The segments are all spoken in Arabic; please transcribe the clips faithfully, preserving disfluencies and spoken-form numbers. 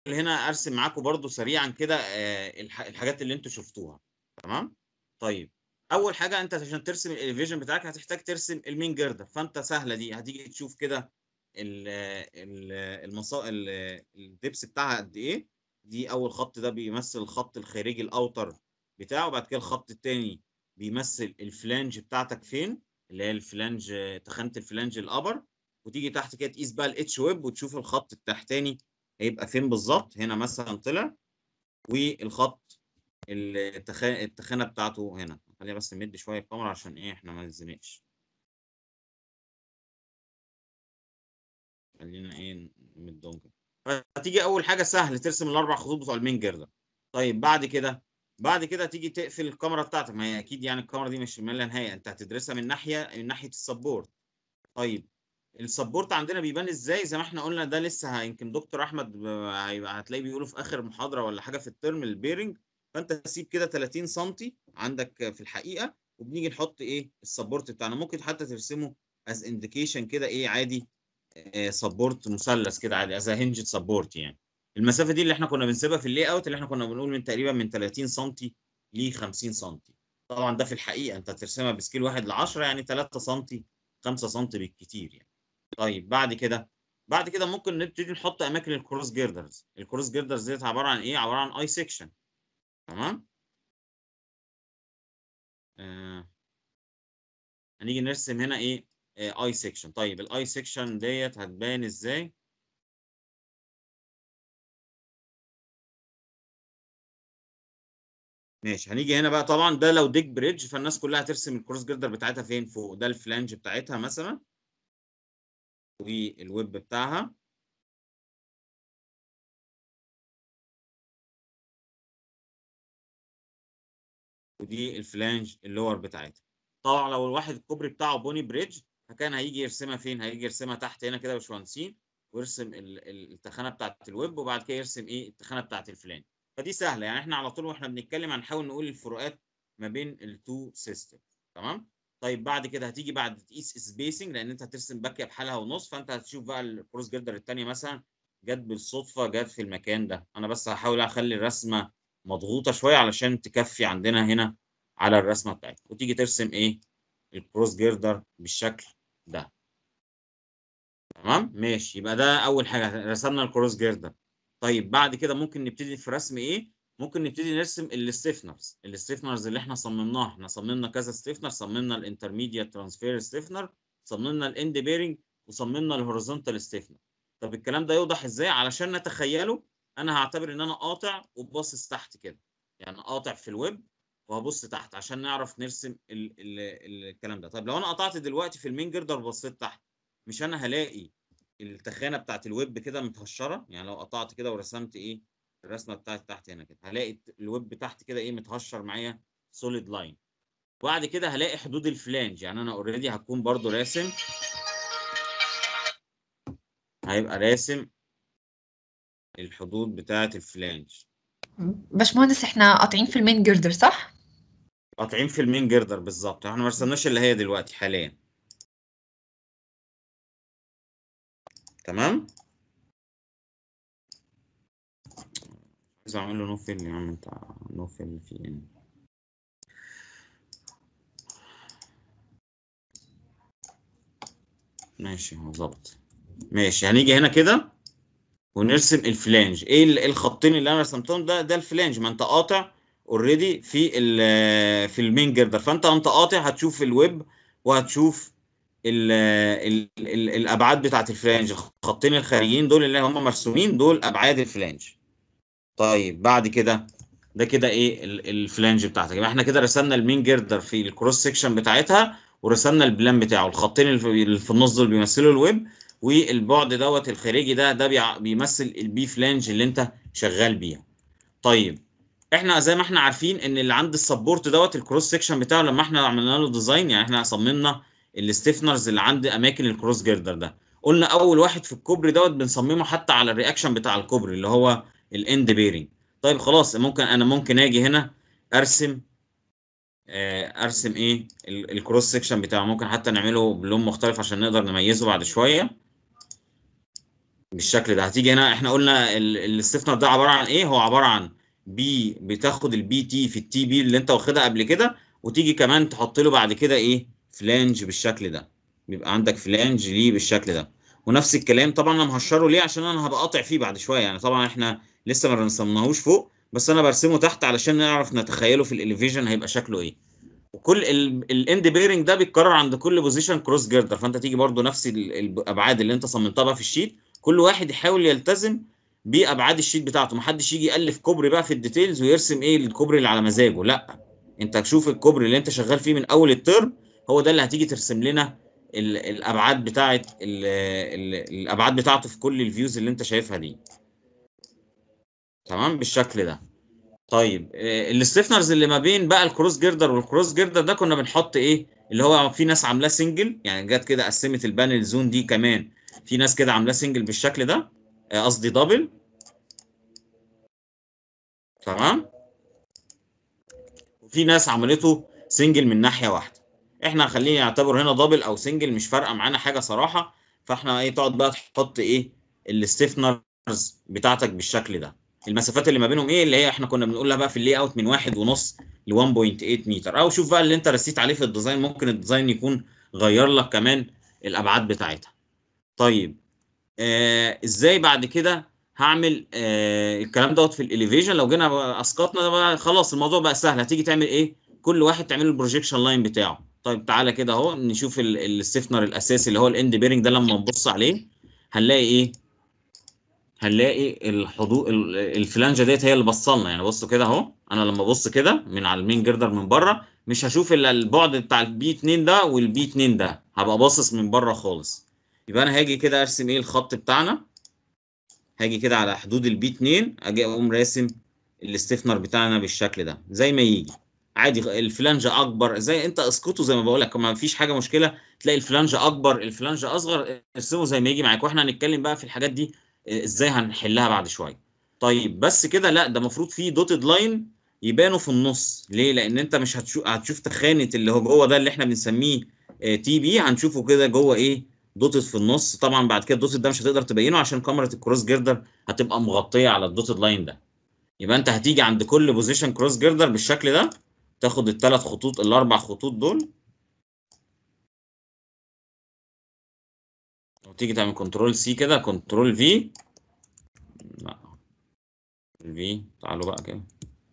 هنا ارسم معاكم برضو سريعا كده الحاجات اللي انتوا شفتوها. تمام. طيب اول حاجه انت عشان ترسم الاليفيجن بتاعك هتحتاج ترسم المين جردر، فانت سهله دي، هتيجي تشوف كده المسا الدبس بتاعها قد ايه. دي اول خط ده بيمثل الخط الخارجي الاوتر بتاعه، بعد كده الخط الثاني بيمثل الفلانج بتاعتك فين، اللي هي الفلانج تخانه الفلانج الابر، وتيجي تحت كده تقيس بقى الاتش ويب وتشوف الخط التحتاني هيبقى فين بالظبط. هنا مثلا طلع، والخط التخانه بتاعته هنا. خلينا بس نمد شويه الكاميرا عشان ايه احنا ما نزنقش. خلينا ايه نمدهم كده. هتيجي اول حاجه سهل ترسم الاربع خطوط بتوع المين جردر. طيب بعد كده بعد كده تيجي تقفل الكاميرا بتاعتك، ما هي اكيد يعني الكاميرا دي مش من لا نهايه، انت هتدرسها من ناحيه من ناحيه السبورت. طيب السبورت عندنا بيبان ازاي؟ زي ما احنا قلنا، ده لسه يمكن دكتور احمد هيبقى هتلاقيه بيقوله في اخر محاضره ولا حاجه في الترم البيرنج. فانت تسيب كده ثلاثين سم عندك في الحقيقه، وبنيجي نحط ايه السبورت بتاعنا. ممكن حتى ترسمه از انديكيشن كده ايه عادي، سبورت مثلث كده عادي، از هنجد سبورت يعني. المسافه دي اللي احنا كنا بنسيبها في اللي اوت، اللي احنا كنا بنقول من تقريبا من ثلاثين سم ل خمسين سم. طبعا ده في الحقيقه انت ترسمها بسكيل واحد ل عشرة، يعني ثلاثة سم خمسة سم بالكتير يعني. طيب بعد كده بعد كده ممكن نبتدي نحط اماكن الكروس جيردرز. الكروس جيردرز ديت عباره عن ايه؟ عباره عن اي سيكشن. تمام. آه. هنيجي نرسم هنا ايه؟ آه اي سيكشن. طيب الاي سيكشن ديت هتبان ازاي؟ ماشي. هنيجي هنا بقى، طبعا ده لو ديك بريدج فالناس كلها هترسم الكروس جيردر بتاعتها فين؟ فوق. ده الفلانج بتاعتها مثلا، والويب بتاعها، ودي الفلانج اللور بتاعتها. طبعا لو الواحد الكوبري بتاعه بوني بريدج فكان هيجي يرسمها فين؟ هيجي يرسمها تحت هنا كده يا باشمهندسين، ويرسم التخانه بتاعت الويب، وبعد كده يرسم ايه؟ التخانه بتاعت الفلانج. فدي سهله يعني. احنا على طول واحنا بنتكلم هنحاول نقول الفروقات ما بين التو سيستم. تمام. طيب بعد كده هتيجي بعد تقيس سبيسنج، لان انت هترسم باكيه بحالها ونص، فانت هتشوف بقى الكروس جيردر الثانيه مثلا جت بالصدفه جت في المكان ده. انا بس هحاول اخلي الرسمه مضغوطه شويه علشان تكفي عندنا هنا على الرسمه بتاعتك، وتيجي ترسم ايه؟ الكروس جيردر بالشكل ده. تمام ماشي. يبقى ده اول حاجه رسمنا الكروس جيردر. طيب بعد كده ممكن نبتدي في رسم ايه؟ ممكن نبتدي نرسم الستيفنرز. الستيفنرز اللي احنا صممناه، احنا صممنا كذا ستيفنر، صممنا الانترميديت ترانسفير ستيفنر، صممنا الاند بيرنج، وصممنا الهوريزونتال ستيفنر. طب الكلام ده يوضح ازاي؟ علشان نتخيله انا هعتبر ان انا قاطع وباصص تحت كده، يعني قاطع في الويب وهبص تحت عشان نعرف نرسم ال ال ال الكلام ده. طب لو انا قطعت دلوقتي في المين جردر وبصيت تحت، مش انا هلاقي التخانه بتاعت الويب كده متهشره؟ يعني لو قطعت كده ورسمت ايه الرسمه بتاعت تحت هنا كده، هلاقي الويب تحت كده ايه متهشر معايا سوليد لاين. وبعد كده هلاقي حدود الفلانج، يعني انا اوريدي هكون برضو راسم، هيبقى راسم الحدود بتاعت الفلانج. باشمهندس احنا قاطعين في المين جردر صح؟ قاطعين في المين جردر بالظبط. احنا ما رسمناش اللي هي دلوقتي حاليا. تمام. عايز اعمل له نو فيل يا عم انت. نو فيل في ايه؟ ماشي اهو ظبط. ماشي. هنيجي هنا كده ونرسم الفلانج. ايه الخطين اللي انا رسمتهم؟ ده ده الفلانج. ما انت قاطع اوريدي في ال في المين جردر، فانت وانت قاطع هتشوف الويب وهتشوف ال ال ال الابعاد بتاعت الفلانج. الخطين الخارجيين دول اللي هم مرسومين دول ابعاد الفلانج. طيب بعد كده ده كده ايه الفلانج بتاعتك. يبقى احنا كده رسمنا المين جردر في الكروس سيكشن بتاعتها، ورسمنا البلان بتاعه. الخطين اللي في النص دول بيمثلوا الويب، والبعد دوت الخارجي ده ده بيمثل البي فلانج اللي انت شغال بيها. طيب احنا زي ما احنا عارفين ان اللي عند السبورت دوت الكروس سيكشن بتاعه، لما احنا عملنا له ديزاين، يعني احنا صممنا الستيفنرز اللي عند اماكن الكروس جيردر ده، قلنا اول واحد في الكوبري دوت بنصممه حتى على الرياكشن بتاع الكوبري اللي هو الاند بيرنج. طيب خلاص، ممكن انا ممكن اجي هنا ارسم ارسم ايه الكروس سيكشن بتاعه. ممكن حتى نعمله بلون مختلف عشان نقدر نميزه بعد شويه. بالشكل ده. هتيجي هنا احنا قلنا الستيفنر ده عباره عن ايه؟ هو عباره عن بي، بتاخد البي تي في التي بي اللي انت واخدها قبل كده، وتيجي كمان تحط له بعد كده ايه؟ فلانج بالشكل ده. بيبقى عندك فلانج ليه بالشكل ده. ونفس الكلام طبعا انا مهشره ليه؟ عشان انا هبقى قاطع فيه بعد شويه يعني. طبعا احنا لسه ما رسمناهوش فوق، بس انا برسمه تحت علشان نعرف نتخيله في الاليفيجن هيبقى شكله ايه. وكل الاند بيرنج ده بيتكرر عند كل بوزيشن كروس جيردر. فانت تيجي برضو نفس ال- الابعاد اللي انت صممتها بقى في الشيت، كل واحد يحاول يلتزم بابعاد الشيت بتاعته. محدش يجي يالف كوبري بقى في الديتيلز ويرسم ايه الكوبري اللي على مزاجه، لا. انت شوف الكوبري اللي انت شغال فيه من اول الترم، هو ده اللي هتيجي ترسم لنا ال- الابعاد بتاعه ال- ال- الابعاد بتاعته في كل الفيوز اللي انت شايفها دي. تمام بالشكل ده. طيب الستيفنرز اللي ما بين بقى الكروس جيردر والكروس جيردر ده كنا بنحط ايه؟ اللي هو في ناس عاملاه سنجل، يعني جت كده قسمت البانل زون دي كمان. في ناس كده عاملاه سنجل بالشكل ده، آه، قصدي دبل. تمام. وفي ناس عملته سنجل من ناحيه واحده. احنا خلينا نعتبر هنا دبل او سنجل، مش فارقه معانا حاجه صراحه. فاحنا ايه، تقعد بقى تحط ايه الستيفنرز بتاعتك بالشكل ده. المسافات اللي ما بينهم ايه؟ اللي هي احنا كنا بنقولها بقى في اللي اوت من واحد ونص ل واحد فاصلة تمانية متر. او شوف بقى اللي انت رسيت عليه في الديزاين، ممكن الديزاين يكون غير لك كمان الابعاد بتاعتها. طيب آه ازاي بعد كده هعمل آه الكلام دوت في الاليفيجن؟ لو جينا بقى اسقطنا ده بقى خلاص الموضوع بقى سهل. هتيجي تعمل ايه؟ كل واحد تعمل له البروجيكشن لاين بتاعه. طيب تعالى كده اهو نشوف الستيفنر الاساسي اللي هو الاند بيرنج ده. لما نبص عليه هنلاقي ايه؟ هنلاقي الحضور الفلانجه ديت هي اللي بصلنا. يعني بصوا كده اهو، انا لما ابص كده من على المين جردر من بره مش هشوف الا البعد بتاع البي اتنين ده والبي اتنين ده، هبقى باصص من بره خالص. يبقى انا هاجي كده ارسم ايه الخط بتاعنا. هاجي كده على حدود البي اتنين، اجي اقوم راسم الاستيفنر بتاعنا بالشكل ده زي ما يجي عادي. الفلانجه اكبر زي انت اسقطه زي ما بقول لك، ما فيش حاجه مشكله. تلاقي الفلانجه اكبر الفلانجه اصغر، ارسمه زي ما يجي معاك. واحنا هنتكلم بقى في الحاجات دي ازاي هنحلها بعد شويه. طيب بس كده لا، ده المفروض فيه دوتد لاين يبانوا في النص. ليه؟ لان انت مش هتشوف هتشوف تخانه اللي هو جوه ده اللي احنا بنسميه تي بي، هنشوفه كده جوه ايه؟ دوتد في النص. طبعا بعد كده الدوتد ده مش هتقدر تبينه عشان كاميرا الكروس جيردر هتبقى مغطيه على الدوتد لاين ده. يبقى انت هتيجي عند كل بوزيشن كروس جيردر بالشكل ده، تاخد الثلاث خطوط الاربع خطوط دول، وتيجي تعمل كنترول سي كده، كنترول في، لا في، تعالوا بقى كده،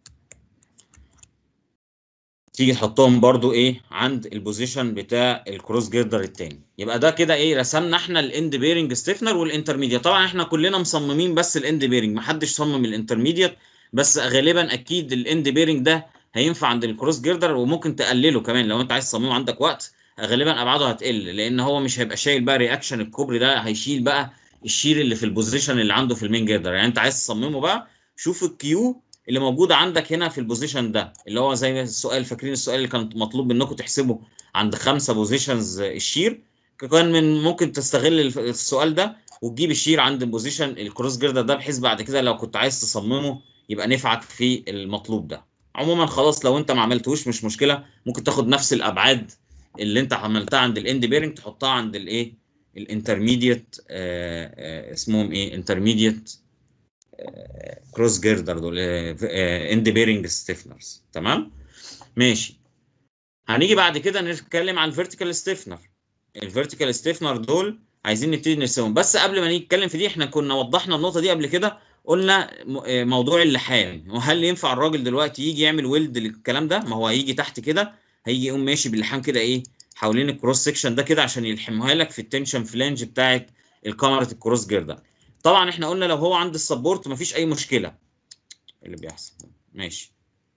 تيجي تحطهم برضو ايه عند البوزيشن بتاع الكروس جيردر التاني. يبقى ده كده ايه، رسمنا احنا الاند بيرنج ستيفنر والانترميديت. طبعا احنا كلنا مصممين بس الاند بيرنج، محدش صمم الانترميديت. بس غالبا اكيد الاند بيرنج ده هينفع عند الكروس جيردر، وممكن تقلله كمان لو انت عايز تصممه عندك وقت. غالبا ابعاده هتقل، لان هو مش هيبقى شايل بقى رياكشن الكوبري ده، هيشيل بقى الشير اللي في البوزيشن اللي عنده في المين جيردر. يعني انت عايز تصممه بقى، شوف الكيو اللي موجوده عندك هنا في البوزيشن ده، اللي هو زي السؤال، فاكرين السؤال اللي كان مطلوب منكم تحسبوا عند خمسه بوزيشنز الشير؟ كان من ممكن تستغل السؤال ده وتجيب الشير عند البوزيشن الكروس جيردر ده، بحيث بعد كده لو كنت عايز تصممه يبقى نفعك في المطلوب ده. عموما خلاص لو انت ما عملتوش مش مشكله، ممكن تاخد نفس الابعاد اللي انت عملتها عند الاند بيرنج تحطها عند الايه الانترميديت. اسمهم ايه؟ انترميديت كروس جيردر دول، اند بيرنج ستيفنرز. تمام ماشي. هنيجي بعد كده نتكلم عن الفيرتيكال ستيفنر. الفيرتيكال ستيفنر دول عايزين نبتدي نرسمهم، بس قبل ما نيجي نتكلم في دي احنا كنا وضحنا النقطه دي قبل كده. قلنا موضوع اللحام، وهل ينفع الراجل دلوقتي يجي يعمل ويلد للكلام ده؟ ما هو هيجي تحت كده، هيجي يقوم ماشي باللحام كده ايه حوالين الكروس سكشن ده كده عشان يلحمها لك في التنشن فلانج بتاعت الكاميرا الكروس جيردر. طبعا احنا قلنا لو هو عند السبورت مفيش اي مشكله. اللي بيحصل ماشي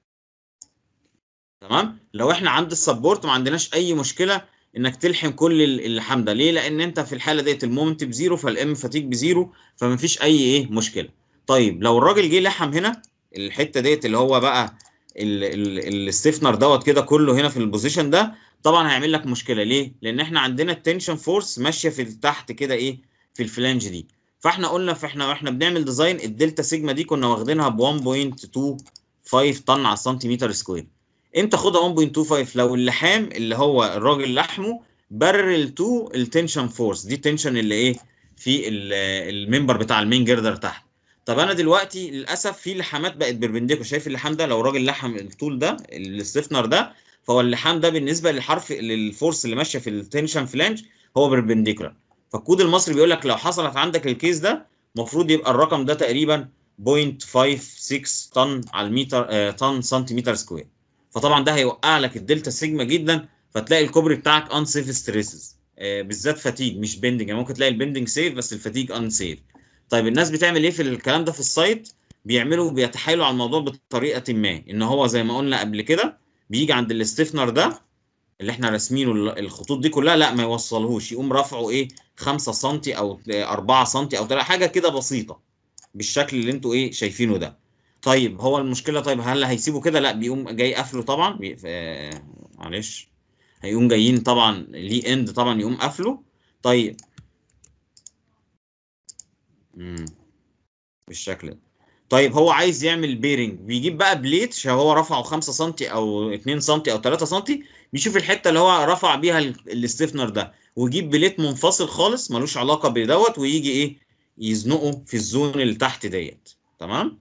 تمام. لو احنا عند السبورت ما عندناش اي مشكله انك تلحم كل اللحام ده. ليه؟ لان انت في الحاله ديت المومنت بزيرو، فالام فاتيك بزيرو، فما فيش اي ايه مشكله. طيب لو الراجل جه لحم هنا الحته ديت اللي هو بقى الستيفنر دوت كده كله هنا في البوزيشن ده، طبعا هيعمل لك مشكله. ليه؟ لان احنا عندنا التنشن فورس ماشيه في تحت كده ايه في الفلانج دي. فاحنا قلنا فاحنا واحنا بنعمل ديزاين الدلتا سيجما دي كنا واخدينها ب واحد فاصلة اتنين خمسة طن على السنتيمتر سكوير. امتى خدها واحد فاصلة اتنين خمسة؟ لو اللحام اللي هو الراجل لحمه بارل تو التنشن فورس دي، التنشن اللي ايه في الممبر بتاع المين جردر تحت. طب انا دلوقتي للاسف في لحامات بقت بيربنديكولار، شايف اللحام ده؟ لو راجل لحم الطول ده الستيفنر ده، فهو اللحام ده بالنسبه للحرف للفورس اللي ماشيه في التنشن فلانج هو بيربنديكولار. فالكود المصري بيقول لك لو حصلت عندك الكيس ده المفروض يبقى الرقم ده تقريبا صفر فاصلة خمسة ستة طن على المتر آه طن سنتيمتر سكوير. فطبعا ده هيوقع لك الدلتا سيجما جدا، فتلاقي الكوبري بتاعك ان سيف ستريسز، آه بالذات فاتيج مش بيندنج. يعني ممكن تلاقي البيندنج سيف بس الفاتيج ان سيف. طيب الناس بتعمل ايه في الكلام ده في السايت؟ بيعملوا بيتحايلوا على الموضوع بطريقه ما، ان هو زي ما قلنا قبل كده بيجي عند الاستيفنر ده اللي احنا راسمينه الخطوط دي كلها، لا ما يوصلهوش، يقوم رافعه ايه خمسة سم او أربعة سم او حاجه كده بسيطه بالشكل اللي انتوا ايه شايفينه ده. طيب هو المشكله، طيب هل هيسيبه كده؟ لا، بيقوم جاي قافله طبعا. بي... آه... معلش، هيقوم جايين طبعا ليه اند طبعا يقوم قافله. طيب امم بالشكل ده. طيب هو عايز يعمل بيرنج، بيجيب بقى بليت شو هو رفعه خمسة سم او اتنين سم او تلاتة سم، بيشوف الحته اللي هو رفع بيها الاستيفنر ده ويجيب بليت منفصل خالص ملوش علاقه بدوت، ويجي ايه يزنقه في الزون اللي تحت ديت. تمام،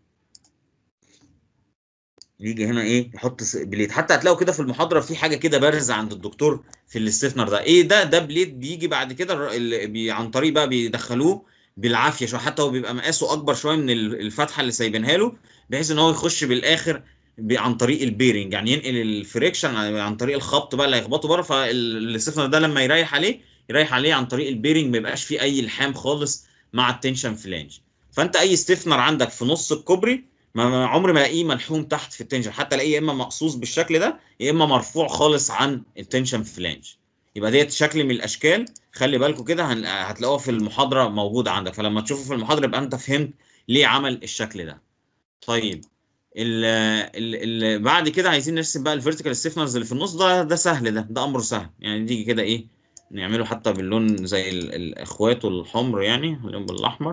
يجي هنا ايه يحط بليت. حتى هتلاقوا كده في المحاضره في حاجه كده بارزه عند الدكتور في الاستيفنر ده، ايه ده؟ ده بليت بيجي بعد كده بي عن طريق بقى بيدخلوه بالعافيه شويه، حتى هو بيبقى مقاسه اكبر شويه من الفتحه اللي سايبينها له، بحيث ان هو يخش بالاخر عن طريق البيرنج، يعني ينقل الفريكشن عن طريق الخبط بقى اللي هيخبطه بره. فالاستيفنر ده لما يريح عليه يريح عليه عن طريق البيرنج، ما يبقاش فيه اي لحام خالص مع التنشن فلانج. فانت اي ستيفنر عندك في نص الكوبري ما عمري ما الاقيه ملحوم تحت في التنشن، حتى الاقيه يا اما مقصوص بالشكل ده يا اما مرفوع خالص عن التنشن فلانج. يبقى ديت شكل من الاشكال، خلي بالكم كده هتلاقوها في المحاضره موجوده عندك، فلما تشوفه في المحاضره يبقى انت فهمت ليه عمل الشكل ده. طيب ال ال ال بعد كده عايزين نرسم بقى الفيرتيكال ستيفنرز اللي في النص ده. ده سهل، ده ده امره سهل يعني. تيجي كده ايه نعمله حتى باللون زي الاخوات الحمر، يعني اللون بالاحمر،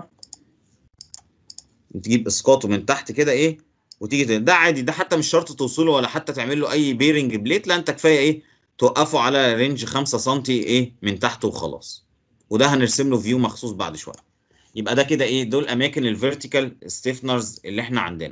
تجيب اسقاطه من تحت كده ايه وتيجي ده عادي. ده حتى مش شرط توصله ولا حتى تعمل له اي بيرنج بليت، لا انت كفايه ايه توقفه على رينج خمسة سم ايه من تحت وخلاص. وده هنرسم له فيو مخصوص بعد شويه. يبقى ده كده ايه دول اماكن الفيرتيكال ستيفنرز اللي احنا عندنا.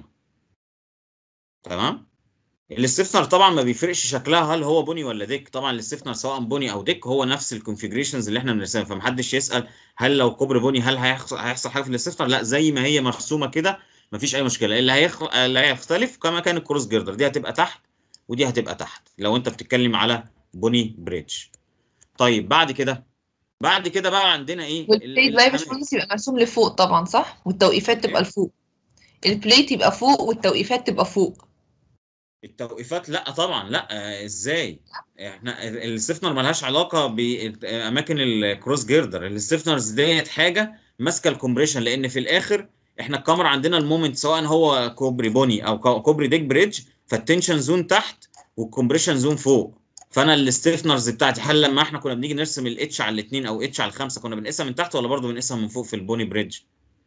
تمام. الستيفنر طبعا ما بيفرقش شكلها هل هو بني ولا ديك، طبعا الستيفنر سواء بني او ديك هو نفس الكونفيجريشنز اللي احنا بنرسمها، فمحدش يسال هل لو كوبري بني هل هيحصل هيحصل حاجه في الستيفنر. لا، زي ما هي مرسومه كده مفيش اي مشكله. اللي هيخ... اللي هيختلف كما كان الكروس جيردر، دي هتبقى تحت ودي هتبقى تحت لو انت بتتكلم على بني بريدج. طيب بعد كده بعد كده بقى عندنا ايه والبليت بقى يا اللحامات. باشمهندس يبقى مرسوم لفوق طبعا صح، والتوقيفات تبقى لفوق. البليت يبقى فوق والتوقيفات تبقى فوق. التوقيفات لا طبعا، لا ازاي؟ احنا الستيفنر ملهاش علاقه باماكن الكروس جيردر. الستيفنرز ديت حاجه ماسكه الكومبريشن، لان في الاخر احنا الكاميرا عندنا المومنت سواء هو كوبري بوني او كوبري ديك بريدج، فالتنشن زون تحت والكومبريشن زون فوق. فانا الستيفنرز بتاعتي هل لما احنا كنا بنيجي نرسم الاتش على الاثنين او اتش على الخمسه كنا بنقيسها من تحت ولا برضه بنقيسها من فوق في البوني بريدج؟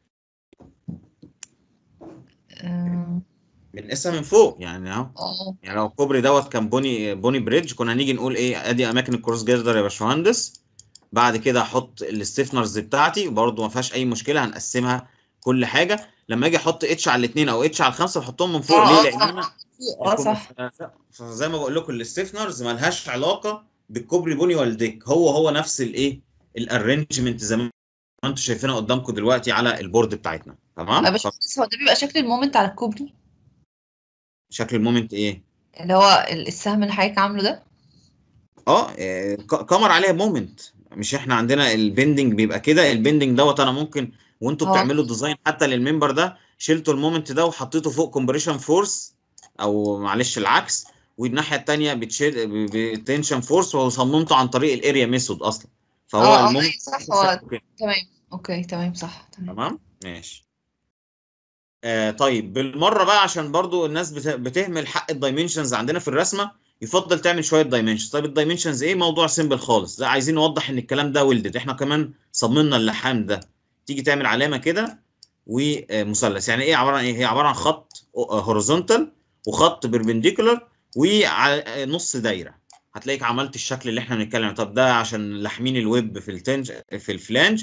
أم، بنقيسها من فوق يعني اهو. اه يعني لو الكوبري دوت كان بوني بوني بريدج كنا هنيجي نقول ايه ادي اماكن الكروس جيردر يا باشمهندس. بعد كده احط الستيفنرز بتاعتي برضو ما فيهاش اي مشكله، هنقسمها كل حاجه. لما اجي احط اتش على الاثنين او اتش على الخمسه بحطهم من فوق. ليه؟ اه لان صح انا فوق، اه الكم... صح. زي ما بقول لكم الستيفنرز مالهاش علاقه بالكوبري بوني والديك، هو هو نفس الايه الارينجمنت زي ما انتم شايفينها قدامكم دلوقتي على البورد بتاعتنا. يا تمام. باشمهندس هو ده بيبقى شكل المومنت على الكوبري شكل المومنت ايه؟ اللي هو السهم اللي حضرتك عامله ده؟ اه آه، ك- كمر عليها مومنت. مش احنا عندنا البندنج بيبقى كده؟ البندنج دوت انا ممكن وانتوا اه بتعملوا ديزاين حتى للممبر ده شلتوا المومنت ده وحطيته فوق كومبريشن فورس، او معلش العكس، والناحيه الثانيه بتشيل بتنشن فورس، وصممته عن طريق الاريا ميثود اصلا. فهو اه اه المومنت أيوة صح هو. كده. تمام اوكي تمام صح تمام. تمام ماشي. آه طيب بالمره بقى عشان برضو الناس بت- بتهمل حق الدايمنشنز عندنا في الرسمه، يفضل تعمل شويه دايمنشنز. طيب الدايمنشنز ايه؟ موضوع سيمبل خالص. لا عايزين نوضح ان الكلام ده ولدت، احنا كمان صممنا اللحام ده. تيجي تعمل علامه كده ومثلث. يعني ايه عباره عن ايه؟ هي عباره عن خط هوريزونتال وخط بيربنديكولار ونص دايره. هتلاقيك عملت الشكل اللي احنا بنتكلم عنه. طب ده عشان لاحمين الويب في التنج في الفلانج،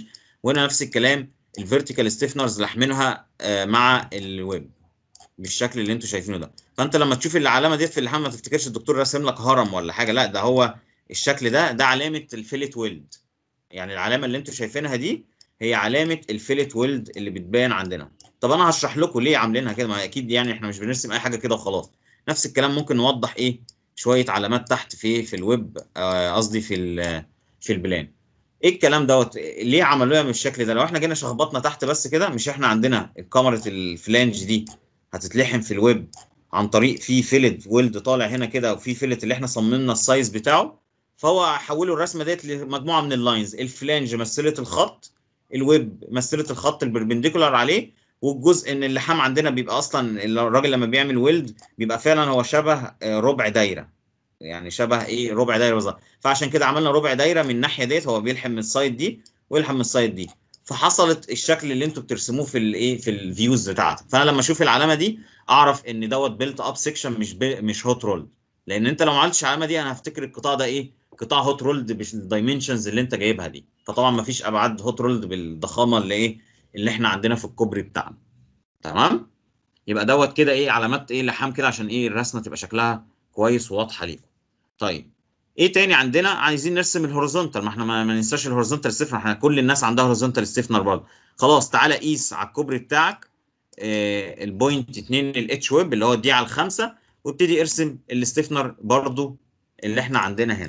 وهنا نفس الكلام الفيرتيكال ستيفنرز لاحمينها آه مع الويب بالشكل اللي انتوا شايفينه ده. فانت لما تشوف العلامه ديت في اللحام ما تفتكرش الدكتور راسم لك هرم ولا حاجه، لا ده هو الشكل ده ده علامه الفيلت ويلد. يعني العلامه اللي انتوا شايفينها دي هي علامه الفيلت ويلد اللي بتبان عندنا. طب انا هشرح لكم ليه عاملينها كده، ما اكيد يعني احنا مش بنرسم اي حاجه كده وخلاص. نفس الكلام ممكن نوضح ايه شويه علامات تحت في في الويب، قصدي آه في في البلان. ايه الكلام دوت ليه عملوها بالشكل ده؟ لو احنا جينا شخبطنا تحت بس كده، مش احنا عندنا الكاميرا الفلانج دي هتتلحم في الويب عن طريق في فيلت ويلد طالع هنا كده، وفي فيلت اللي احنا صممنا السايز بتاعه، فهو حولوا الرسمه ديت لمجموعه من اللاينز. الفلانج مثلت الخط، الويب مثلت الخط البربنديكولار عليه، والجزء ان اللحام عندنا بيبقى اصلا الراجل لما بيعمل ويلد بيبقى فعلا هو شبه ربع دايره، يعني شبه ايه ربع دايره بالظبط. فعشان كده عملنا ربع دايره من الناحيه ديت، هو بيلحم من السايد دي ويلحم من السايد دي، فحصلت الشكل اللي انتوا بترسموه في الايه في الفيوز بتاعتك. فانا لما اشوف العلامه دي اعرف ان دوت بيلت اب سيكشن مش بي مش هوت رول. لان انت لو ما عملتش العلامه دي انا هفتكر القطاع ده ايه قطاع هوت رولد بالدايمنشنز اللي انت جايبها دي، فطبعا ما فيش ابعاد هوت رولد بالضخامه اللي ايه اللي احنا عندنا في الكوبري بتاعنا. تمام؟ يبقى دوت كده ايه علامات ايه لحام كده عشان ايه الرسمه تبقى شكلها كويس وواضحه ليكم. طيب ايه تاني عندنا؟ عايزين نرسم الهوريزونتال، ما احنا ما, ما ننساش الهوريزونتال ستيفنر، احنا كل الناس عندها هوريزونتال ستيفنر برضه. خلاص تعالى قيس على الكوبري بتاعك آه البوينت اتنين الاتش ويب اللي هو دي على الخمسه، وابتدي ارسم الستيفنر برضه اللي احنا عندنا هنا.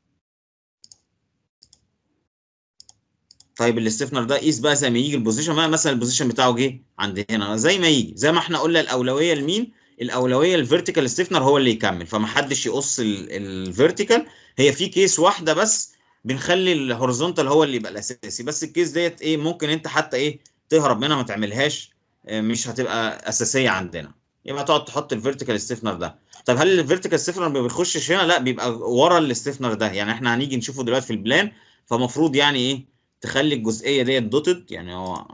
طيب الستيفنر ده قيس بقى زي ما يجي البوزيشن، مثلا البوزيشن بتاعه جه عند هنا زي ما يجي، زي ما احنا قلنا الاولويه لمين؟ الاولويه الفيرتيكال ستيفنر هو اللي يكمل، فما حدش يقص الفيرتيكال. هي في كيس واحده بس بنخلي الهوريزونتال هو اللي يبقى الاساسي، بس الكيس ديت ايه ممكن انت حتى ايه تهرب منها ما تعملهاش، مش هتبقى اساسيه عندنا، يبقى تقعد تحط الفيرتيكال ستيفنر ده. طب هل الفيرتيكال ستيفنر ما بيخشش هنا؟ لا، بيبقى ورا الستيفنر ده، يعني احنا هنيجي نشوفه دلوقتي في البلان. فمفروض يعني ايه تخلي الجزئيه ديت دوتد، يعني هو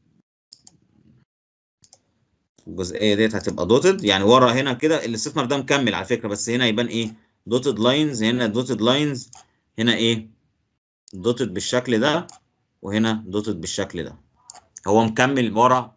الجزئيه ديت هتبقى دوتد يعني ورا هنا كده. الستيفنر ده مكمل على فكره، بس هنا يبان ايه دوتد لاينز، هنا دوتد لاينز، هنا ايه دوتد بالشكل ده، وهنا دوتد بالشكل ده. هو مكمل ورا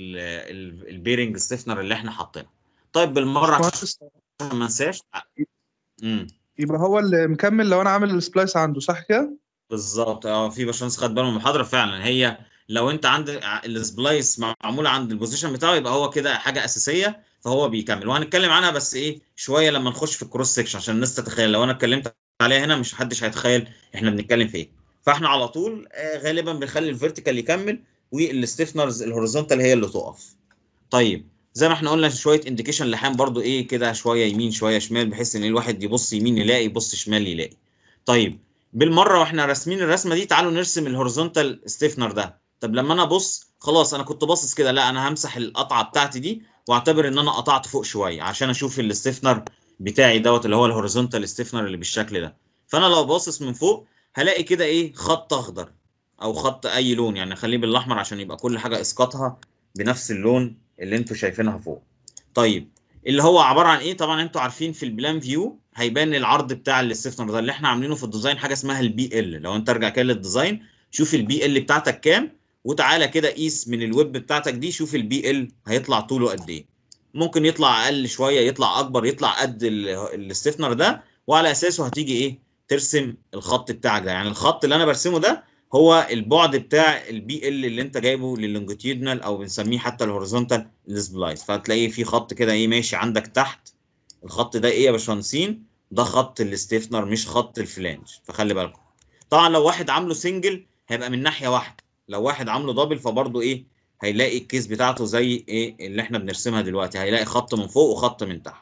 البيرنج ستيفنر اللي احنا حاطينه. طيب بالمره عشان ما انساش. امم يبقى هو اللي مكمل لو انا عامل السبلايس عنده، صح كده؟ بالظبط. اه في باشمهندس خد باله من المحاضره فعلا. هي لو انت عندك السبلايس معمول عند البوزيشن بتاعه يبقى هو كده حاجه اساسيه، فهو بيكمل. وهنتكلم عنها بس ايه شويه لما نخش في الكروس سيكشن عشان الناس تتخيل. لو انا اتكلمت عليها هنا مش حدش هيتخيل احنا بنتكلم في ايه. فاحنا على طول آه غالبا بنخلي الفيرتيكال يكمل والستيفنرز الهوريزونتال هي اللي تقف. طيب زي ما احنا قلنا شويه انديكيشن لحام برضو ايه كده، شويه يمين شويه شمال، بحيث ان الواحد يبص يمين يلاقي، يبص شمال يلاقي. طيب بالمره واحنا راسمين الرسمه دي تعالوا نرسم الهوريزونتال ستيفنر ده. طب لما انا ابص خلاص انا كنت باصص كده، لا انا همسح القطعه بتاعتي دي واعتبر ان انا قطعت فوق شويه عشان اشوف الستيفنر بتاعي دوت اللي هو الهوريزونتال ستيفنر اللي بالشكل ده. فانا لو باصص من فوق هلاقي كده ايه خط اخضر او خط اي لون، يعني خليه بالاحمر عشان يبقى كل حاجه اسقاطها بنفس اللون اللي انتوا شايفينها فوق. طيب اللي هو عباره عن ايه؟ طبعا انتوا عارفين في البلان فيو هيبان العرض بتاع الستيفنر ده اللي احنا عاملينه في الديزاين حاجه اسمها البي ال. لو انت ارجع كده للديزاين شوف البي ال بتاعتك كام، وتعالى كده قيس من الويب بتاعتك دي شوف البي ال هيطلع طوله قد ايه. ممكن يطلع اقل شويه، يطلع اكبر، يطلع قد الستيفنر ده، وعلى اساسه هتيجي ايه ترسم الخط بتاعك ده. يعني الخط اللي انا برسمه ده هو البعد بتاع البي ال اللي انت جايبه لللونجيتيودنال او بنسميه حتى الهوريزونتال سبلايس. فهتلاقي في خط كده ايه ماشي عندك تحت. الخط ده ايه يا باشمهندسين؟ ده خط الستيفنر مش خط الفلانج، فخلي بالكم. طبعا لو واحد عامله سنجل هيبقى من ناحيه واحده، لو واحد عامله دبل فبرضه ايه هيلاقي الكيس بتاعته زي ايه اللي احنا بنرسمها دلوقتي، هيلاقي خط من فوق وخط من تحت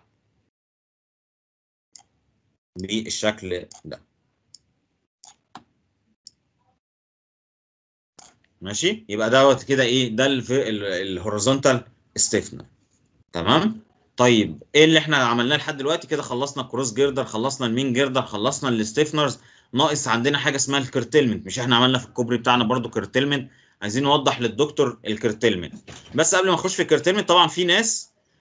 بالشكل ده. ماشي؟ يبقى دوت كده ايه ده الهوريزونتال ستيفنر. تمام؟ طيب ايه اللي احنا عملناه لحد دلوقتي؟ كده خلصنا الكروس جيردر، خلصنا المين جيردر، خلصنا الستيفنرز، ناقص عندنا حاجه اسمها الكرتلمنت. مش احنا عملنا في الكوبري بتاعنا برضو كرتلمنت؟ عايزين نوضح للدكتور الكرتلمنت. بس قبل ما نخش في الكرتلمنت طبعا في ناس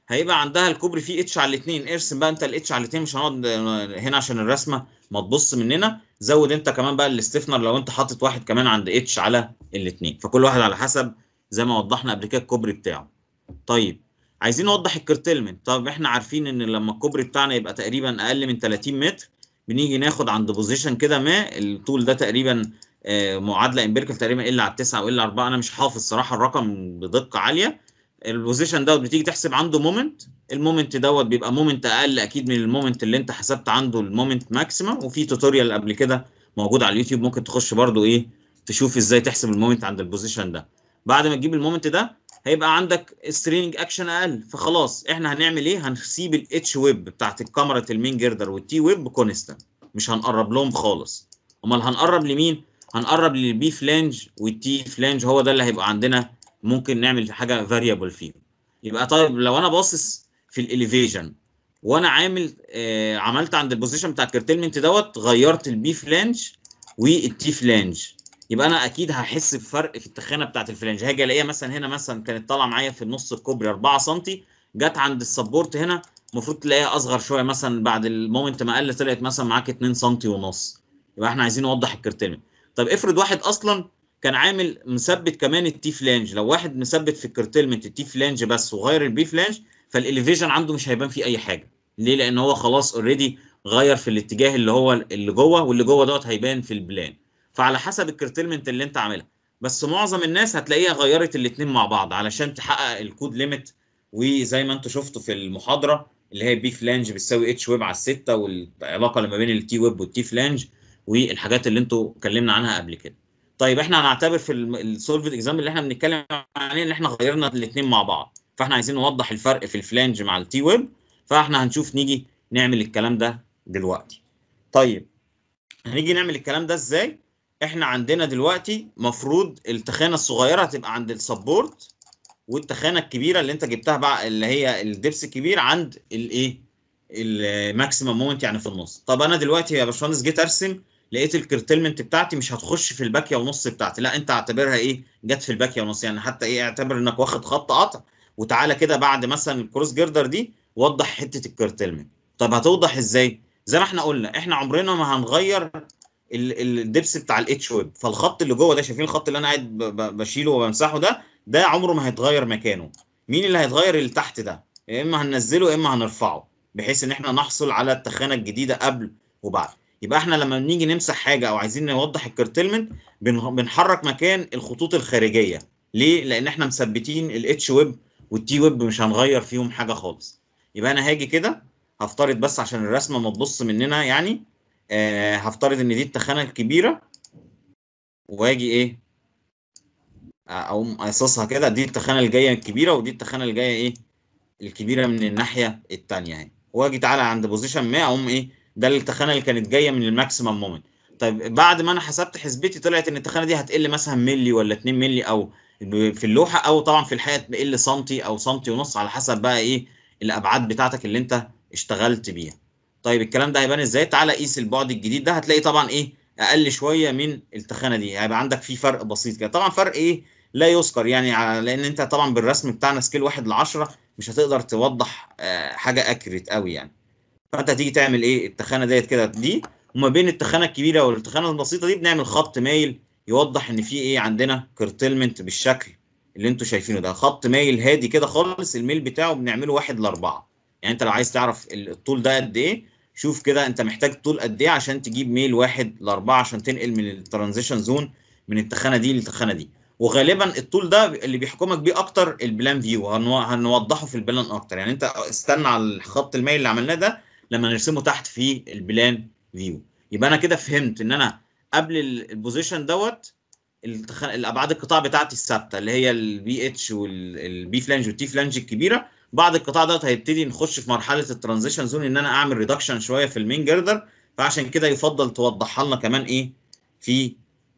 هيبقى عندها الكوبري فيه اتش على الاثنين. ارسم بقى انت الاتش على الاثنين، مش هنقعد هنا عشان الرسمه ما تبص مننا. زود انت كمان بقى الاستفنر لو انت حاطط واحد كمان عند اتش على الاثنين، فكل واحد على حسب زي ما وضحنا قبل كده الكوبري بتاعه. طيب عايزين نوضح الكرتلمنت. طب احنا عارفين ان لما الكوبري بتاعنا يبقى تقريبا اقل من ثلاثين متر بنيجي ناخد عند بوزيشن كده ما الطول ده تقريبا آه معادله امبيريكال تقريبا ال على تسعة او ال على أربعة، انا مش حافظ صراحه الرقم بدقه عاليه. البوزيشن دوت بتيجي تحسب عنده مومنت، المومنت دوت بيبقى مومنت اقل اكيد من المومنت اللي انت حسبت عنده المومنت ماكسيمم. وفي توتوريال قبل كده موجود على اليوتيوب ممكن تخش برده ايه تشوف ازاي تحسب المومنت عند البوزيشن ده. بعد ما تجيب المومنت ده هيبقى عندك سترينج اكشن اقل، فخلاص احنا هنعمل ايه؟ هنسيب الاتش ويب بتاعت الكاميرا المين جردر والتي ويب كونستانت، مش هنقرب لهم خالص. امال هنقرب لمين؟ هنقرب للبي فلانج والتي فلانج، هو ده اللي هيبقى عندنا ممكن نعمل حاجه فاريبل فيه. يبقى طيب لو انا باصص في الاليفيشن وانا عامل آه عملت عند البوزيشن بتاع الكرتلمنت دوت غيرت البي فلانج والتي فلانج، يبقى انا اكيد هحس بفرق في التخانه بتاعت الفلانج. هاجي الاقيها مثلا هنا مثلا كانت طالعه معايا في النص الكوبري أربعة سم، جت عند السبورت هنا المفروض تلاقيها اصغر شويه، مثلا بعد المومنت ما قل طلعت مثلا معاك اتنين سم ونص. يبقى احنا عايزين نوضح الكرتلمنت. طب افرض واحد اصلا كان عامل مثبت كمان التي فلانج، لو واحد مثبت في الكرتلمنت التي فلانج بس وغير البي فلانج فالاليفيشن عنده مش هيبان فيه اي حاجه. ليه؟ لان هو خلاص اوريدي غير في الاتجاه اللي هو اللي جوه، واللي جوه دوت هيبان في البلان. فعلى حسب الكرتلمنت اللي انت عاملها، بس معظم الناس هتلاقيها غيرت الاثنين مع بعض علشان تحقق الكود ليميت. وزي ما انتم شفتوا في المحاضره اللي هي بي فلانج بتساوي اتش ويب على الستة، والعلاقه اللي ما بين التي ويب والتي فلانج والحاجات اللي انتم اتكلمنا عنها قبل كده. طيب احنا هنعتبر في السولفد اكزامبل اللي احنا بنتكلم عليه ان احنا غيرنا الاثنين مع بعض، فاحنا عايزين نوضح الفرق في الفلانج مع التي ويب، فاحنا هنشوف نيجي نعمل الكلام ده دلوقتي. طيب هنيجي نعمل الكلام ده ازاي؟ احنا عندنا دلوقتي مفروض التخانه الصغيره هتبقى عند السبورت، والتخانه الكبيره اللي انت جبتها بقى اللي هي الدبس الكبير عند الايه؟ الماكسيمم مومنت يعني في النص. طب انا دلوقتي يا باشمهندس جيت ارسم لقيت الكرتلمنت بتاعتي مش هتخش في الباكيه ونص بتاعتي، لا انت اعتبرها ايه؟ جت في الباكيه ونص، يعني حتى ايه اعتبر انك واخد خط قطع وتعالى كده بعد مثلا الكروس جردر دي وضح حته الكرتلمنت. طب هتوضح ازاي؟ زي ما احنا قلنا احنا عمرنا ما هنغير الدبس بتاع الاتش ويب، فالخط اللي جوه ده شايفين الخط اللي انا قاعد بشيله وبمسحه ده ده عمره ما هيتغير مكانه. مين اللي هيتغير؟ اللي تحت ده، يا اما هننزله يا اما هنرفعه بحيث ان احنا نحصل على التخانه الجديده قبل وبعد. يبقى احنا لما بنيجي نمسح حاجه او عايزين نوضح الكرتلمنت بنحرك مكان الخطوط الخارجيه. ليه؟ لان احنا مثبتين الاتش ويب والتي ويب مش هنغير فيهم حاجه خالص. يبقى انا هاجي كده هفترض بس عشان الرسمه ما تبص مننا يعني آه هفترض ان دي التخانه الكبيره، واجي ايه اقوم قاصصها كده، دي التخانه الجايه الكبيره ودي التخانه الجايه ايه الكبيره من الناحيه الثانيه اهي، واجي تعالى عند بوزيشن ما اقوم ايه ده التخانه اللي كانت جايه من الماكسيمم مومنت. طيب بعد ما انا حسبت حسبتي طلعت ان التخانه دي هتقل مثلا ملي ولا اتنين ملي او في اللوحه، او طبعا في الحقيقه تقل سنتي او سنتي ونص على حسب بقى ايه الابعاد بتاعتك اللي انت اشتغلت بيها. طيب الكلام ده هيبان ازاي؟ تعالى قيس البعد الجديد ده هتلاقي طبعا ايه اقل شويه من التخانه دي، هيبقى عندك في فرق بسيط كده، طبعا فرق ايه لا يذكر يعني، لان انت طبعا بالرسم بتاعنا سكيل واحد لعشرة مش هتقدر توضح حاجه اكريت قوي يعني. فانت هتيجي تعمل ايه التخانه ديت كده دي، وما بين التخانه الكبيره والتخانه البسيطه دي بنعمل خط مايل يوضح ان في ايه عندنا كرتلمنت بالشكل اللي انتوا شايفينه ده، خط مايل هادي كده خالص، الميل بتاعه بنعمله واحد لاربعه. يعني انت لو عايز تعرف الطول ده قد ايه شوف كده انت محتاج طول قد ايه عشان تجيب ميل واحد لاربعه عشان تنقل من الترانزيشن زون من التخانه دي للتخانه دي. وغالبا الطول ده اللي بيحكمك بيه اكتر البلان فيو، هنوضحه في البلان اكتر. يعني انت استنى على الخط المايل اللي عملناه ده لما نرسمه تحت في البلان فيو. يبقى انا كده فهمت ان انا قبل البوزيشن دوت الابعاد القطاع بتاعتي الثابته اللي هي البي اتش والبي فلانج والتي فلانج الكبيره. بعد القطاع دوت هيبتدي نخش في مرحله الترانزيشن زون ان انا اعمل ريدكشن شويه في المين جردر، فعشان كده يفضل توضحها لنا كمان ايه في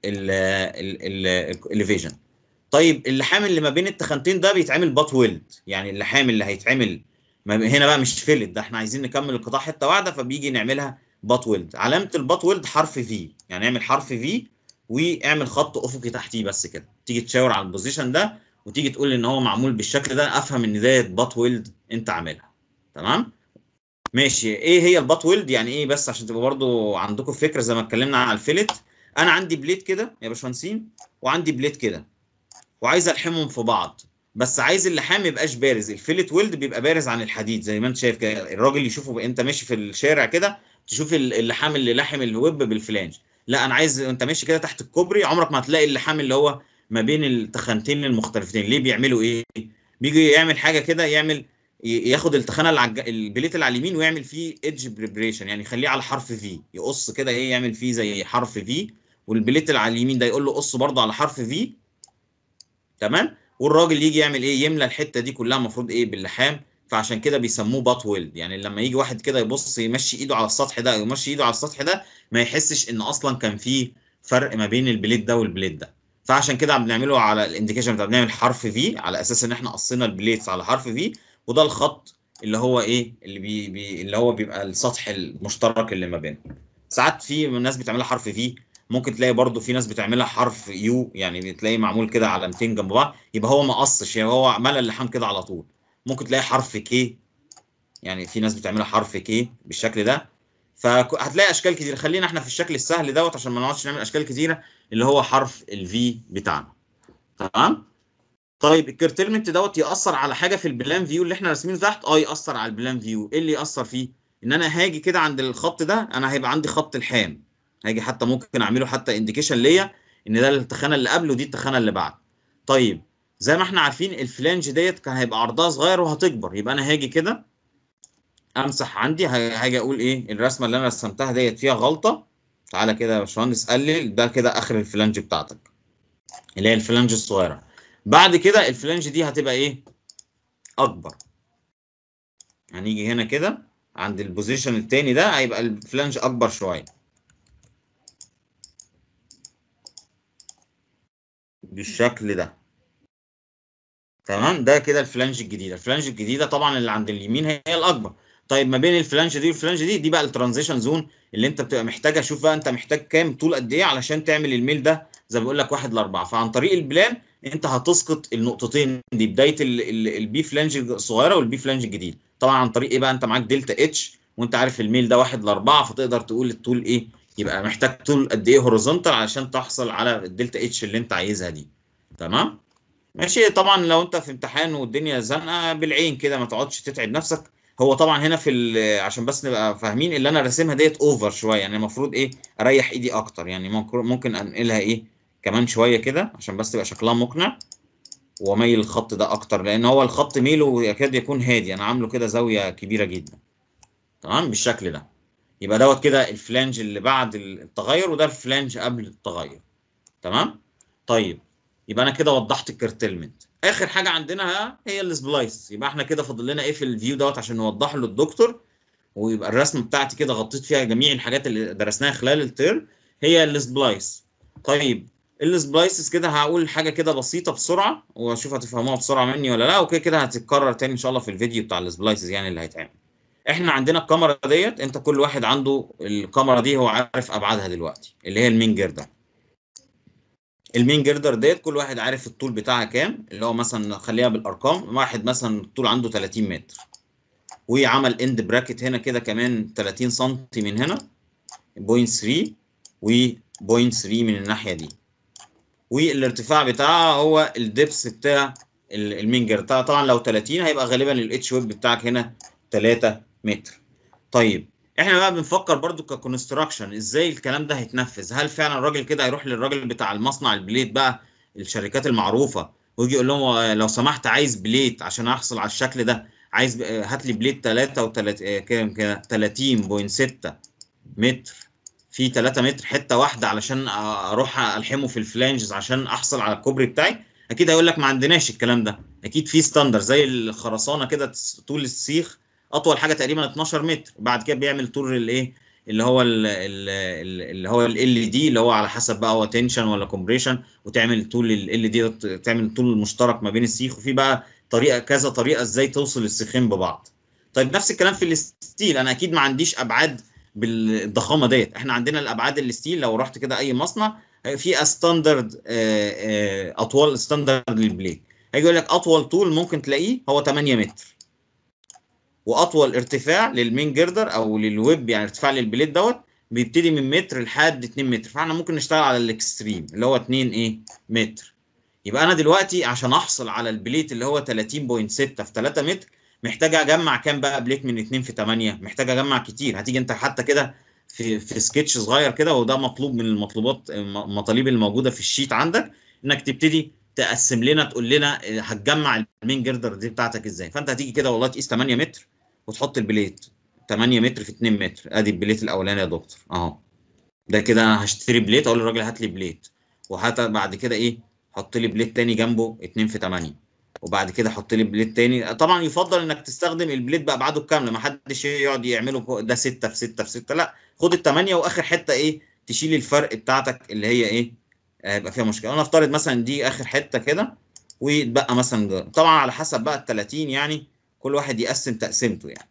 الاليفيشن. طيب اللحام اللي ما بين التخانتين ده بيتعمل بات ويلد، يعني اللحام اللي هيتعمل هنا بقى مش فيلت، ده احنا عايزين نكمل القطاع حته واحده فبيجي نعملها بات ويلد. علامه البات ويلد حرف في، يعني اعمل حرف في واعمل خط افقي تحتيه بس كده، تيجي تشاور على البوزيشن ده وتيجي تقول ان هو معمول بالشكل ده افهم ان ده بات ويلد انت عاملها. تمام ماشي. ايه هي البات ويلد يعني ايه؟ بس عشان تبقى برضو عندكم فكره زي ما اتكلمنا على الفيلت. انا عندي بليت كده يا باشمهندسين وعندي بليت كده وعايز الحمهم في بعض، بس عايز اللحام ما يبقاش بارز. الفيلت ويلد بيبقى بارز عن الحديد زي ما انت شايف كده، الراجل يشوفه انت ماشي في الشارع كده تشوف اللحام اللي لاحم الويب بالفلانج. لا انا عايز انت ماشي كده تحت الكوبري عمرك ما هتلاقي اللحام اللي هو ما بين التخانتين المختلفتين. ليه بيعملوا ايه؟ بيجي يعمل حاجه كده، يعمل ياخد التخانه اللي على البليت اللي على اليمين ويعمل فيه ايدج بريبريشن، يعني يخليه على حرف في، يقص كده ايه، يعمل فيه زي حرف في، والبليت اللي على اليمين ده يقول له قص برضه على حرف في. تمام. والراجل يجي يعمل ايه؟ يملى الحته دي كلها المفروض ايه؟ باللحام. فعشان كده بيسموه بات ويلد. يعني لما يجي واحد كده يبص يمشي ايده على السطح ده يمشي ايده على السطح ده ما يحسش ان اصلا كان في فرق ما بين البليت ده والبليت ده. فعشان كده بنعمله على الانديكيشن بتاع، بنعمل حرف في على اساس ان احنا قصينا البليتس على حرف في، وده الخط اللي هو ايه اللي بي, بي اللي هو بيبقى السطح المشترك اللي ما بينهم. ساعات في ناس بتعملها حرف في، ممكن تلاقي برضو في ناس بتعملها حرف يو، يعني بتلاقي معمول كده علامتين جنب بعض يبقى هو ما قصش، يعني هو ملى اللحام كده على طول. ممكن تلاقي حرف كي، يعني في ناس بتعملها حرف كي بالشكل ده. فهتلاقي اشكال كتير. خلينا احنا في الشكل السهل دوت عشان ما نقعدش نعمل اشكال كتيره، اللي هو حرف الفي بتاعنا. تمام. طيب الكيرتلمنت دوت ياثر على حاجه في البلان فيو اللي احنا راسمينه تحت؟ اه ياثر على البلان فيو. ايه اللي ياثر فيه؟ ان انا هاجي كده عند الخط ده انا هيبقى عندي خط الحام، هاجي حتى ممكن اعمله حتى انديكيشن ليا ان ده التخانه اللي قبله ودي التخانه اللي بعد. طيب زي ما احنا عارفين الفلانج ديت كان هيبقى عرضها صغير وهتكبر، يبقى انا هاجي كده امسح عندي، هاجي اقول ايه الرسمه اللي انا رسمتها ديت فيها غلطه، تعالى كده يا باشمهندس قلل ده كده اخر الفلانج بتاعتك اللي هي الفلانج الصغيره. بعد كده الفلانج دي هتبقى ايه؟ اكبر. هنيجي هنا كده عند البوزيشن التاني ده هيبقى الفلانج اكبر شويه بالشكل ده. تمام. ده كده الفلانج الجديده. الفلانج الجديده طبعا اللي عند اليمين هي الاكبر. طيب ما بين الفلانج دي والفلانج دي دي بقى الترانزيشن زون اللي انت بتبقى محتاج اشوف بقى انت محتاج كام طول قد ايه علشان تعمل الميل ده زي ما بقول لك واحد لاربعه. فعن طريق البلان انت هتسقط النقطتين دي بدايه البي فلانج الصغيره والبي فلانج الجديد. طبعا عن طريق ايه بقى؟ انت معاك دلتا اتش وانت عارف الميل ده واحد لاربعه، فتقدر تقول الطول ايه يبقى محتاج طول قد ايه هوريزونتال علشان تحصل على الدلتا اتش اللي انت عايزها دي. تمام ماشي. طبعا لو انت في امتحان والدنيا زنقه بالعين كده ما تقعدش تتعب نفسك. هو طبعا هنا في عشان بس نبقى فاهمين اللي انا راسمها ديت اوفر شويه، يعني المفروض ايه اريح ايدي اكتر، يعني ممكن ممكن انقلها ايه كمان شويه كده عشان بس تبقى شكلها مقنع، واميل الخط ده اكتر لان هو الخط ميله يكاد يكون هادي، انا عامله كده زاويه كبيره جدا. تمام بالشكل ده. يبقى دوت كده الفلانج اللي بعد التغير وده الفلانج قبل التغير. تمام. طيب يبقى انا كده وضحت الكيرتلمنت. اخر حاجه عندنا هي السبلايس. يبقى احنا كده فاضل لنا ايه في الفيو دوت عشان نوضحه للدكتور ويبقى الرسمه بتاعتي كده غطيت فيها جميع الحاجات اللي درسناها خلال الترم. هي السبلايس. طيب السبلايسز كده هقول حاجه كده بسيطه بسرعه واشوف هتفهموها بسرعه مني ولا لا، وكده كده هتتكرر تاني ان شاء الله في الفيديو بتاع السبلايسز يعني اللي هيتعمل. احنا عندنا الكاميرا ديت، انت كل واحد عنده الكاميرا دي هو عارف ابعادها دلوقتي اللي هي المين جيردر. المين جيردر ديت كل واحد عارف الطول بتاعها كام، اللي هو مثلا خليها بالارقام، واحد مثلا الطول عنده ثلاثين متر وعمل اند براكت هنا كده كمان ثلاثين سم من هنا صفر فاصلة ثلاثة و صفر فاصلة ثلاثة من الناحيه دي، والارتفاع بتاعها هو الدبس بتاع المين جيردر. طبعا لو ثلاثين هيبقى غالبا الاتش ويب بتاعك هنا ثلاثة متر. طيب احنا بقى بنفكر برضو ككونستراكشن ازاي الكلام ده هيتنفذ. هل فعلا الراجل كده هيروح للراجل بتاع المصنع البليت بقى الشركات المعروفه ويجي يقول لهم لو سمحت عايز بليت عشان احصل على الشكل ده، عايز هات لي بليت ثلاثة وثلاثين كام كده ثلاثين فاصلة ستة متر في ثلاثة متر حته واحده علشان اروح الحمه في الفلانجز عشان احصل على الكوبري بتاعي؟ اكيد هيقول لك ما عندناش الكلام ده. اكيد في ستاندر زي الخرسانه كده طول السيخ اطول حاجه تقريبا اتناشر متر، بعد كده بيعمل طول الايه اللي هو ال اللي هو ال دي اللي هو على حسب بقى هو تنشن ولا كومبريشن، وتعمل طول ال دي تعمل طول المشترك ما بين السيخ، وفي بقى طريقه كذا طريقه ازاي توصل السيخين ببعض. طيب نفس الكلام في الستيل، انا اكيد ما عنديش ابعاد بالضخامه ديت، احنا عندنا الابعاد الستيل لو رحت كده اي مصنع في ستاندرد اطوال ستاندرد للبليد، هيجي يقول لك اطول طول ممكن تلاقيه هو تمانية متر. واطول ارتفاع للمين جردر او للويب، يعني ارتفاع للبليت دوت بيبتدي من متر لحد اتنين متر، فاحنا ممكن نشتغل على الاكستريم اللي هو اتنين ايه متر. يبقى انا دلوقتي عشان احصل على البليت اللي هو تلاتين فاصلة ستة في تلاتة متر محتاج اجمع كام بقى بليت من اتنين في تمانية؟ محتاج اجمع كتير. هتيجي انت حتى كده في في سكتش صغير كده، وده مطلوب من المطلوبات المطالب الموجوده في الشيت عندك، انك تبتدي تقسم لنا، تقول لنا هتجمع المين جردر دي بتاعتك ازاي. فانت هتيجي كده والله تقيس تمانية متر وتحط البليت تمانية متر في اتنين متر، ادي البليت الاولاني يا دكتور اهو. ده كده انا هشتري بليت، اقول للراجل هات لي بليت، وهات بعد كده ايه حط لي بليت تاني جنبه اتنين في تمانية، وبعد كده حط لي بليت تاني. طبعا يفضل انك تستخدم البليت بابعاده الكامله، ما حدش يقعد يعمله ده ستة في ستة في ستة، لا خد التمانية واخر حته ايه تشيل الفرق بتاعتك اللي هي ايه هيبقى فيها مشكله. انا افترض مثلا دي اخر حته كده، ويتبقى مثلا طبعا على حسب بقى ال تلاتين، يعني كل واحد يقسم تقسيمته يعني.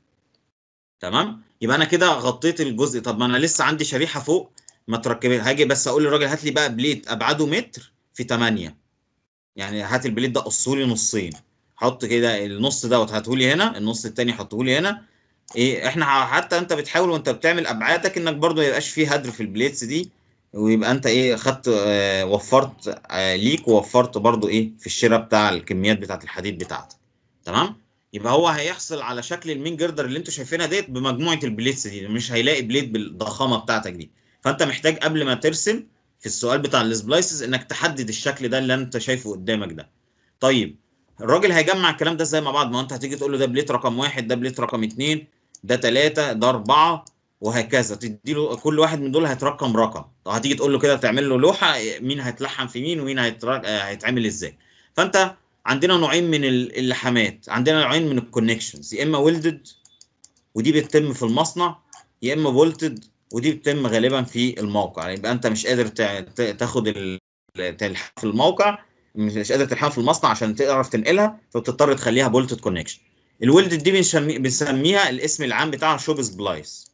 تمام، يبقى انا كده غطيت الجزء. طب ما انا لسه عندي شريحه فوق ما تركبها، هاجي بس اقول للراجل هات لي بقى بليت ابعاده متر في تمانية، يعني هات البليت ده قصه لي نصين، حط كده النص دوت هاته لي هنا، النص التاني حطه لي هنا. ايه احنا حتى انت بتحاول وانت بتعمل ابعادك انك برضو ما يبقاش فيه هدر في البليتس دي، ويبقى انت ايه خدت اه وفرت اه ليك، ووفرت برضو ايه في الشراء بتاع الكميات بتاعت الحديد بتاعتك. تمام، يبقى هو هيحصل على شكل المين جردر اللي انتوا شايفينها ديت بمجموعه البليتس دي، مش هيلاقي بليت بالضخامه بتاعتك دي. فانت محتاج قبل ما ترسم في السؤال بتاع السبلايسز انك تحدد الشكل ده اللي انت شايفه قدامك ده. طيب الراجل هيجمع الكلام ده ازاي مع بعض؟ ما انت هتيجي تقول له ده بليت رقم واحد، ده بليت رقم اتنين، ده تلاتة، ده أربعة، وهكذا. تدي له كل واحد من دول هيترقم رقم. طب هتيجي تقول له كده تعمل له لوحه مين هيتلحم في مين ومين هيترق... هيتعمل ازاي. فانت عندنا نوعين من اللحامات، عندنا نوعين من الكونكشنز، يا اما ويلدد ودي بتتم في المصنع، يا اما بولتد ودي بتتم غالبا في الموقع. يبقى انت مش قادر تاخد تلحام في الموقع، مش قادر تلحمها في المصنع عشان تعرف تنقلها، فبتضطر تخليها بولتد كونكشن. الويلدد دي بنسمي بنسميها الاسم العام بتاعها شوب سبلايس.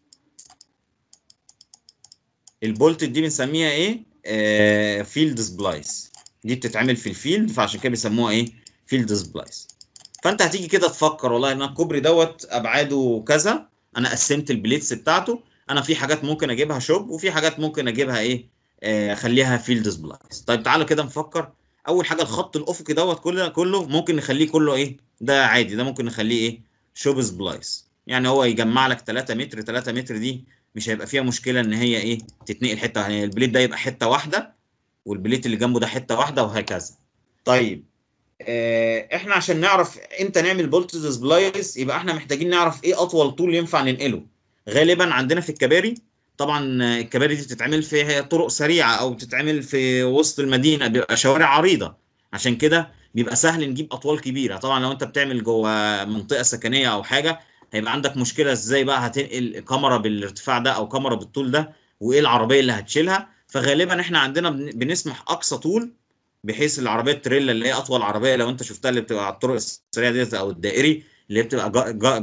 البولتد دي بنسميها ايه؟ آه فيلد سبلايس. دي بتتعمل في الفيلد، فعشان كده بيسموها ايه؟ فيلد سبلايس. فانت هتيجي كده تفكر والله ان الكوبري دوت ابعاده كذا، انا قسمت البليتس بتاعته، انا في حاجات ممكن اجيبها شوب وفي حاجات ممكن اجيبها ايه؟ آه اخليها فيلد سبلايس. طيب تعالوا كده نفكر. اول حاجه الخط الافقي دوت كله كله ممكن نخليه كله ايه؟ ده عادي، ده ممكن نخليه ايه؟ شوب سبلايس. يعني هو يجمع لك تلاتة متر، تلاتة متر دي مش هيبقى فيها مشكله ان هي ايه؟ تتنقل حته، يعني البليت ده يبقى حته واحده والبليت اللي جنبه ده حته واحده وهكذا. طيب آه احنا عشان نعرف امتى نعمل بولتد سبلايس يبقى احنا محتاجين نعرف ايه اطول طول ينفع ننقله. غالبا عندنا في الكباري، طبعا الكباري دي بتتعمل في طرق سريعه او بتتعمل في وسط المدينه، بيبقى شوارع عريضه، عشان كده بيبقى سهل نجيب اطوال كبيره. طبعا لو انت بتعمل جوه منطقه سكنيه او حاجه هيبقى عندك مشكله ازاي بقى هتنقل كاميرا بالارتفاع ده او كاميرا بالطول ده، وايه العربيه اللي هتشيلها. فغالبا احنا عندنا بنسمح اقصى طول، بحيث العربيه التريلا اللي هي اطول عربيه لو انت شفتها اللي بتبقى على الطرق السريعه ديت او الدائري اللي هي بتبقى جا جا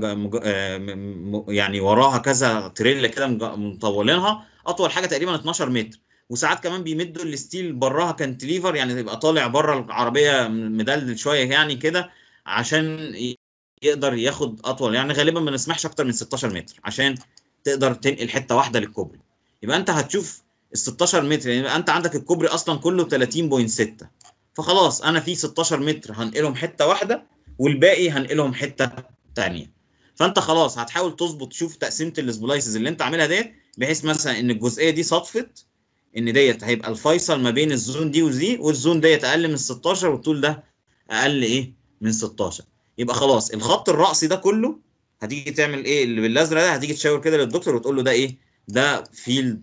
جا يعني وراها كذا تريلا كده مطولينها، اطول حاجه تقريبا اتناشر متر. وساعات كمان بيمدوا الستيل براها كانتليفر، يعني تبقى طالع بره العربيه مدلدل شويه يعني كده عشان يقدر ياخد اطول. يعني غالبا ما نسمحش اكتر من ستاشر متر عشان تقدر تنقل حته واحده للكوبري. يبقى انت هتشوف ال ستاشر متر، يعني انت عندك الكوبري اصلا كله تلاتين فاصلة ستة، فخلاص انا في ستاشر متر هنقلهم حته واحده والباقي هنقلهم حته ثانيه. فانت خلاص هتحاول تظبط، تشوف تقسيمه السبلايسز اللي انت عاملها ديت، بحيث مثلا ان الجزئيه دي صدفت ان ديت هيبقى الفيصل ما بين الزون دي ودي، والزون ديت اقل من ستاشر والطول ده اقل ايه من ستاشر. يبقى خلاص الخط الرأسي ده كله هتيجي تعمل ايه اللي بالازرق ده، هتيجي تشاور كده للدكتور وتقول له ده ايه؟ ده فيلد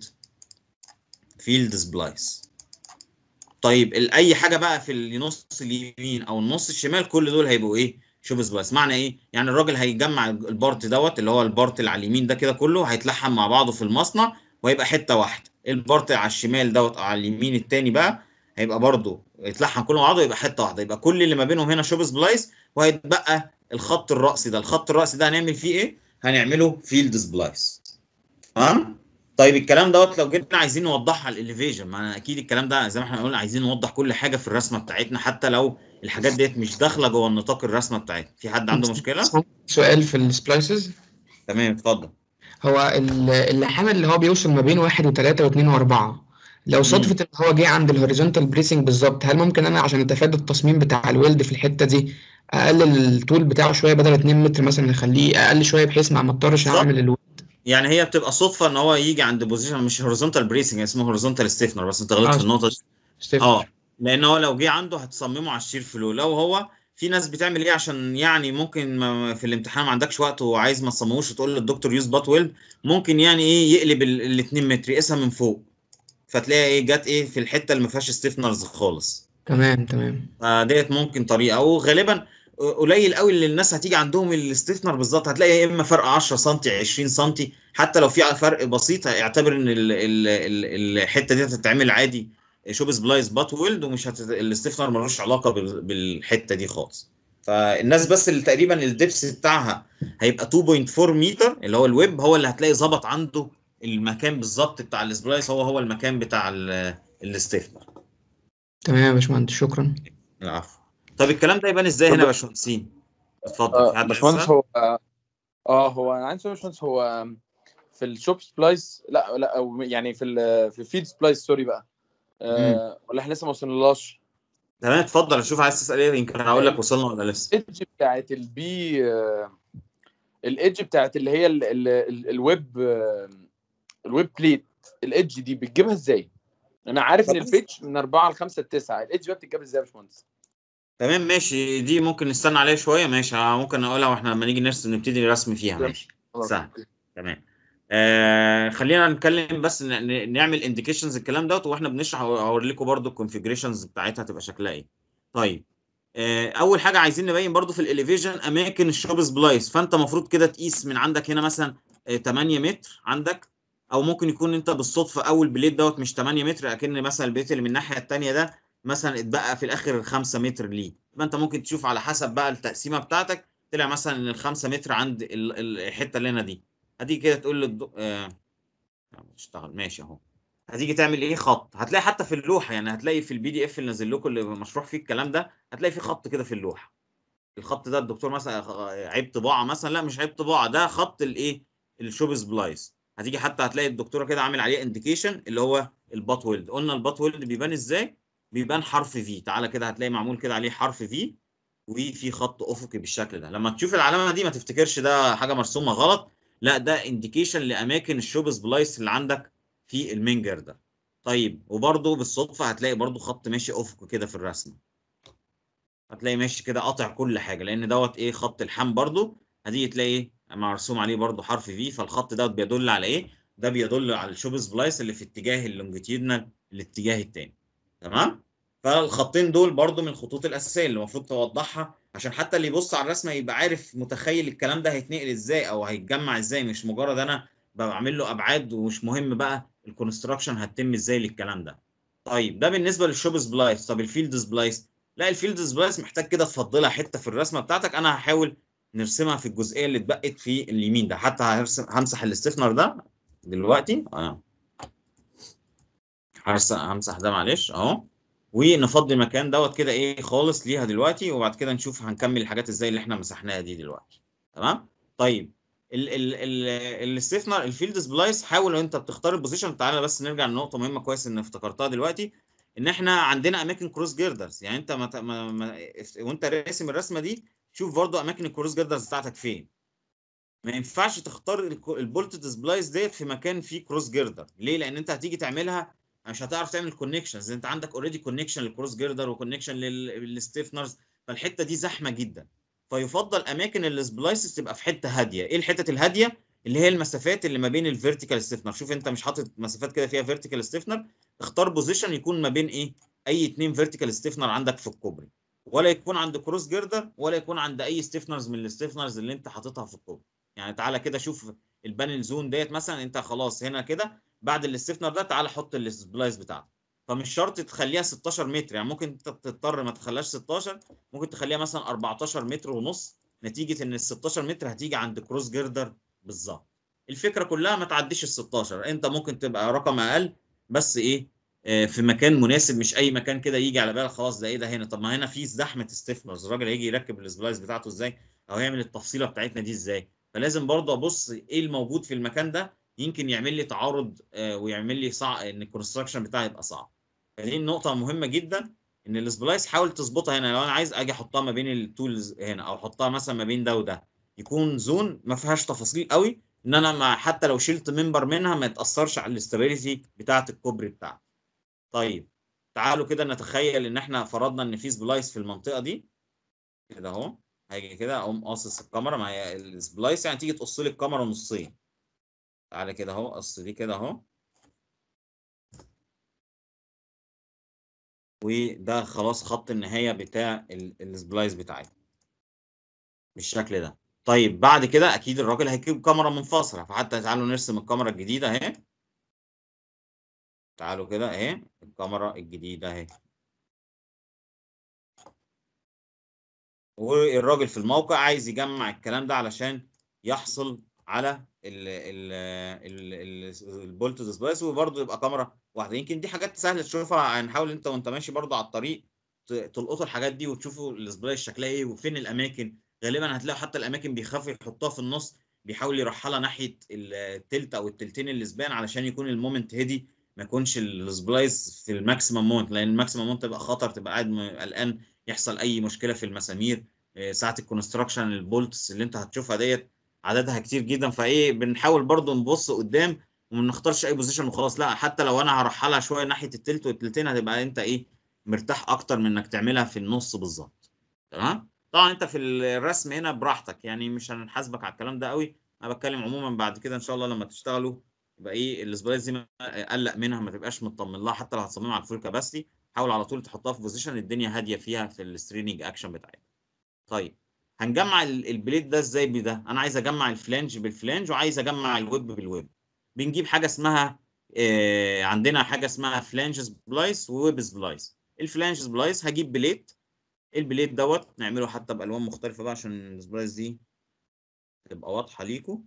فيلد سبلايس. طيب اي حاجه بقى في النص اليمين او النص الشمال كل دول هيبقوا ايه؟ شوب سبلايس. معنى ايه؟ يعني الراجل هيجمع البارت دوت اللي هو البارت اللي على اليمين ده كده كله هيتلحم مع بعضه في المصنع وهيبقى حته واحده. البارت على الشمال دوت على اليمين الثاني بقى هيبقى برضه يتلحم كله مع بعضه يبقى حته واحده، يبقى كل اللي ما بينهم هنا شوب سبلايس. وهيتبقى الخط الرأسي ده، الخط الرأسي ده هنعمل فيه ايه؟ هنعمله فيلد سبلايس. تمام؟ طيب الكلام دوت لو جينا عايزين نوضحها على الاليفيشن، ما أنا اكيد الكلام ده زي ما احنا قلنا عايزين نوضح كل حاجه في الرسمه بتاعتنا حتى لو الحاجات ديت مش داخله جوه النطاق الرسمه بتاعتنا. في حد عنده مشكله؟ سؤال في السبلايسز. تمام اتفضل. هو ال- اللحام اللي هو بيوصل ما بين واحد وثلاثة واثنين وأربعة، لو صدفة إن هو جه عند الهوريزونتال بريسنج بالظبط، هل ممكن أنا عشان أتفادى التصميم بتاع الويلد في الحتة دي أقلل الطول بتاعه شوية بدل اتنين متر مثلا، أخليه أقل شوية بحيث ما ما اضطرش بالظبط. أعمل الويلد؟ يعني هي بتبقى صدفه ان هو يجي عند بوزيشن مش هوريزونتال بريسنج، اسمه هوريزونتال ستيفنر، بس انت غلطت آه، في النقطه دي. ستيفنر. اه لان هو لو جه عنده هتصممه على الشير فلو. لو هو في ناس بتعمل ايه عشان يعني ممكن ما في الامتحان ما عندكش وقت وعايز ما تصمموش وتقول للدكتور يوز بات ويلد، ممكن يعني ايه يقلب ال اتنين متر يقيسها من فوق، فتلاقي ايه جت ايه في الحته اللي ما فيهاش ستيفنرز خالص. تمام تمام. فديت ممكن طريقه، وغالبا قليل قوي اللي الناس هتيجي عندهم الستيفنر بالظبط، هتلاقي يا اما فرق عشرة سم عشرين سم، حتى لو في فرق بسيط اعتبر ان ال ال ال الحته دي هتتعمل عادي شوب سبلايس بات ويلد، ومش هت... الستيفنر ملوش علاقه بال... بالحته دي خالص. فالناس بس اللي تقريبا الدبس بتاعها هيبقى اتنين فاصلة اربعة متر اللي هو الويب، هو اللي هتلاقي ظبط عنده المكان بالظبط بتاع السبلايس، هو هو المكان بتاع الستيفنر. تمام يا باشمهندس، شكرا. العفو. طب الكلام ده يبان ازاي هنا يا باشمهندسين؟ اتفضل. في آه حد باشمهندس لسه؟ هو اه هو انا عندي سؤال يا باشمهندس. هو في الشوب سبلايس لا لا أو يعني في ال في الفيد سبلايس سوري بقى آه ولا احنا لسه ما وصلناش؟ تمام اتفضل. اشوف عايز تسال ايه، يمكن هقول لك وصلنا ولا لسه. الايدج بتاعت البي آه الايدج بتاعت اللي هي ال ال ال الويب آه الويب بليت، الايدج دي بتجيبها ازاي؟ انا عارف ان البيتش من أربعة ل خمسة ل تسعة، الايدج بقى بتتجاب ازاي يا باشمهندس؟ تمام ماشي، دي ممكن نستنى عليها شويه. ماشي ممكن اقولها واحنا لما نيجي نرسم نبتدي الرسم فيها. ماشي سهل. تمام. آه خلينا نتكلم بس ن- نعمل انديكيشنز الكلام دوت واحنا بنشرح، اوري لكم برده الكونفيجريشنز بتاعتها هتبقى شكلها ايه. طيب آه اول حاجه عايزين نبين برده في الاليفيشن اماكن الشوب سبلايس، فانت المفروض كده تقيس من عندك هنا مثلا آه تمانية متر عندك، او ممكن يكون انت بالصدفه اول بليت دوت مش تمانية متر، اكن مثلا البليت اللي من الناحيه الثانيه ده مثلا اتبقى في الاخر خمسة متر ليه، يبقى انت ممكن تشوف على حسب بقى التقسيمه بتاعتك طلع مثلا ان ال خمسة متر عند ال- الحته اللي هنا دي. هتيجي كده تقول له آه اشتغل ماشي اهو. هتيجي تعمل ايه خط، هتلاقي حتى في اللوحه، يعني هتلاقي في البي دي اف اللي نازل لكم اللي مشروح فيه الكلام ده، هتلاقي في خط كده في اللوحه. الخط ده الدكتور مثلا عيب طباعه مثلا، لا مش عيب طباعه، ده خط الايه الشوب سبلايس. هتيجي حتى هتلاقي الدكتوره كده عامل عليه انديكيشن اللي هو البات ويلد. قلنا البات ويلد بيبان ازاي؟ بيبان حرف في. تعالى كده هتلاقي معمول كده عليه حرف في وفي خط افقي بالشكل ده. لما تشوف العلامه دي ما تفتكرش ده حاجه مرسومه غلط، لا ده انديكيشن لاماكن الشوب سبلايس اللي عندك في المنجر ده. طيب وبرده بالصدفه هتلاقي برده خط ماشي افقي كده في الرسمه، هتلاقي ماشي كده قاطع كل حاجه لان دوت ايه خط الحام برده. هتيجي تلاقي ايه مرسوم عليه برده حرف في، فالخط دوت بيدل على ايه؟ ده بيدل على الشوب سبلايس اللي في اتجاه اللونجيتيودنال الاتجاه الثاني. تمام. فالخطين دول برده من الخطوط الاساسيه اللي المفروض توضحها عشان حتى اللي يبص على الرسمه يبقى عارف متخيل الكلام ده هيتنقل ازاي او هيتجمع ازاي، مش مجرد انا بعمل له ابعاد ومش مهم بقى الكونستراكشن هتتم ازاي للكلام ده. طيب ده بالنسبه للشوب سبلايس. طب الفيلد سبلايس، لا الفيلد سبلايس محتاج كده تفضلها حته في الرسمه بتاعتك. انا هحاول نرسمها في الجزئيه اللي اتبقت في اليمين ده، حتى هرسم همسح الاستفنر ده دلوقتي اه هرسم همسح ده معلش اهو، ونفضي المكان دوت كده ايه خالص ليها دلوقتي، وبعد كده نشوف هنكمل الحاجات ازاي اللي احنا مسحناها دي دلوقتي. تمام. طيب ال ال ال الاستثناء الفيلد سبلايس، حاول لو انت بتختار البوزيشن. تعالى بس نرجع لنقطه مهمه كويس ان افتكرتها دلوقتي، ان احنا عندنا اماكن كروس جيردرز. يعني انت ما ما ما وانت راسم الرسمه دي شوف برضو اماكن الكروس جيردرز بتاعتك فين. ما ينفعش تختار البولتد سبلايس ديت في مكان فيه كروس جيردر. ليه؟ لان انت هتيجي تعملها مش هتعرف تعمل كونكشنز، انت عندك اوريدي كونكشن للكروس جيردر وكونكشن للستيفنرز، فالحته دي زحمه جدا. فيفضل اماكن السبلايسز تبقى في حته هاديه. ايه الحتت الهاديه؟ اللي هي المسافات اللي ما بين الفيرتيكال ستيفنر. شوف انت مش حاطط مسافات كده فيها فيرتيكال ستيفنر، اختار بوزيشن يكون ما بين ايه اي اتنين فيرتيكال ستيفنر عندك في الكوبري، ولا يكون عند كروس جيردر ولا يكون عند اي ستيفنرز من الستيفنرز اللي انت حاططها في الكوبري. يعني تعالى كده شوف البانل زون ديت مثلا، انت خلاص هنا كده بعد الاستفنر ده تعالى حط السبلايس بتاعتك. فمش شرط تخليها ستاشر متر، يعني ممكن انت تضطر ما تخليهاش ستاشر، ممكن تخليها مثلا اربعتاشر متر ونص، نتيجه ان ال ستاشر متر هتيجي عند كروس جيردر بالظبط. الفكره كلها ما تعديش ال ستاشر، انت ممكن تبقى رقم اقل بس ايه آه في مكان مناسب، مش اي مكان كده يجي على بالك خلاص ده ايه ده هنا. طب ما هنا في زحمه ستيفنرز، الراجل هيجي يركب السبلايس بتاعته ازاي او هيعمل التفصيله بتاعتنا دي ازاي؟ فلازم برضه ابص ايه الموجود في المكان ده، يمكن يعمل لي تعارض آه ويعمل لي صعب ان الكونستراكشن بتاعي يبقى صعب. فدي النقطه مهمه جدا، ان السبلايس حاول تظبطها هنا. لو انا عايز اجي احطها ما بين التولز هنا او احطها مثلا ما بين ده وده، يكون زون ما فيهاش تفاصيل قوي، ان انا ما حتى لو شلت منبر منها ما يتاثرش على الاستابيليتي بتاعه الكوبري بتاعتي. طيب تعالوا كده نتخيل ان احنا فرضنا ان في سبلايس في المنطقه دي كده اهو. هاجي كده اقوم قاصص الكاميرا، ما هي السبلايس يعني تيجي تقص لي الكاميرا نصين. تعالى كده اهو قص دي كده اهو، وده خلاص خط النهايه بتاع السبلايس بتاعتي بالشكل ده. طيب بعد كده اكيد الراجل هيجيب كاميرا منفصله، فحتى تعالوا نرسم الكاميرا الجديده اهي. تعالوا كده اهي الكاميرا الجديده اهي، والراجل في الموقع عايز يجمع الكلام ده علشان يحصل على البولت ديسبلايس، وبرضه يبقى كاميرا واحده. يمكن دي حاجات سهله تشوفها، هنحاول انت وانت ماشي برضه على الطريق تلقطوا الحاجات دي وتشوفوا السبلايس شكلها ايه وفين الاماكن. غالبا هتلاقوا حتى الاماكن بيخافوا يحطوها في النص، بيحاول يرحلها ناحيه التلت او التلتين اللي سبان علشان يكون المومنت هدي، ما يكونش السبلايس في الماكسيمم مومنت، لان الماكسيمم مومنت تبقى خطر، تبقى قاعد قلقان يحصل اي مشكله في المسامير ساعه الكونستراكشن. البولتس اللي انت هتشوفها ديت عددها كتير جدا، فايه بنحاول برضو نبص قدام وما نختارش اي بوزيشن وخلاص. لا، حتى لو انا هرحلها شويه ناحيه التلت والتلتين هتبقى انت ايه مرتاح اكتر من انك تعملها في النص بالظبط. تمام. طبعا انت في الرسم هنا براحتك، يعني مش هنحاسبك على الكلام ده قوي، انا بتكلم عموما. بعد كده ان شاء الله لما تشتغلوا يبقى ايه السبلايس دي قلق منها، ما تبقاش مطمن لها. حتى لو هتصممها على الفول كاباسيتي حاول على طول تحطها في بوزيشن الدنيا هاديه فيها في الستريننج اكشن بتاعتها. طيب هنجمع البليت ده ازاي بده؟ انا عايز اجمع الفلانج بالفلانج وعايز اجمع الويب بالويب. بنجيب حاجه اسمها آه عندنا حاجه اسمها فلانج سبلايس وويب سبلايس. الفلانج سبلايس هجيب بليت، البليت دوت نعمله حتى بالوان مختلفه بقى عشان السبلايس دي تبقى واضحه ليكم.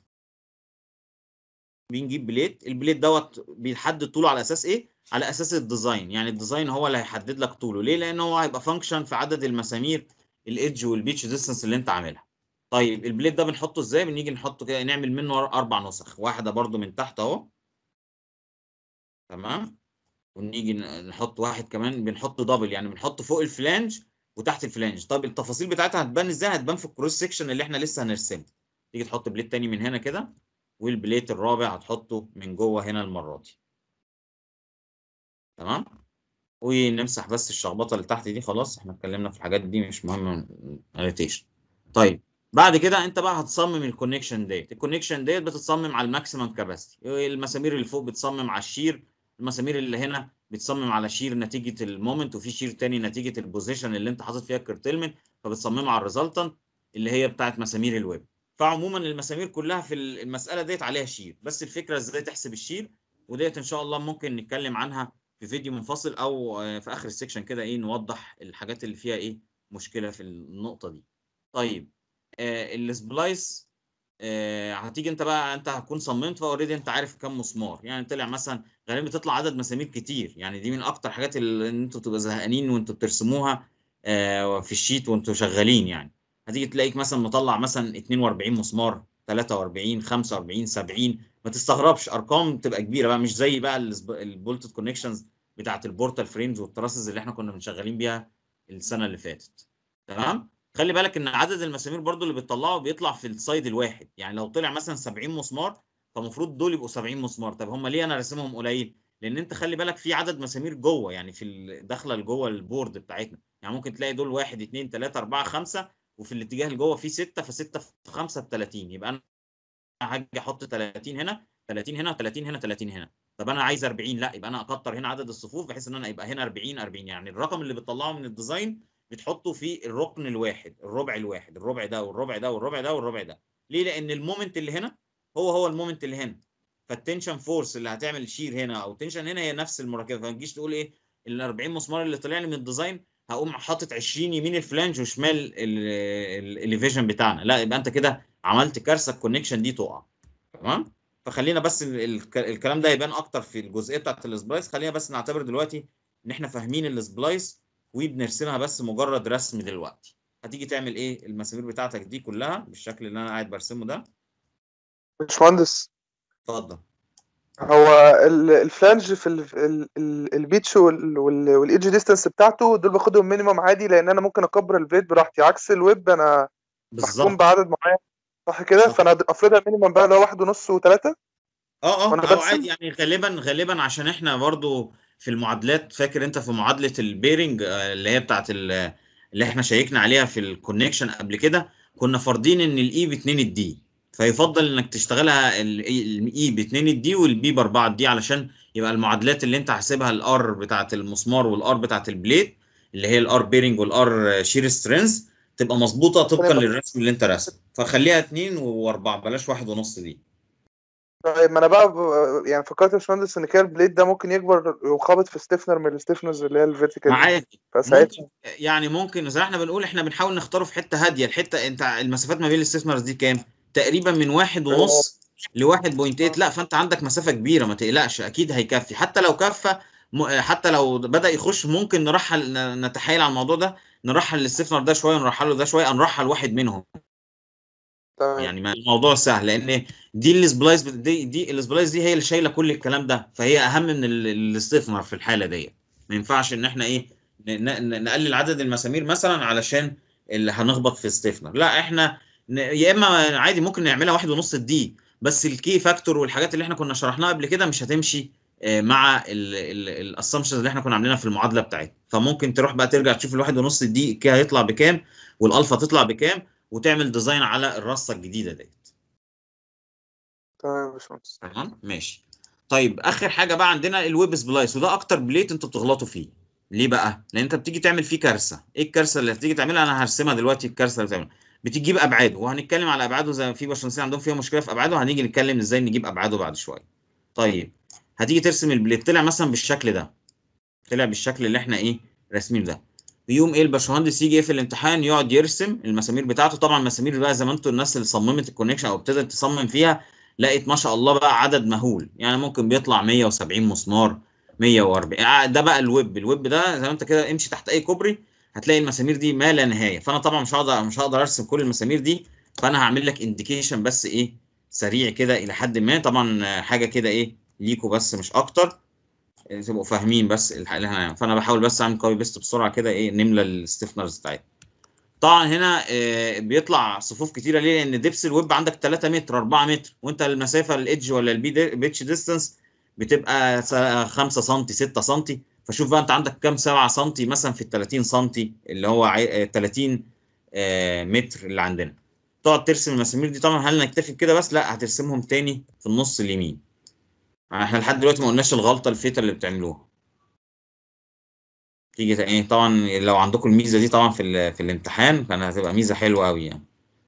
بنجيب بليت، البليت دوت بيحدد طوله على اساس ايه؟ على اساس الديزاين، يعني الديزاين هو اللي هيحدد لك طوله. ليه؟ لان هو هيبقى فانكشن في عدد المسامير الايدج والبيتش ديستانس اللي انت عاملها. طيب البليت ده بنحطه ازاي؟ بنيجي نحطه كده، نعمل منه اربع نسخ، واحده برده من تحت اهو تمام، ونيجي نحط واحد كمان بنحطه دبل، يعني بنحطه فوق الفلانج وتحت الفلانج. طب التفاصيل بتاعتها هتبان ازاي؟ هتبان في الكروس سيكشن اللي احنا لسه هنرسمه. تيجي تحط بليت تاني من هنا كده، والبليت الرابع هتحطه من جوه هنا المره دي. تمام، ونمسح بس الشخبطه اللي تحت دي، خلاص احنا اتكلمنا في الحاجات دي مش مهم انوتيشن. طيب بعد كده انت بقى هتصمم الكونكشن ديت. الكونكشن ديت بتتصمم على الماكسيمم كاباسيتي، المسامير اللي فوق بتصمم على الشير، المسامير اللي هنا بتصمم على شير نتيجه المومنت، وفي شير تاني نتيجه البوزيشن اللي انت حاطط فيها الكرتلمنت، فبتصممها على الريزلتنت اللي هي بتاعت مسامير الويب. فعموما المسامير كلها في المساله ديت عليها شير، بس الفكره ازاي تحسب الشير، وديت ان شاء الله ممكن نتكلم عنها في فيديو منفصل او في اخر السكشن كده ايه نوضح الحاجات اللي فيها ايه مشكله في النقطه دي. طيب آه السبلايس آه هتيجي انت بقى، انت هتكون صممت فاوريدي انت عارف كم مسمار، يعني طلع مثلا غالبا بتطلع عدد مسامير كتير، يعني دي من اكتر حاجات اللي انتوا تبقى زهقانين وانتوا بترسموها آه في الشيت وانتوا شغالين. يعني هتيجي تلاقيك مثلا مطلع مثلا اتنين واربعين مسمار، تلاتة واربعين، خمسة واربعين، سبعين، ما تستغربش ارقام تبقى كبيره بقى، مش زي بقى البولتد كونكشنز بتاعت البورتال فريمز والتراسز اللي احنا كنا شغالين بيها السنه اللي فاتت. تمام. خلي بالك ان عدد المسامير برضو اللي بتطلعه بيطلع في السايد الواحد، يعني لو طلع مثلا سبعين مسمار فالمفروض دول يبقوا سبعين مسمار. طب هم ليه انا راسمهم قليل؟ لان انت خلي بالك في عدد مسامير جوه، يعني في داخله لجوه البورد بتاعتنا، يعني ممكن تلاقي دول واحد اتنين تلاته اربعه خمسه، وفي الاتجاه اللي جوه في سته، فسته في خمسه ب تلاتين، يبقى انا هاجي احط تلاتين هنا، تلاتين هنا، تلاتين هنا، تلاتين هنا. طب انا عايز اربعين، لا يبقى انا اكتر هنا عدد الصفوف بحيث ان انا يبقى هنا اربعين اربعين، يعني الرقم اللي بتطلعه من الديزاين بتحطه في الركن الواحد، الربع الواحد، الربع ده والربع ده والربع ده والربع ده. ليه؟ لان المومنت اللي هنا هو هو المومنت اللي هنا، فالتنشن فورس اللي هتعمل شير هنا او تنشن هنا هي نفس المركبه. فما تجيش تقول ايه ال اربعين مسمار اللي طلع لي من الديزاين هقوم حاطط عشرين يمين الفلانج وشمال الاليفيشن بتاعنا، لا يبقى انت كده عملت كارثه، الكونكشن دي تقع. تمام. فخلينا بس ال ال الكلام ده يبان اكتر في الجزئيه بتاعت السبلايس. خلينا بس نعتبر دلوقتي ان احنا فاهمين السبلايس وبنرسمها بس مجرد رسم دلوقتي. هتيجي تعمل ايه؟ المسامير بتاعتك دي كلها بالشكل اللي انا قاعد برسمه ده. باشمهندس، اتفضل. هو ال- الفلانج في ال- ال- ال- البيتش وال- وال- والايدج ديستانس بتاعته دول باخدهم مينيمم عادي، لان انا ممكن اكبر البليد براحتي، عكس الويب انا محكوم بالظبط. بعدد معين، صح كده؟ صح. فانا افرضها مينيمم بقى لو واحد ونص وثلاثه اه اه وانا او عادي برسم. يعني، غالبا غالبا عشان احنا برضو في المعادلات، فاكر انت في معادله البيرنج آه، اللي هي بتاعت ال- اللي احنا شيكنا عليها في الكونكشن قبل كده، كنا فارضين ان الاي ب اتنين الدي، فيفضل انك تشتغلها الاي ب اتنين الدي والبي ب اربعة الدي، علشان يبقى المعادلات اللي انت حاسبها الار بتاعت المسمار والار بتاعت البليت اللي هي الار بيرنج والار شير سترينث تبقى مظبوطه طبقا للرسم اللي انت راسمه. فخليها اتنين واربعة، بلاش واحد ونص دي. طيب ما انا بقى ب- يعني فكرت يا باشمهندس ان كده البليد ده ممكن يكبر ويخابط في ستيفنر من الستيفنرز اللي هي الفيرتيكال دي، معاك. فساعتها ممكن يعني، ممكن زي احنا بنقول احنا بنحاول نختاره في حته هاديه. الحته انت المسافات ما بين الاستثمارز دي كام؟ تقريبا من واحد ونص ل واحد فاصلة تمانية. لا فانت عندك مسافه كبيره، ما تقلقش اكيد هيكفي. حتى لو كفى م- حتى لو بدا يخش ممكن نرحل ن- نتحايل على الموضوع ده، نرحل الاستثمار ده شويه ونرحله ده شويه، نرحل واحد منهم. تمام. يعني ما الموضوع سهل، لان دي السبلايس دي دي السبلايس دي هي اللي شايله كل الكلام ده، فهي اهم من ال- الاستثمار في الحاله دي. ما ينفعش ان احنا ايه ن- ن- نقلل عدد المسامير مثلا علشان اللي هنخبط في استثمار. لا احنا ن- يا اما عادي ممكن نعملها واحد ونص دي، بس الكي فاكتور والحاجات اللي احنا كنا شرحناها قبل كده مش هتمشي آه، مع الاسامبشنز اللي احنا كنا عاملينها في المعادله بتاعتنا. فممكن تروح بقى ترجع تشوف الواحد ونص دي الكي هيطلع بكام والالفا تطلع بكام، وتعمل ديزاين على الرصه الجديده ديت. تمام يا باشمهندس. تمام ماشي. طيب اخر حاجه بقى عندنا الويب سبلايس، وده اكتر بليت انتوا بتغلطوا فيه. ليه بقى؟ لان انت بتيجي تعمل فيه كارثه. ايه الكارثه اللي هتيجي تعملها؟ انا هرسمها دلوقتي. الكارثه اللي بتعملها بتجيب ابعاده، وهنتكلم على ابعاده زي ما في باشمهندسين عندهم فيها مشكله في ابعاده، هنيجي نتكلم ازاي نجيب ابعاده بعد شويه. طيب هتيجي ترسم البليت، طلع مثلا بالشكل ده، طلع بالشكل اللي احنا ايه راسمين ده. يقوم ايه الباشمهندس يجي في الامتحان يقعد يرسم المسامير بتاعته. طبعا المسامير بقى زي ما انتوا الناس اللي صممت الكونكشن او ابتدت تصمم فيها لقيت ما شاء الله بقى عدد مهول، يعني ممكن بيطلع مية وسبعين مسمار، مية واربعين. آه ده بقى الويب. الويب ده زي ما انت كده امشي تحت اي كوبري هتلاقي المسامير دي ما لا نهايه. فانا طبعا مش هقدر مش هقدر ارسم كل المسامير دي، فانا هعمل لك انديكيشن بس ايه سريع كده الى حد ما. طبعا حاجه كده ايه ليكوا بس مش اكتر، تبقوا فاهمين بس الحقيقة. فانا بحاول بس اعمل كوبي بيست بسرعه كده ايه نملى الستيفنرز بتاعتنا. طبعا هنا آه بيطلع صفوف كتيره. ليه؟ لان دبس الويب عندك تلاتة متر اربعة متر، وانت المسافه الايدج ولا البي بيتش ديستانس بتبقى خمسة سم ستة سم. فشوف بقى انت عندك كام سبعة سم مثلا في ال تلاتين سم اللي هو عي... تلاتين آه متر اللي عندنا. تقعد ترسم المسامير دي. طبعا هل نكتفي بكده بس؟ لا، هترسمهم تاني في النص اليمين. احنا لحد دلوقتي ما قلناش الغلطه الفيتا اللي بتعملوها. تيجي ايه طبعا لو عندكم الميزه دي طبعا في ال... في الامتحان كان هتبقى ميزه حلوه قوي يعني.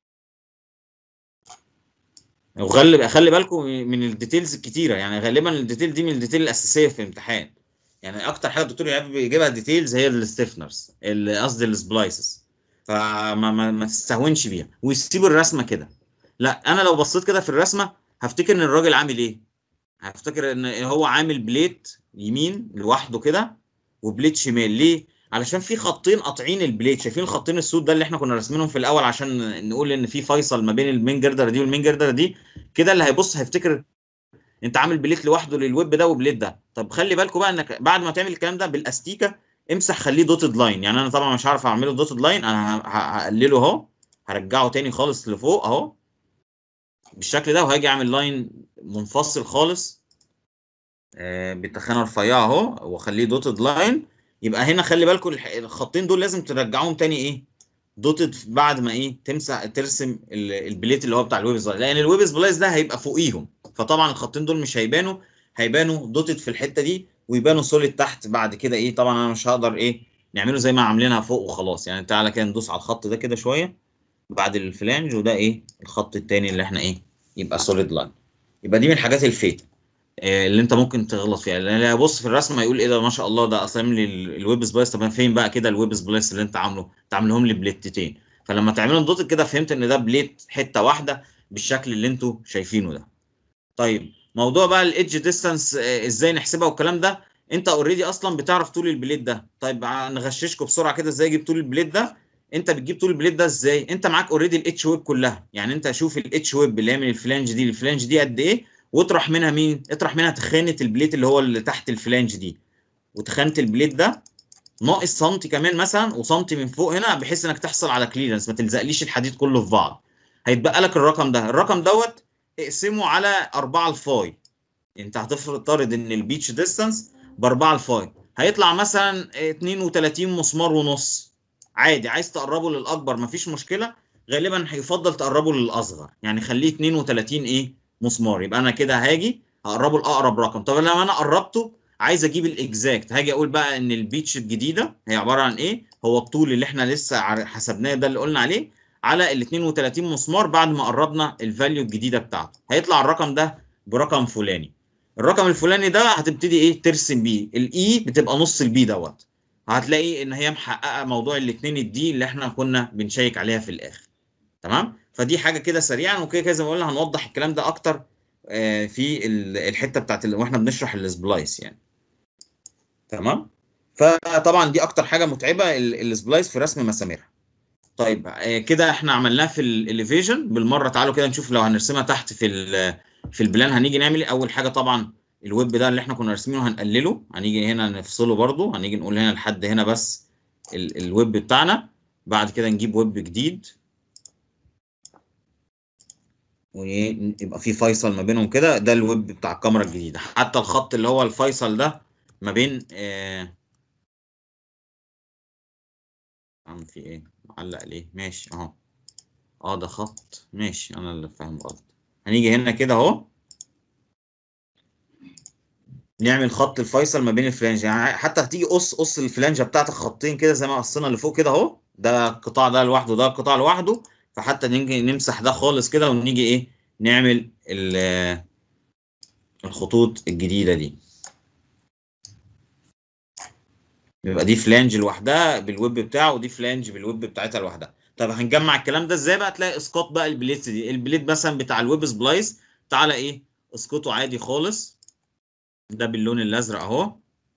وغالب خلي بالكم من الديتيلز الكتيره، يعني غالبا الديتيل دي من الديتيل الاساسيه في الامتحان. يعني اكتر حاجه الدكتور ايهاب بيجيبها ديتيلز هي الستيفنرز، قصدي السبلايسز. فما ما, ما تستهونش بيها ويسيبوا الرسمه كده. لا انا لو بصيت كده في الرسمه هفتكر ان الراجل عامل ايه؟ هفتكر ان هو عامل بليت يمين لوحده كده وبليت شمال. ليه؟ علشان في خطين قاطعين البليت. شايفين الخطين السود ده اللي احنا كنا راسمينهم في الاول عشان نقول ان في فيصل ما بين المين جردر دي والمين جردر دي كده. اللي هيبص هيفتكر انت عامل بليت لوحده للويب ده وبليت ده. طب خلي بالكم بقى انك بعد ما تعمل الكلام ده بالاستيكه امسح خليه دوتد لاين. يعني انا طبعا مش هعرف اعمله دوتد لاين، انا هقلله اهو، هرجعه تاني خالص لفوق اهو بالشكل ده، وهاجي اعمل لاين منفصل خالص آه بالتخانه رفيعه اهو واخليه دوتد لاين. يبقى هنا خلي بالكم الخطين دول لازم ترجعوهم تاني ايه دوتد بعد ما ايه تمسح ترسم البليت اللي هو بتاع الويب سبلايس، لان الويب سبلايس ده هيبقى فوقيهم. فطبعا الخطين دول مش هيبانوا، هيبانوا دوتد في الحته دي ويبانوا سوليد تحت بعد كده ايه. طبعا انا مش هقدر ايه نعمله زي ما عاملينها فوق وخلاص. يعني تعالى كده ندوس على الخط ده كده شويه بعد الفلانج، وده ايه الخط التاني اللي احنا ايه يبقى سوليد لاين. يبقى دي من الحاجات الفيتا اللي انت ممكن تغلط فيها. لان ابص في الرسمه يقول ايه ده ما شاء الله ده اصلا لي الويب سبلايس. طب فين بقى كده الويب سبلايس اللي انت عامله؟ تعملهم لي بليتتين. فلما تعملهم دوت كده فهمت ان ده بليت حته واحده بالشكل اللي انتوا شايفينه ده. طيب موضوع بقى الايدج ديستانس ازاي نحسبها والكلام ده، انت اوريدي اصلا بتعرف طول البليت ده. طيب نغششكم بسرعه كده ازاي اجيب طول البليت ده. انت بتجيب طول البليت ده ازاي؟ انت معاك اوريدي الاتش ويب كلها، يعني انت شوف الاتش ويب اللي هي من الفلانج دي للفلانج دي قد ايه، واطرح منها مين؟ اطرح منها تخانه البليت اللي هو اللي تحت الفلانج دي، وتخانه البليت ده ناقص سنتي كمان مثلا وسنتي من فوق هنا، بحيث انك تحصل على كليرنس ما تلزقليش الحديد كله في بعض. هيتبقى لك الرقم ده. الرقم دوت اقسمه على أربعة الفاي. انت هتفترض ان البيتش ديستانس ب أربعة الفاي، هيطلع مثلا اتنين وتلاتين مسمار ونص. عادي عايز تقربه للاكبر مفيش مشكله، غالبا هيفضل تقربه للاصغر، يعني خليه اتنين وتلاتين ايه مسمار. يبقى انا كده هاجي هقربه لاقرب رقم. طب لما انا قربته عايز اجيب الاكزاكت، هاجي اقول بقى ان البيتش الجديده هي عباره عن ايه؟ هو الطول اللي احنا لسه حسبناه ده اللي قلنا عليه على ال اتنين وتلاتين مسمار بعد ما قربنا الفاليو الجديده بتاعته، هيطلع الرقم ده برقم فلاني. الرقم الفلاني ده هتبتدي ايه ترسم بيه. الاي بتبقى نص البي دوت، هتلاقي ان هي محققه موضوع الاثنين الدي اللي احنا كنا بنشيك عليها في الاخر. تمام؟ فدي حاجه كده سريعا، وكده كده زي ما قلنا هنوضح الكلام ده اكتر في الحته بتاعت واحنا بنشرح السبلايس يعني. تمام؟ فطبعا دي اكتر حاجه متعبه السبلايس في رسم مساميرها. طيب كده احنا عملناه في الاليفيشن بالمره. تعالوا كده نشوف لو هنرسمها تحت في في البلان هنيجي نعمل ايه. اول حاجه طبعا الويب ده اللي احنا كنا راسمينه هنقلله، هنيجي هنا نفصله برضو، هنيجي نقول هنا لحد هنا بس ال الويب بتاعنا. بعد كده نجيب ويب جديد ويبقى في فيصل ما بينهم كده، ده الويب بتاع الكاميرا الجديده. حتى الخط اللي هو الفيصل ده ما بين آه عم في ايه معلق ليه؟ ماشي اهو، اه ده خط ماشي، انا اللي فاهم غلط. هنيجي هنا كده اهو نعمل خط الفيصل ما بين الفلانج، يعني حتى هتيجي قص قص الفلانجه بتاعت الخطين كده زي ما قصينا اللي فوق كده اهو، ده القطاع ده لوحده ده القطاع لوحده. فحتى نيجي نمسح ده خالص كده ونيجي ايه نعمل الخطوط الجديده دي، يبقى دي فلانج لوحدها بالويب بتاعه ودي فلانج بالويب بتاعتها لوحدها. طب هنجمع الكلام ده ازاي بقى؟ تلاقي اسقاط بقى البليت دي، البليت مثلا بتاع الويب سبلايس تعالى ايه اسقطه عادي خالص، ده باللون الازرق اهو.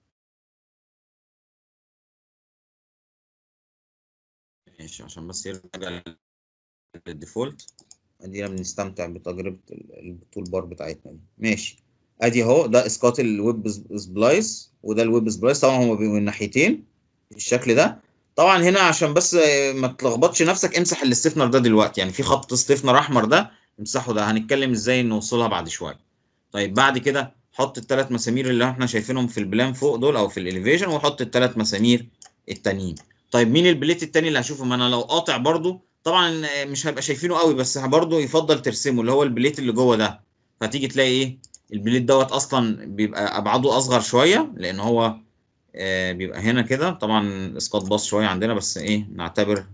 ماشي عشان بس يرجع للديفولت. ادينا بنستمتع بتجربه التول بار بتاعتنا دي. ماشي ادي اهو ده اسقاط الويب سبلايس وده الويب سبلايس، طبعا هما بيبقوا من الناحيتين بالشكل ده. طبعا هنا عشان بس ما تلخبطش نفسك امسح الاستفنر ده دلوقتي، يعني في خط استفنر احمر ده امسحه، ده هنتكلم ازاي نوصلها بعد شويه. طيب بعد كده حط الثلاث مسامير اللي احنا شايفينهم في البلان فوق دول او في الاليفيشن، وحط الثلاث مسامير التانيين. طيب مين البليت التاني اللي هشوفه؟ ما انا لو قاطع برضو طبعا مش هبقى شايفينه قوي، بس برضو يفضل ترسمه اللي هو البليت اللي جوه ده. فتيجي تلاقي ايه البليت دوت اصلا بيبقى ابعاده اصغر شويه، لان هو آه بيبقى هنا كده. طبعا اسقاط باص شويه عندنا بس ايه نعتبر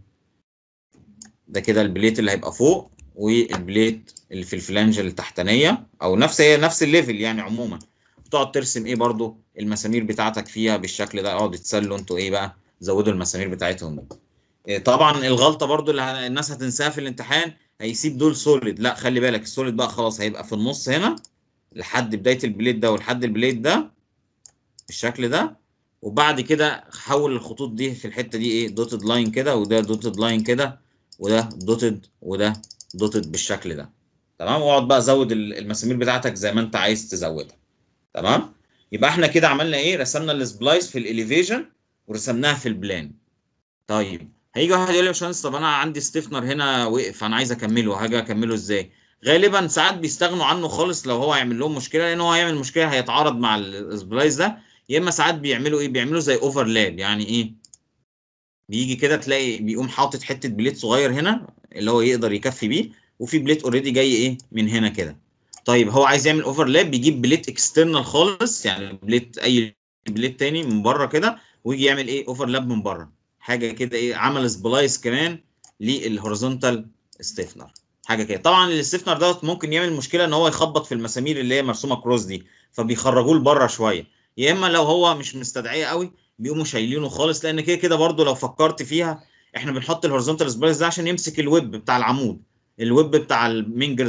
ده كده البليت اللي هيبقى فوق، والبليت اللي في الفلانجه التحتانيه او نفس هي نفس الليفل يعني عموما. تقعد ترسم ايه برضو المسامير بتاعتك فيها بالشكل ده. اقعدوا تسلوا انتوا ايه بقى زودوا المسامير بتاعتهم دي. إيه طبعا الغلطه برضو اللي الناس هتنساها في الامتحان هيسيب دول سوليد. لا خلي بالك السوليد بقى خلاص هيبقى في النص هنا لحد بدايه البليت ده ولحد البليت ده بالشكل ده. وبعد كده حول الخطوط دي في الحته دي ايه دوتد لاين كده، وده دوتد لاين كده، وده دوتد وده دوتد بالشكل ده. تمام؟ واقعد بقى زود المسامير بتاعتك زي ما انت عايز تزودها. تمام؟ يبقى احنا كده عملنا ايه؟ رسمنا السبلايس في الاليفيشن ورسمناها في البلان. طيب هيجي واحد يقول لي يا باشمهندس طب انا عندي ستيفنر هنا وقف انا عايز اكمله، هاجي اكمله ازاي؟ غالبا ساعات بيستغنوا عنه خالص لو هو هيعمل لهم مشكله، لان هو هيعمل مشكله هيتعارض مع السبلايس ده. يا اما ساعات بيعملوا ايه؟ بيعملوا زي اوفرلاب. يعني ايه؟ بيجي كده تلاقي بيقوم حاطط حته بليت صغير هنا اللي هو يقدر يكفي بيه، وفي بليت اوريدي جاي ايه من هنا كده. طيب هو عايز يعمل اوفرلاب بيجيب بليت اكسترنال خالص، يعني بليت اي بليت تاني من بره كده، ويجي يعمل ايه اوفرلاب من بره حاجه كده ايه، عمل سبلايس كمان للهوريزونتال ستيفنر حاجه كده. طبعا الستيفنر دوت ممكن يعمل مشكله ان هو يخبط في المسامير اللي هي مرسومه كروس دي، فبيخرجوه لبره شويه. يا اما لو هو مش مستدعيه قوي بيقوموا شايلينه خالص، لان كده كده برده لو فكرت فيها احنا بنحط الهوريزونتال سبلايس ده عشان يمسك الويب بتاع العمود، الويب بتاع المين جردر.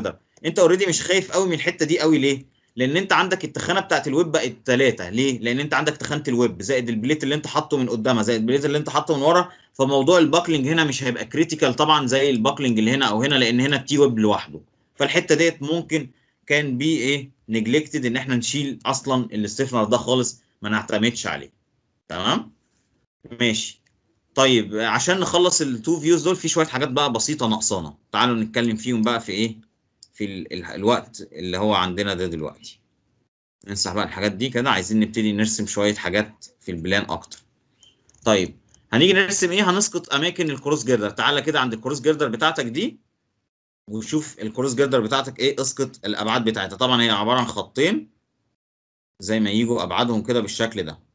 انت اوريدي مش خايف قوي من الحته دي قوي. ليه؟ لان انت عندك التخانه بتاعت الويب بقت ثلاثة. ليه؟ لان انت عندك تخانه الويب زائد البليت اللي انت حاطه من قدامها زائد البليت اللي انت حاطه من ورا، فموضوع الباكلينج هنا مش هيبقى كريتيكال طبعا زي الباكلينج اللي هنا او هنا، لان هنا التي ويب لوحده. فالحته ديت ممكن كان بي ايه نيجلكتد ان احنا نشيل اصلا الاستيفنر ده خالص، ما نعتمدش عليه. تمام؟ ماشي. طيب عشان نخلص التو فيوز دول في شويه حاجات بقى بسيطه ناقصانا، تعالوا نتكلم فيهم بقى في ايه؟ في ال ال الوقت اللي هو عندنا ده دلوقتي. نمسح بقى الحاجات دي كده، عايزين نبتدي نرسم شويه حاجات في البلان اكتر. طيب هنيجي نرسم ايه؟ هنسقط اماكن الكروس جيردر. تعالى كده عند الكروس جيردر بتاعتك دي وشوف الكروس جيردر بتاعتك ايه، اسقط الابعاد بتاعتها. طبعا هي عباره عن خطين زي ما يجوا ابعادهم كده بالشكل ده.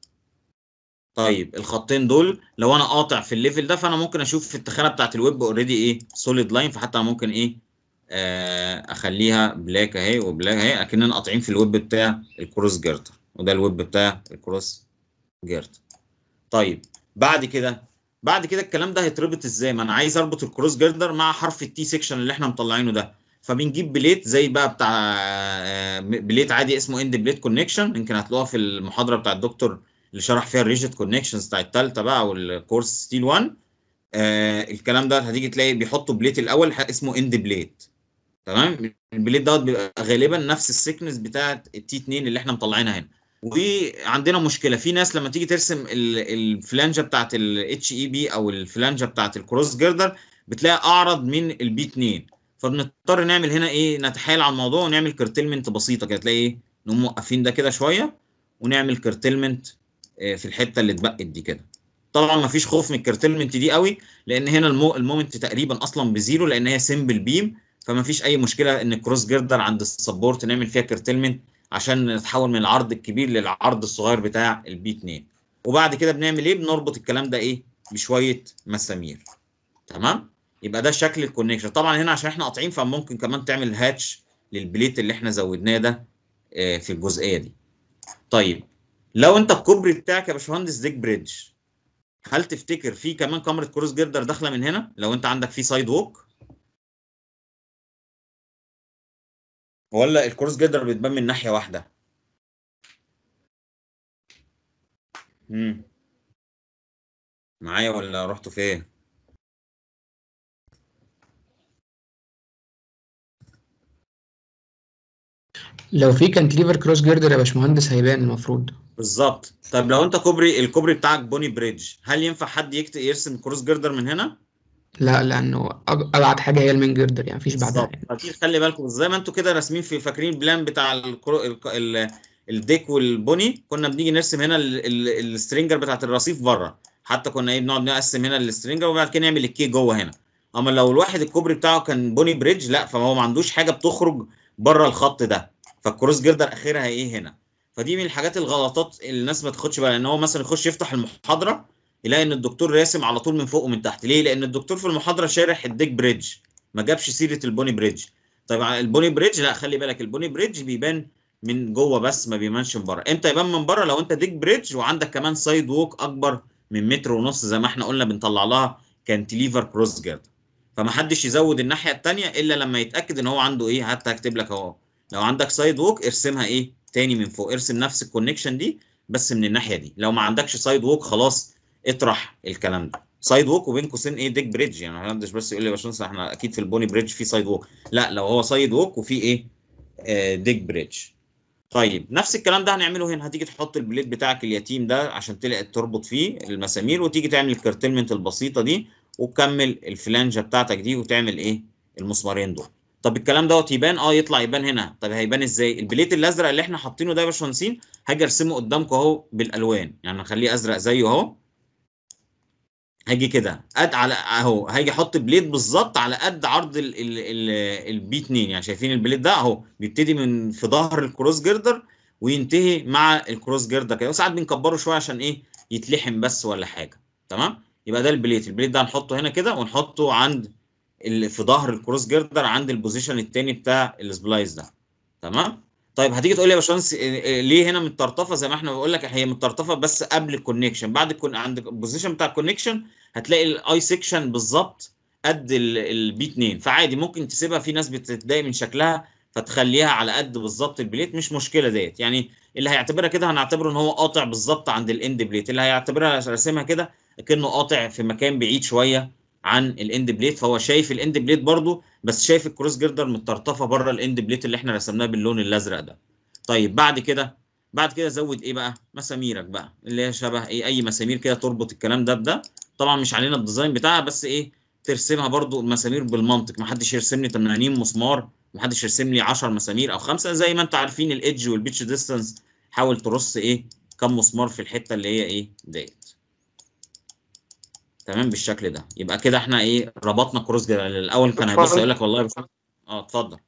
طيب الخطين دول لو انا قاطع في الليفل ده فانا ممكن اشوف في التخانه بتاعت الويب اوريدي ايه سوليد لاين، فحتى ممكن ايه آه اخليها بلاك اهي وبلاك اهي، اكننا قاطعين في الويب بتاع الكروس جيردر، وده الويب بتاع الكروس جيردر. طيب بعد كده بعد كده الكلام ده هيتربط ازاي؟ ما انا عايز اربط الكروس جيردر مع حرف التي سيكشن اللي احنا مطلعينه ده، فبنجيب بليت زي بقى بتاع آه بليت عادي اسمه اند بليت كونكشن، يمكن هتلاقوها في المحاضره بتاع الدكتور اللي شرح فيها الريجيد كونكشنز بتاع الثالثه بقى والكورس ستيل واحد. آه الكلام ده هتيجي تلاقي بيحطوا بليت الاول اسمه اند بليت. تمام؟ البليت دوت بيبقى غالبا نفس السيكنس بتاعه التي اتنين اللي احنا مطلعينها هنا. وعندنا مشكله في ناس لما تيجي ترسم الفلانجه بتاعه الاتش اي بي او الفلانجه بتاعه الكروس جيردر بتلاقي اعرض من البي اتنين، فبنضطر نعمل هنا ايه، نتحايل على الموضوع ونعمل كرتلمنت بسيطه كده. تلاقي ايه، نقوم موقفين ده كده شويه ونعمل كرتلمنت في الحته اللي اتبقت دي كده. طبعا ما فيش خوف من الكرتلمنت دي قوي لان هنا المو المومنت تقريبا اصلا بزيرو لان هي سمبل بيم، فما فيش اي مشكله ان الكروس جيردر عند السبورت نعمل فيها كرتلمنت عشان نتحول من العرض الكبير للعرض الصغير بتاع البي اتنين. وبعد كده بنعمل ايه؟ بنربط الكلام ده ايه بشويه مسامير. تمام؟ يبقى ده شكل الكونكشن. طبعا هنا عشان احنا قاطعين فممكن كمان تعمل هاتش للبليت اللي احنا زودناه ده في الجزئيه دي. طيب لو انت الكوبري بتاعك يا باشمهندس ديك بريدج، هل تفتكر في كمان كاميرا كروس جيردر داخله من هنا لو انت عندك في سايد ووك؟ ولا الكروس جيردر بتبان من ناحيه واحده؟ امم معايا ولا رحتوا فين؟ لو في كانتليفر كروس جيردر يا باشمهندس هيبان المفروض. بالظبط. طب لو انت كوبري الكوبري بتاعك بوني بريدج، هل ينفع حد يكتب يرسم كروس جيردر من هنا؟ لا، لانه أب- ابعد حاجه هي المين جيردر، يعني مفيش بعدها بالظبط. يعني. اكيد خلي بالكم زي ما انتوا كده راسمين في فاكرين البلان بتاع الكرو... ال... ال... الديك والبوني، كنا بنيجي نرسم هنا ال... ال... السترينجر بتاعت الرصيف بره، حتى كنا ايه بنقعد نقسم هنا السترينجر وبعد كده نعمل الكي جوه هنا. اما لو الواحد الكوبري بتاعه كان بوني بريدج لا، فهو ما عندوش حاجه بتخرج بره الخط ده، فالكروس جيردر اخرها ايه هنا. فدي من الحاجات الغلطات اللي الناس ما تاخدش بالها، ان هو مثلا يخش يفتح المحاضره يلاقي ان الدكتور راسم على طول من فوق ومن تحت. ليه؟ لان الدكتور في المحاضره شارح الديك بريدج ما جابش سيره البوني بريدج. طيب البوني بريدج لا، خلي بالك البوني بريدج بيبان من جوه بس ما بيبانش من بره. امتى يبان من بره؟ لو انت ديك بريدج وعندك كمان سايد ووك اكبر من متر ونص زي ما احنا قلنا بنطلع لها كانتليفر كروس جيردر. فما حدش يزود الناحيه الثانيه الا لما يتاكد ان هو عنده ايه. حتى هكتب لك اهو، لو عندك سايد ووك ارسمها ايه تاني من فوق، ارسم نفس الكونكشن دي بس من الناحيه دي. لو ما عندكش سايد ووك خلاص اطرح الكلام ده. سايد ووك وبين قوسين ايه ديك بريدج، يعني ما حدش بس يقول لي يا باشمهندس احنا اكيد في البوني بريدج في سايد ووك، لا لو هو سايد ووك وفي ايه آه ديك بريدج. طيب نفس الكلام ده هنعمله هنا، هتيجي تحط البليت بتاعك اليتيم ده عشان تلاقي تربط فيه المسامير وتيجي تعمل الكرتلمنت البسيطه دي وتكمل الفلانجه بتاعتك دي وتعمل ايه المسمارين دول. طب الكلام دوت يبان اه يطلع يبان هنا. طب هيبان ازاي؟ البليت الازرق اللي احنا حاطينه ده يا باشمهندسين هاجي ارسمه قدامكم اهو بالالوان، يعني نخليه ازرق زيه اهو. هاجي كده قد على اهو، هاجي احط بليت بالظبط على قد عرض البي اتنين، يعني شايفين البليت ده اهو بيبتدي من في ظهر الكروس جيردر وينتهي مع الكروس جيردر كده، وساعات بنكبره شويه عشان ايه يتلحم بس ولا حاجه. تمام؟ يبقى ده البليت، البليت ده هنحطه هنا كده ونحطه عند في ظهر الكروس جيردر عند البوزيشن الثاني بتاع السبلايس ده. تمام؟ طيب هتيجي تقول لي يا باشمهندس ليه هنا متطرطفه؟ زي ما احنا بقول لك هي متطرطفه بس قبل الكونكشن، بعد الكون عند البوزيشن بتاع الكونكشن هتلاقي الاي سيكشن بالظبط قد البي اتنين، فعادي ممكن تسيبها. في ناس بتتضايق من شكلها فتخليها على قد بالظبط البليت، مش مشكله ديت. يعني اللي هيعتبرها كده هنعتبره ان هو قاطع بالظبط عند الاند بليت، اللي هيعتبرها راسمها كده كأنه قاطع في مكان بعيد شويه عن الاند بليت، فهو شايف الاند بليت برضو بس شايف الكروس جيردر متطرطفه بره الاند بليت اللي احنا رسمناه باللون الازرق ده. طيب بعد كده بعد كده زود ايه بقى؟ مساميرك بقى اللي هي شبه ايه، اي مسامير كده تربط الكلام ده بده. طبعا مش علينا الديزاين بتاعها، بس ايه ترسمها برضو المسامير بالمنطق، ما حدش يرسم لي ثمانين مسمار، ما حدش يرسم لي عشرة مسامير او خمسه. زي ما انتوا عارفين الايدج والبيتش ديستانس، حاول ترص ايه كم مسمار في الحته اللي هي ايه ديت. تمام بالشكل ده. يبقى كده احنا ايه ربطنا كروس جيردر. الاول كان هيبص يقول لك والله بس اه اتفضل.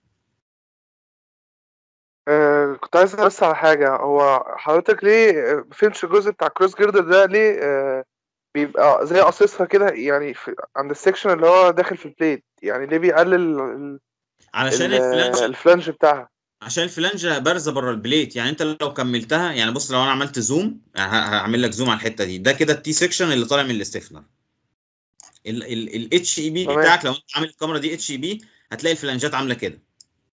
آه كنت عايز أسأل بس على حاجة، هو حضرتك ليه آه، ما فهمتش الجزء بتاع كروس جيردر ده ليه آه بيبقى زي قصيصها كده يعني في عند السكشن اللي هو داخل في البليت، يعني ليه بيقلل ال- علشان ال- الفلانج الفلانج بتاعها؟ عشان الفلانجه بارزه بره البليت. يعني انت لو كملتها، يعني بص لو انا عملت زوم، يعني ه- هعمل لك زوم على الحته دي، ده كده التي سيكشن اللي طالع من الاستفنر. الاتش اي بي تمام. بتاعك لو انت عامل الكاميرا دي اتش اي بي هتلاقي الفلانجات عامله كده،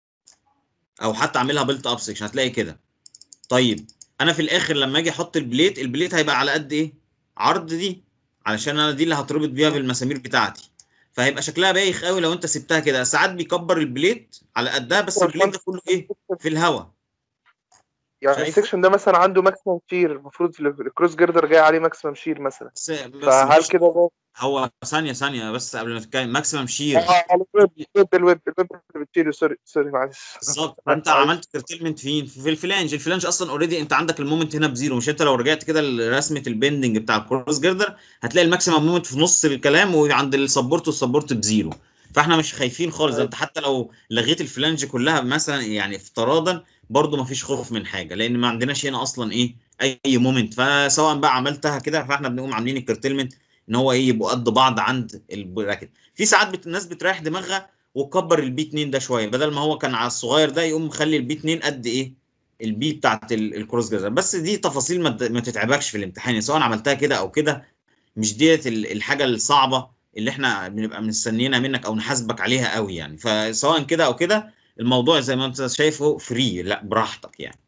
او حتى عاملها بيلت اب سيكشن هتلاقي كده. طيب انا في الاخر لما اجي احط البليت، البليت هيبقى على قد ايه؟ عرض دي، علشان انا دي اللي هتربط بيها بالمسامير بتاعتي، فهيبقى شكلها بايخ قوي لو انت سبتها كده. ساعات بيكبر البليت على قدها، بس البليت ده كله ايه في الهواء. يعني شايفه؟ السكشن ده مثلا عنده ماكسيمم شير، المفروض الكروس جيردر جاي عليه ماكسيمم شير مثلا، بس بس فهل مفيش. كده ده هو ثانيه ثانيه بس قبل ما تتكلم، ماكسيمم شير اه الويب الويب الويب الويب اللي بتشيله، سوري سوري معلش. بالظبط. فانت معلش. عملت كرتلمنت فين؟ في الفلانج. الفلانج اصلا اوريدي انت عندك المومنت هنا بزيرو. مش انت لو رجعت كده لرسمه البندنج بتاع الكروس جيردر هتلاقي الماكسيمم مومنت في نص الكلام، وعند السبورت والسبورت بزيرو. فاحنا مش خايفين خالص. ده انت حتى لو لغيت الفلانج كلها مثلا، يعني افتراضا، برضو ما فيش خوف من حاجه، لان ما عندناش هنا اصلا ايه اي مومنت. فسواء بقى عملتها كده، فاحنا بنقوم عاملين الكرتلمنت ان هو ايه يبقوا قد بعض عند البراكت. في ساعات بت... الناس بتريح دماغها وكبر البي اتنين ده شويه، بدل ما هو كان على الصغير ده يقوم مخلي البي اتنين قد ايه البي بتاعت ال- الكروس جزر. بس دي تفاصيل ما ت- ما تتعبكش في الامتحان، يعني سواء عملتها كده او كده. مش ديت ال- الحاجه الصعبه اللي احنا بنبقى مستنيينها منك او نحاسبك عليها قوي يعني. فسواء كده او كده الموضوع زي ما انت شايفه فري، لا براحتك يعني.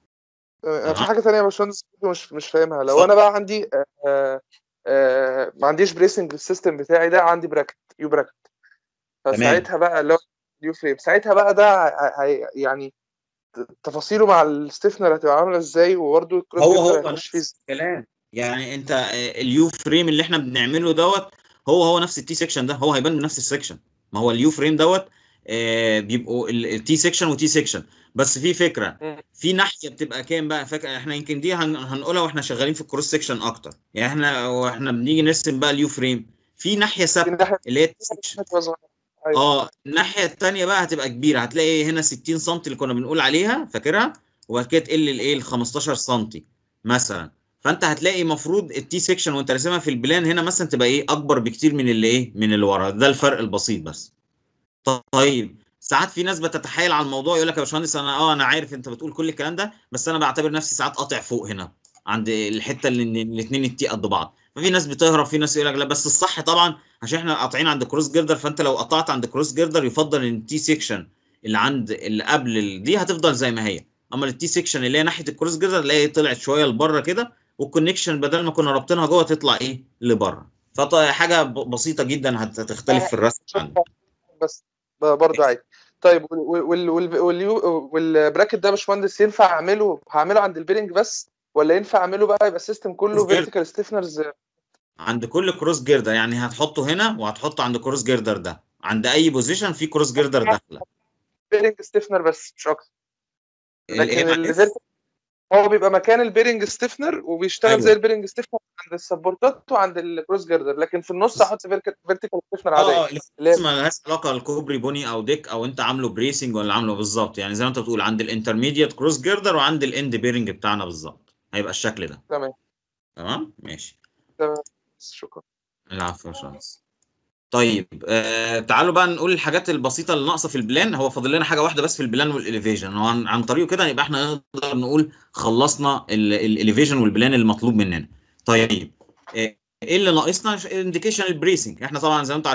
انا في تمام. حاجه ثانيه يا باشمهندس مش مش فاهمها. لو اتفضل. انا بقى عندي آه آه ما عنديش بريسنج السيستم بتاعي ده، عندي براكت يو براكت، تمام. فساعتها بقى اللي هو اليو فريم، ساعتها بقى ده هي يعني تفاصيله مع الستيفنر هتبقى عامله ازاي، وبرده الكروس هو جيردر هو هيخش فيه نفس ازاي؟ الكلام. يعني انت آه، اليو فريم اللي احنا بنعمله دوت هو هو نفس التي سيكشن ده، هو هيبان من نفس السيكشن. ما هو اليو فريم دوت آه، بيبقوا التي سيكشن وتي سيكشن. بس في فكره، مم. في ناحيه بتبقى كام بقى فاكر؟ احنا يمكن دي هن- هنقولها واحنا شغالين في الكروس سيكشن اكتر. يعني احنا واحنا بنيجي نرسم بقى اليو فريم في ناحيه في ثابته ناحيه اللي هي التي سيكشن. هتبقى صغيره. ايوه اه الناحيه الثانيه بقى هتبقى كبيره، هتلاقي هنا ستين سم اللي كنا بنقول عليها فاكرها، وبعد كده تقل لايه ل خمستاشر سم مثلا. فانت هتلاقي المفروض التي سيكشن وانت راسمها في البلان هنا مثلا تبقى ايه اكبر بكتير من اللي ايه من اللي ورا. ده الفرق البسيط بس. طيب ساعات في ناس بتتحايل على الموضوع، يقول لك يا باشمهندس انا اه انا عارف انت بتقول كل الكلام ده، بس انا بعتبر نفسي ساعات قاطع فوق هنا عند الحته اللي الاثنين التي قد بعض. ففي ناس بتهرب، في ناس يقول لك لا. بس الصح طبعا عشان احنا قاطعين عند كروس جيردر، فانت لو قطعت عند كروس جيردر يفضل ان التي سيكشن اللي عند اللي قبل ال- دي هتفضل زي ما هي. اما التي سيكشن اللي هي ناحيه الكروس جيردر تلاقي طلعت شويه لبره كده، والكونكشن بدل ما كنا رابطينها جوه تطلع ايه لبره. فحاجه بسيطه جدا هتختلف في الرسم عندك. بس برضه عادي. طيب وال وال وال وال والبراكت ده يا باشمهندس ينفع اعمله هعمله عند البيرنج بس، ولا ينفع اعمله بقى يبقى السيستم كله فيرتيكال ستيفنرز؟ عند كل كروس جيردر، يعني هتحطه هنا وهتحطه عند كروس جيردر ده، عند اي بوزيشن في كروس جيردر داخله. بيرنج ستيفنر بس مش اكتر، الايه لكن معلش؟ الفيرتيكال هو بيبقى مكان البيرنج ستيفنر وبيشتغل زي ايوه. البيرنج ستيفنر عند السبورتات وعند الكروس جيردر، لكن في النص احط فيرتيكال ستيفنر عاديه اه اه اللي هي بس ما لهاش علاقه الكوبري بوني او ديك او انت عامله بريسنج ولا عامله بالظبط. يعني زي ما انت بتقول عند الانترميديت كروس جيردر وعند الاند بيرنج بتاعنا بالظبط هيبقى الشكل ده. تمام. تمام ماشي. تمام شكرا. العفو يا شمس. طيب آه تعالوا بقى نقول الحاجات البسيطه اللي ناقصه في البلان. هو فاضل لنا حاجه واحده بس في البلان والاليفيجن، وعن عن طريقه كده يبقى احنا نقدر نقول خلصنا الاليفيجن والبلان المطلوب مننا. طيب آه، ايه اللي ناقصنا؟ انديكيشن البريسنج. احنا طبعا زي ما انتم عارفين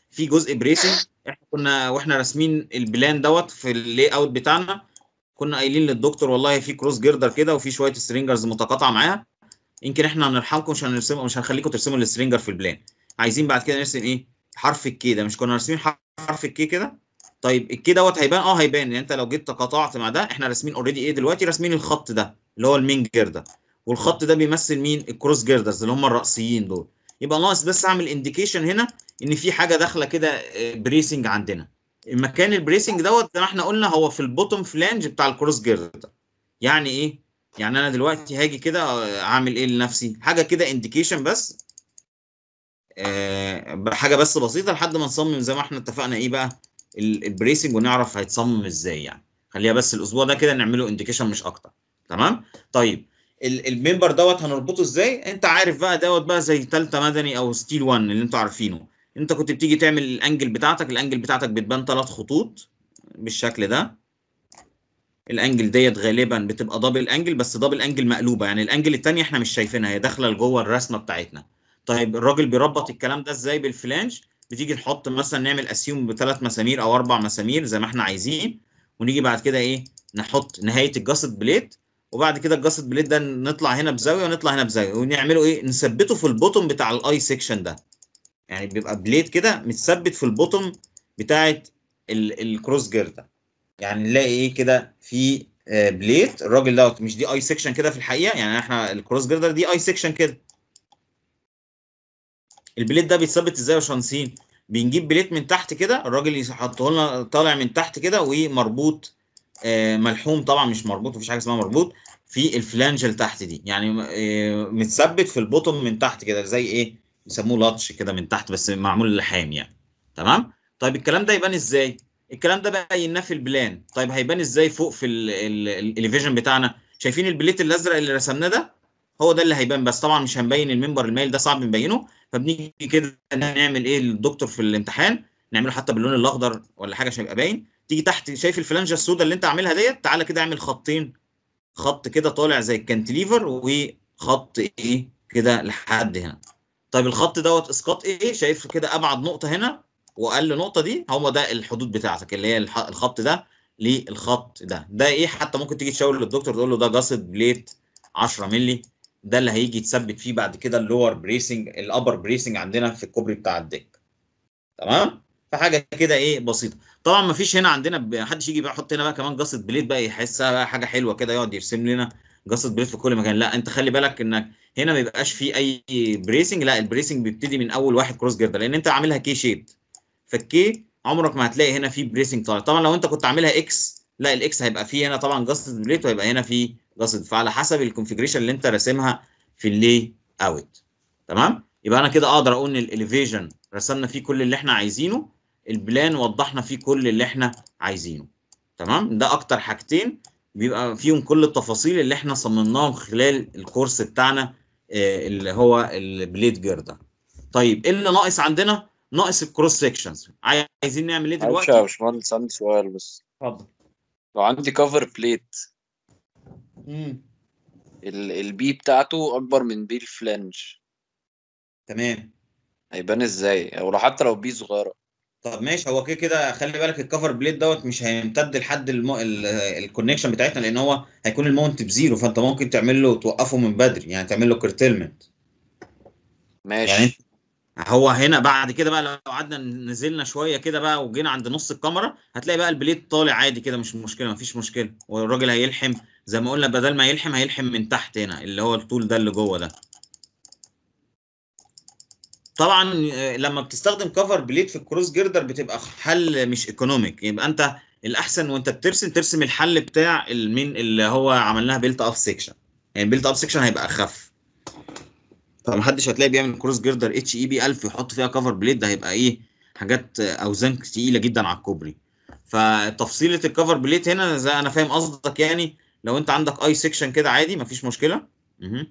في جزء بريسنج. احنا كنا واحنا راسمين البلان دوت في اللي اوت بتاعنا كنا قايلين للدكتور والله في كروس جيردر كده وفي شويه سترينجرز متقاطعه معاها، يمكن احنا هنرحمكم مش هنرسم مش هنخليكم ترسموا السترينجر في البلان، عايزين بعد كده نرسم ايه؟ حرف الكي ده. مش كنا راسمين حرف الكي كده؟ طيب الكي دوت هيبان اه هيبان يعني انت لو جيت تقاطعت مع ده، احنا راسمين اوريدي ايه دلوقتي؟ راسمين الخط ده اللي هو المين جيردر، والخط ده بيمثل مين؟ الكروس جيردرز اللي هم الرئيسيين دول. يبقى ناقص بس اعمل انديكيشن هنا ان في حاجه داخله كده بريسنج عندنا. المكان البريسنج دوت زي ما احنا قلنا هو في البوتوم فلانج بتاع الكروس جيردر. يعني ايه؟ يعني انا دلوقتي هاجي كده اعمل ايه لنفسي؟ حاجه كده انديكيشن بس، آه حاجه بس بسيطه لحد ما نصمم زي ما احنا اتفقنا ايه بقى البريسنج ونعرف هيتصمم ازاي. يعني خليها بس الاسبوع ده كده نعمله انديكيشن مش اكتر. تمام؟ طيب الممبر دوت هنربطه ازاي؟ انت عارف بقى دوت بقى زي ثالثه مدني او ستيل واحد اللي انتوا عارفينه. انت كنت بتيجي تعمل الانجل بتاعتك، الانجل بتاعتك بتبان ثلاث خطوط بالشكل ده. الانجل ديت غالبا بتبقى دبل انجل، بس دبل انجل مقلوبه، يعني الانجل الثانيه احنا مش شايفينها، هي داخله لجوه الرسمه بتاعتنا. طيب الراجل بيربط الكلام ده ازاي بالفلانج؟ بتيجي نحط مثلا نعمل اسيوم بثلاث مسامير او اربع مسامير زي ما احنا عايزين، ونيجي بعد كده ايه؟ نحط نهايه الجاست بليت، وبعد كده الجاست بليت ده نطلع هنا بزاويه ونطلع هنا بزاويه، ونعمله ايه؟ نثبته في البوتوم بتاع الاي سيكشن ده. يعني بيبقى بليت كده متثبت في البوتوم بتاعت الكروس جيردر. يعني نلاقي ايه كده في آه بليت الراجل دوت مش دي اي سيكشن كده في الحقيقه، يعني احنا الكروس جيردر دي اي سيكشن كده. البليت ده بيتثبت ازاي يا باشمهندسين؟ بنجيب بليت من تحت كده، الراجل يحطه لنا طالع من تحت كده ومربوط آه ملحوم، طبعا مش مربوط، مفيش حاجه اسمها مربوط، في الفلانج اللي تحت دي، يعني آه متثبت في البوتوم من تحت كده زي ايه؟ بيسموه لاتش كده من تحت بس معمول لحام يعني. تمام؟ طيب الكلام ده يبان ازاي؟ الكلام ده بايناه في البلان. طيب هيبان ازاي فوق في الاليفيجن بتاعنا؟ شايفين البليت الازرق اللي رسمناه ده؟ هو ده اللي هيبان، بس طبعا مش هنبين الممبر المايل ده، صعب نبينه. فبنيجي كده نعمل ايه للدكتور في الامتحان؟ نعمله حتى باللون الاخضر ولا حاجه عشان يبقى باين. تيجي تحت شايف الفلانجه السوداء اللي انت عاملها ديت؟ تعالى كده اعمل خطين، خط كده طالع زي الكانتليفر وخط ايه كده لحد هنا. طيب الخط دوت اسقاط ايه؟ شايف كده ابعد نقطه هنا واقل نقطه دي، هو ده الحدود بتاعتك اللي هي الخط ده للخط ده. ده ايه؟ حتى ممكن تيجي تشاور للدكتور تقول له ده جاست بليت عشرة مللي، ده اللي هيجي يتثبت فيه بعد كده اللور بريسنج الابر بريسنج عندنا في الكوبري بتاع الديك. تمام؟ فحاجه كده ايه بسيطه. طبعا ما فيش هنا عندنا ب... حدش يجي بقى يحط هنا بقى كمان جاست بليت بقى يحسها بقى حاجه حلوه كده يقعد يرسم لنا جاست بليت في كل مكان. لا، انت خلي بالك انك هنا ما يبقاش فيه اي بريسنج، لا البريسنج بيبتدي من اول واحد كروس جيردر، لان انت عاملها كي شيب، فالكي عمرك ما هتلاقي هنا فيه بريسنج طالع. طبعا لو انت كنت عاملها اكس، لا الاكس هيبقى فيه هنا طبعا جاست بليت وهيبقى هنا فيه جاست، فعلى حسب الكونفيجريشن اللي انت راسمها في اللي اوت. تمام؟ يبقى انا كده اقدر اقول ان الاليفيجن رسمنا فيه كل اللي احنا عايزينه، البلان وضحنا فيه كل اللي احنا عايزينه. تمام؟ ده اكتر حاجتين بيبقى فيهم كل التفاصيل اللي احنا صممناهم خلال الكورس بتاعنا آه اللي هو البليد جيردر. طيب ايه اللي ناقص عندنا؟ ناقص الكروس سيكشنز. عايزين نعمل ايه دلوقتي؟ معلش يا باشمهندس عندي سؤال بس. اتفضل. لو عندي كفر بليت امم البي بتاعته اكبر من بي الفلانج، تمام، هيبان ازاي؟ او لو حتى لو بي صغيره. طب ماشي، هو كده كده خلي بالك الكفر بليت دوت مش هيمتد لحد المو... الكونكشن بتاعتنا، لان هو هيكون الماونت بزيرو، فانت ممكن تعمل له توقفه من بدري، يعني تعمل له كرتيلمنت. ماشي يعني هو هنا بعد كده بقى لو قعدنا نزلنا شويه كده بقى وجينا عند نص الكاميرا هتلاقي بقى البليت طالع عادي كده، مش مشكله، مفيش مشكله، والراجل هيلحم زي ما قلنا، بدل ما يلحم هيلحم من تحت هنا اللي هو الطول ده اللي جوه ده. طبعا لما بتستخدم كفر بليت في الكروس جيردر بتبقى حل مش ايكونوميك، يبقى انت الاحسن وانت بترسم ترسم الحل بتاع المين اللي هو عملناها بيلت اب سيكشن، يعني بيلت اب سيكشن هيبقى اخف. فمحدش هتلاقي بيعمل كروس جيردر اتش اي بي ألف ويحط فيها كفر بليت، ده هيبقى ايه؟ حاجات اوزان تقيله جدا على الكوبري. فتفصيله الكفر بليت هنا زي انا فاهم قصدك، يعني لو انت عندك اي سيكشن كده عادي مفيش مشكله، اها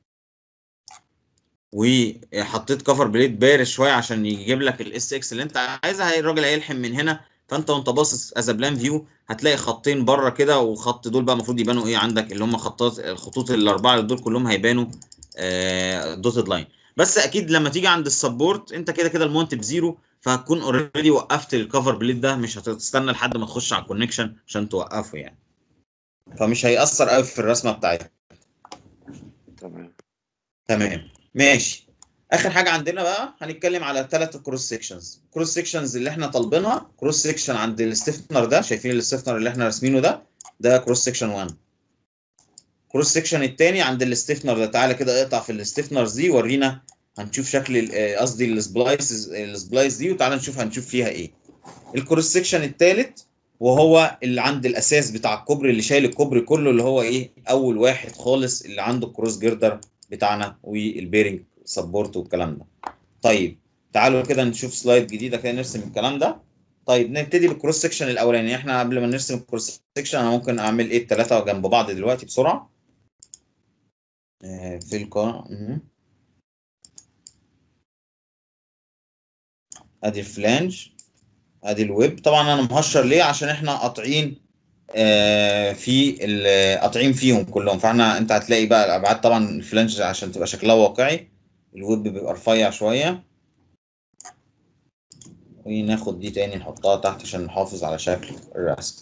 وحطيت كفر بليت بارز شويه عشان يجيب لك الاس اكس اللي انت عايزها، هي الراجل هيلحم من هنا، فانت وانت باصص از بلان فيو هتلاقي خطين بره كده، وخط دول بقى المفروض يبانوا ايه عندك، اللي هم خطات الخطوط الاربعه دول كلهم هيبانوا دوتد لاين. بس اكيد لما تيجي عند السبورت انت كده كده المونت بزيرو، فهتكون اوريدي وقفت الكفر بليت ده، مش هتستنى لحد ما تخش على الكونكشن عشان توقفه يعني، فمش هيأثر قوي في الرسمه بتاعتها. تمام. تمام ماشي. اخر حاجه عندنا بقى هنتكلم على ثلاث كروس سيكشنز. كروس سيكشنز اللي احنا طالبينها، كروس سيكشن عند الستيفنر ده، شايفين الستيفنر اللي احنا راسمينه ده، ده كروس سيكشن واحد. كروس سيكشن الثاني عند الستيفنر ده، تعالى كده اقطع في الستيفنرز دي ورينا، هنشوف شكل قصدي السبلايسز السبلايس دي، وتعالى نشوف هنشوف فيها ايه. الكروس سيكشن الثالث وهو اللي عند الاساس بتاع الكوبري، اللي شايل الكوبري كله، اللي هو ايه، اول واحد خالص اللي عنده الكروس جيردر بتاعنا والبيرنج سبورت والكلام ده. طيب تعالوا كده نشوف سلايد جديده كده نرسم الكلام ده. طيب نبتدي بالكروس سيكشن الاولاني. احنا قبل ما نرسم الكروس سيكشن انا ممكن اعمل ايه الثلاثه جنب بعض دلوقتي بسرعه. آه في القاع ادي الفلانج، ادي الويب. طبعا انا مهشر ليه؟ عشان احنا قاطعين آه في قاطعين فيهم كلهم، فاحنا انت هتلاقي بقى الابعاد. طبعا الفلانج عشان تبقى شكلها واقعي، الويب بيبقى رفيع شويه، وناخد دي تاني نحطها تحت عشان نحافظ على شكل الرسم.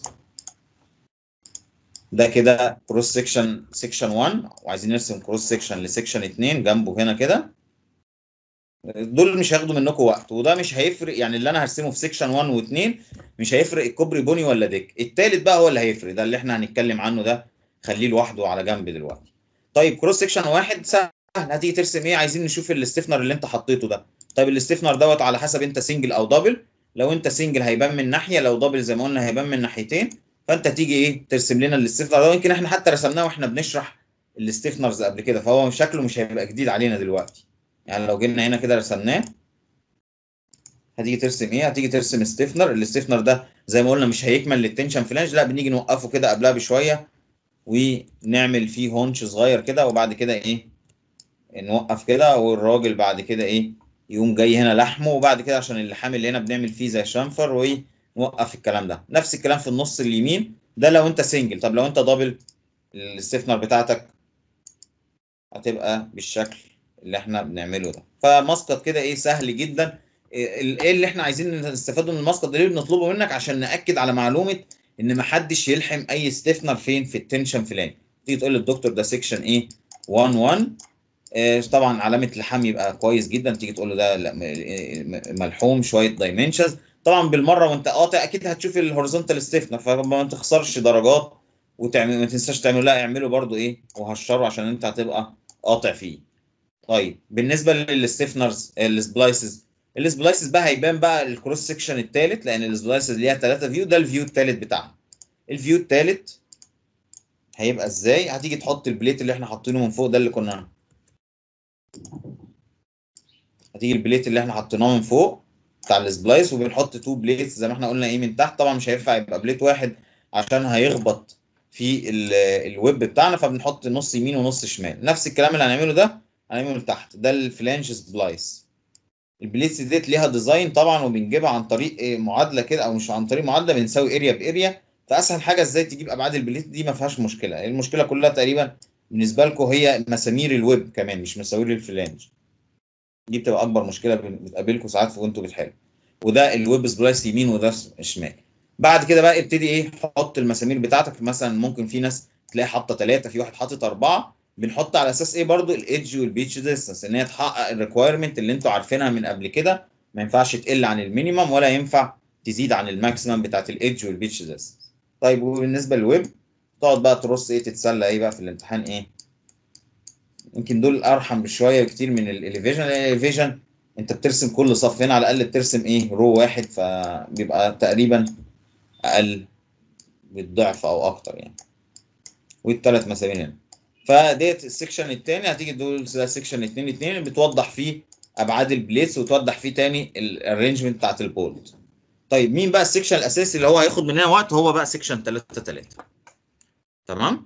ده كده كروس سيكشن سيكشن واحد، وعايزين نرسم كروس سيكشن لسيكشن اتنين جنبه هنا كده. دول مش هياخدوا منكم وقت، وده مش هيفرق يعني، اللي انا هرسمه في سيكشن واحد و2 مش هيفرق الكوبري بني ولا ديك. التالت بقى هو اللي هيفرق، ده اللي احنا هنتكلم عنه، ده خليه لوحده على جنب دلوقتي. طيب كروس سيكشن واحد سهل، هتيجي ترسم ايه؟ عايزين نشوف الاستفنر اللي انت حطيته ده. طيب الاستفنر دوت على حسب انت سنجل او دبل. لو انت سنجل هيبان من ناحيه، لو دبل زي ما قلنا هيبان من ناحيتين. فانت تيجي ايه ترسم لنا الاستفنر ده، يمكن احنا حتى رسمناه واحنا بنشرح الاستفنرز قبل كده، فهو شكله مش هيبقى جديد علينا دلوقتي. يعني لو جينا هنا كده رسمناه، هتيجي ترسم ايه؟ هتيجي ترسم ستيفنر. الستيفنر ده زي ما قلنا مش هيكمل للتنشن فلانج، لا بنيجي نوقفه كده قبلها بشويه ونعمل فيه هونش صغير كده، وبعد كده ايه نوقف كده، والراجل بعد كده ايه يقوم جاي هنا لحمه، وبعد كده عشان اللحام اللي هنا بنعمل فيه زي شنفر ونوقف الكلام ده. نفس الكلام في النص اليمين ده لو انت سنجل. طب لو انت دبل، الستيفنر بتاعتك هتبقى بالشكل اللي احنا بنعمله ده. فمسقط كده ايه سهل جدا. ايه اللي احنا عايزين نستفاده من المسقط ده؟ ليه بنطلبه منك؟ عشان ناكد على معلومه ان ما حدش يلحم اي ستيفنر فين في التنشن فلان. تيجي تقول للدكتور ده سيكشن ايه واحد واحد، اه طبعا علامه لحام يبقى كويس جدا. تيجي تقول له ده ملحوم شويه دايمنشنز. طبعا بالمره وانت قاطع اكيد هتشوف الهوريزونتال ستيفنر، فما تخسرش درجات وتعمل، ما تنساش تعمل لا اعمله برده ايه وهشره عشان انت هتبقى قاطع فيه. طيب بالنسبه للستيفنرز السبلايسز، السبلايسز بقى هيبان بقى الكروس سيكشن الثالث، لان السبلايسز ليها ثلاثه فيو، ده الفيو الثالث بتاعها. الفيو الثالث هيبقى ازاي؟ هتيجي تحط البليت اللي احنا حاطينه من فوق ده، اللي كنا هتيجي البليت اللي احنا حطيناه من فوق بتاع السبلايس، وبنحط تو بليتس زي ما احنا قلنا ايه من تحت. طبعا مش هينفع يبقى بليت واحد عشان هيخبط في الويب بتاعنا، فبنحط نص يمين ونص شمال. نفس الكلام اللي هنعمله ده هنعمله تحت، ده الفلانج سبلايس. البليتس ديت ليها ديزاين طبعا، وبنجيبها عن طريق معادله كده، او مش عن طريق معادله، بنساوي اريا باريا. فاسهل حاجه ازاي تجيب ابعاد البليت دي، ما فيهاش مشكله. المشكله كلها تقريبا بالنسبه لكم هي مسامير الويب، كمان مش مسامير الفلانج. دي بتبقى اكبر مشكله بتقابلكم ساعات وانتوا بتحلوا. وده الويب سبلايس يمين وده شمال. بعد كده بقى ابتدي ايه حط المسامير بتاعتك. مثلا ممكن في ناس تلاقي حاطه ثلاثه، في واحد حاطط اربعه. بنحط على اساس ايه برضو الايدج والبيتش ديستانس، ان هي تحقق الريكويرمنت اللي انتوا عارفينها من قبل كده. ما ينفعش تقل عن المينيمم ولا ينفع تزيد عن الماكسيمم بتاعت الايدج والبيتش ديستانس. طيب وبالنسبه للويب تقعد بقى ترص ايه تتسلى ايه بقى في الامتحان ايه. يمكن دول ارحم بشويه كتير من الاليفيجن. الاليفيجن انت بترسم كل صف، هنا على الاقل بترسم ايه رو واحد، فبيبقى تقريبا اقل بالضعف او اكتر يعني. والثلاث مسامير هنا. فديت السكشن الثاني هتيجي تقول ده سكشن اتنين اتنين بتوضح فيه ابعاد البليتس، وتوضح فيه تاني الارينجمنت بتاعت البولت. طيب مين بقى السكشن الاساسي اللي هو هياخد مننا وقت؟ هو بقى سكشن تلاتة تلاتة. تمام؟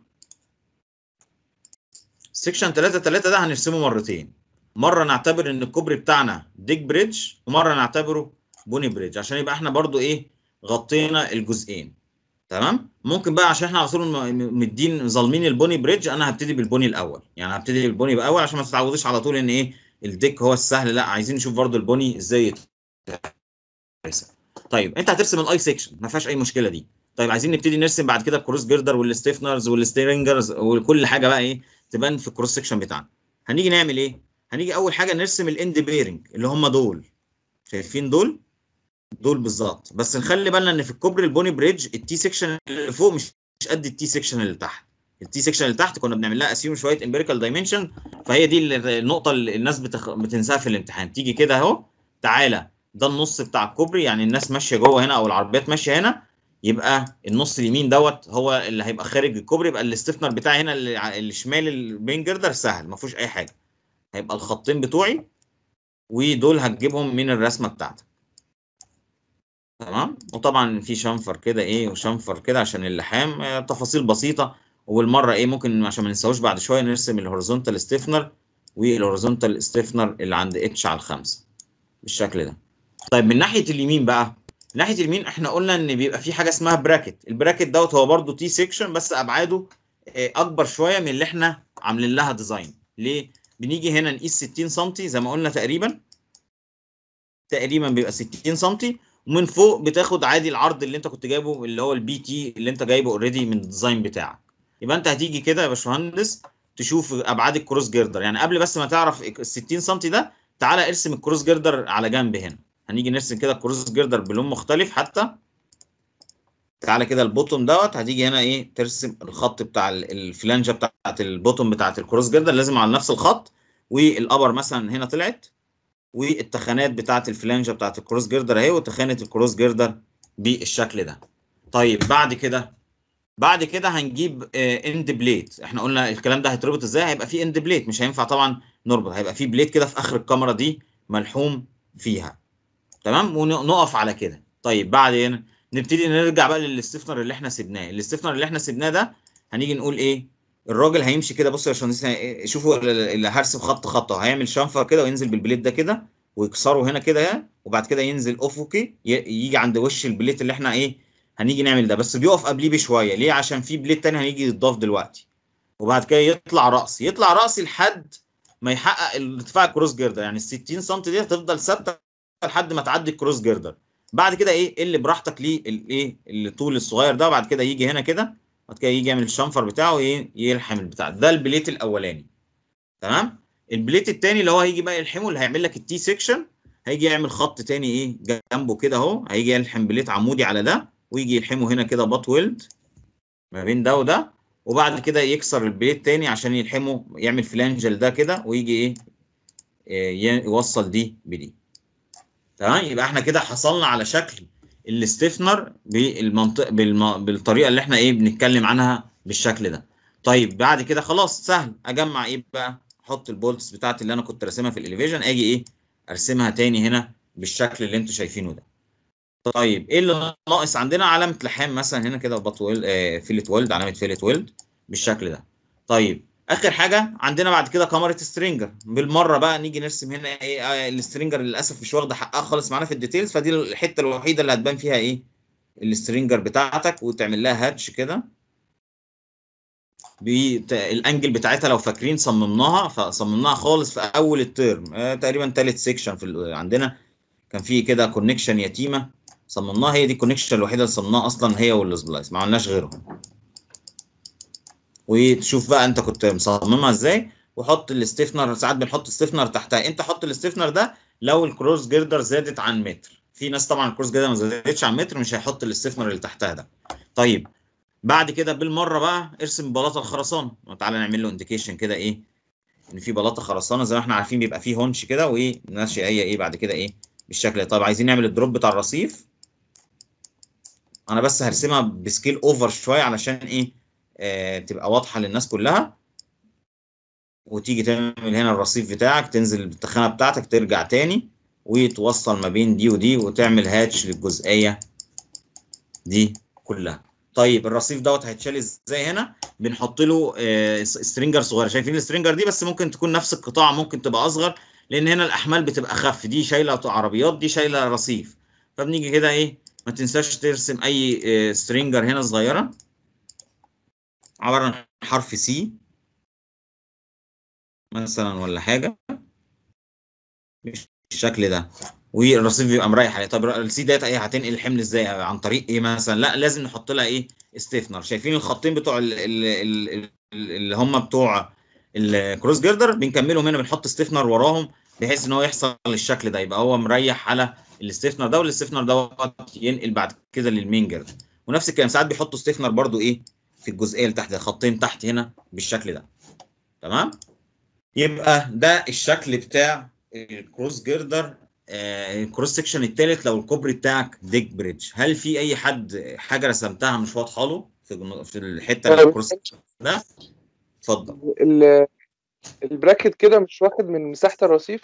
سكشن تلاتة تلاتة ده هنرسمه مرتين. مره نعتبر ان الكوبري بتاعنا ديك بريدج، ومره نعتبره بوني بريدج، عشان يبقى احنا برضو ايه غطينا الجزئين. تمام. ممكن بقى عشان احنا على طول مدين ظالمين البوني بريدج، انا هبتدي بالبوني الاول. يعني هبتدي بالبوني الاول عشان ما تتعودوش على طول ان ايه الديك هو السهل، لا عايزين نشوف برضو البوني ازاي كويسه. طيب انت هترسم الاي سيكشن ما فيهاش اي مشكله دي. طيب عايزين نبتدي نرسم بعد كده الكروس جيردر والستيفنرز والستيرنجرز وكل حاجه بقى ايه تبان في الكروس سيكشن بتاعنا. هنيجي نعمل ايه؟ هنيجي اول حاجه نرسم الاند بيرنج اللي هم دول، شايفين دول دول بالظبط. بس نخلي بالنا ان في الكوبري البوني بريدج التي سيكشن اللي فوق مش مش قد التي سيكشن اللي تحت. التي سيكشن اللي تحت كنا بنعمل لها اسيوم شويه امبيريكال دايمنشن، فهي دي النقطه اللي الناس بتخ... بتنساها في الامتحان. تيجي كده اهو، تعالى ده النص بتاع الكوبري، يعني الناس ماشيه جوه هنا او العربيات ماشيه هنا، يبقى النص اليمين دوت هو اللي هيبقى خارج الكوبري، يبقى الاستفنر بتاعي هنا اللي الشمال البين جردر سهل ما فيهوش اي حاجه. هيبقى الخطين بتوعي ودول هتجيبهم من الرسمه بتاعتك. تمام. وطبعا في شنفر كده ايه وشنفر كده عشان اللحام، آه تفاصيل بسيطه. والمره ايه ممكن عشان ما ننساوش بعد شويه نرسم الهوريزونتال ستيفنر والهوريزونتال ستيفنر اللي عند اتش على الخمسه بالشكل ده. طيب من ناحيه اليمين بقى، ناحيه اليمين احنا قلنا ان بيبقى في حاجه اسمها براكت. البراكت دوت هو برده تي سيكشن بس ابعاده آه اكبر شويه من اللي احنا عاملين لها ديزاين. ليه؟ بنيجي هنا نقيس ستين سم زي ما قلنا، تقريبا تقريبا بيبقى ستين سم، ومن فوق بتاخد عادي العرض اللي انت كنت جايبه اللي هو البي تي اللي انت جايبه اوريدي من الديزاين بتاعك. يبقى انت هتيجي كده يا باشمهندس تشوف ابعاد الكروس جيردر. يعني قبل بس ما تعرف ال ستين سم ده، تعالى ارسم الكروس جيردر على جنب هنا. هنيجي نرسم كده الكروس جيردر بلون مختلف حتى. تعالى كده البوتوم دوت، هتيجي هنا ايه ترسم الخط بتاع الفلانجه بتاعت البوتوم بتاعت الكروس جيردر، لازم على نفس الخط. والابر مثلا هنا طلعت، والتخانات بتاعت الفلانجه بتاعت الكروس جيردر اهي، وتخانه الكروس جيردر بالشكل ده. طيب بعد كده بعد كده هنجيب آه اند بليت. احنا قلنا الكلام ده هيتربط ازاي؟ هيبقى فيه اند بليت، مش هينفع طبعا نربط، هيبقى فيه بليت كده في اخر الكاميرا دي ملحوم فيها. تمام. ونقف على كده. طيب بعدين نبتدي نرجع بقى للستيفنر اللي احنا سيبناه. الستيفنر اللي احنا سيبناه ده هنيجي نقول ايه؟ الراجل هيمشي كده. بصوا يا باشمهندس شوفوا اللي هرسم خط خط، هيعمل شنفر كده وينزل بالبليت ده كده ويكسره هنا كده، وبعد كده ينزل افقي يجي عند وش البليت اللي احنا ايه هنيجي نعمل ده، بس بيقف قبليه بشويه. ليه؟ عشان في بليت تاني هيجي يتضاف دلوقتي. وبعد كده يطلع راسي يطلع راسي لحد ما يحقق ارتفاع الكروس جيردر. يعني ال ستين سم دي هتفضل ثابته لحد ما تعدي الكروس جيردر. بعد كده ايه اللي براحتك ليه الايه الطول الصغير ده. وبعد كده يجي هنا كده، بعد كده يجي يعمل الشنفر بتاعه ايه يلحم البتاع ده. البليت الاولاني. تمام. البليت الثاني اللي هو هيجي بقى يلحمه، اللي هيعمل لك التي سيكشن، هيجي يعمل خط ثاني ايه جنبه كده اهو، هيجي يلحم بليت عمودي على ده، ويجي يلحمه هنا كده بات ويلد ما بين ده وده. وبعد كده يكسر البليت تاني عشان يلحمه، يعمل فلانجل ده كده، ويجي ايه, إيه يوصل دي بدي. تمام. يبقى احنا كده حصلنا على شكل الستيفنر بالمنطق بالم... بالطريقه اللي احنا ايه بنتكلم عنها بالشكل ده. طيب بعد كده خلاص سهل اجمع ايه بقى، احط البولتس بتاعتي اللي انا كنت راسمها في الاليفيجن، اجي ايه ارسمها تاني هنا بالشكل اللي انتوا شايفينه ده. طيب ايه اللي ناقص عندنا؟ علامه لحام مثلا هنا كده بات ويلد آه فيلت ويلد، علامه فيلت ويلد بالشكل ده. طيب اخر حاجه عندنا بعد كده كاميرا سترينجر. بالمره بقى نيجي نرسم هنا ايه آه السترينجر للاسف مش واخده حقها خالص معانا في الديتيلز، فدي الحته الوحيده اللي هتبان فيها ايه السترينجر بتاعتك، وتعمل لها هاتش كده بالانجل بتاعتها. لو فاكرين صممناها فصممناها خالص في اول الترم آه تقريبا ثالث سيكشن في عندنا، كان في كده كونكشن يتيمه صممناها. هي دي الكونكشن الوحيده اللي صممناها اصلا، هي والسبلايس، ما عملناش غيرهم. وتشوف بقى انت كنت مصممها ازاي. وحط الستيفنر، ساعات بنحط ستيفنر تحتها. انت حط الستيفنر ده لو الكروس جيردر زادت عن متر. في ناس طبعا الكروس جيردر ما زادتش عن متر مش هيحط الستيفنر اللي تحتها ده. طيب بعد كده بالمره بقى ارسم بلاطه الخرسانه. تعالى نعمل له انديكيشن كده ايه ان في بلاطه خرسانه زي ما احنا عارفين بيبقى فيه هونش كده وايه ماشيه هي ايه بعد كده ايه بالشكل ده. طيب عايزين نعمل الدروب بتاع الرصيف. انا بس هرسمها بسكيل اوفر شويه علشان ايه آه تبقى واضحه للناس كلها. وتيجي تعمل هنا الرصيف بتاعك، تنزل بالتخانه بتاعتك، ترجع تاني وتوصل ما بين دي ودي، وتعمل هاتش للجزئيه دي كلها. طيب الرصيف دوت هيتشال ازاي؟ هنا بنحط له آه سترينجر صغير. شايفين السترينجر دي؟ بس ممكن تكون نفس القطاع، ممكن تبقى اصغر، لان هنا الاحمال بتبقى اخف. دي شايله عربيات، دي شايله رصيف. فبنيجي كده ايه ما تنساش ترسم اي آه سترينجر هنا صغيره عباره عن حرف سي مثلا ولا حاجه بالشكل ده. والرصيف بيبقى مريح عليه. طب السي داتا ايه هتنقل الحمل ازاي؟ عن طريق ايه مثلا؟ لا لازم نحط لها ايه؟ ستيفنر. شايفين الخطين بتوع ال ال ال اللي هم بتوع الكروس جيردر، بنكملهم هنا بنحط ستيفنر وراهم بحيث ان هو يحصل الشكل ده، يبقى هو مريح على الستيفنر ده، والستيفنر دوت ينقل بعد كده للمين جيردر. ونفس الكلام ساعات بيحطوا ستيفنر برضو ايه في الجزئيه اللي تحت، خطين تحت هنا بالشكل ده. تمام. يبقى ده الشكل بتاع الكروس جيردر. آه الكروس سكشن الثالث لو الكوبري بتاعك ديك بريدج. هل في اي حد حاجه رسمتها مش واضحه له في في الحته اللي الكروس ده؟ اتفضل. البراكت كده مش واخد من مساحه الرصيف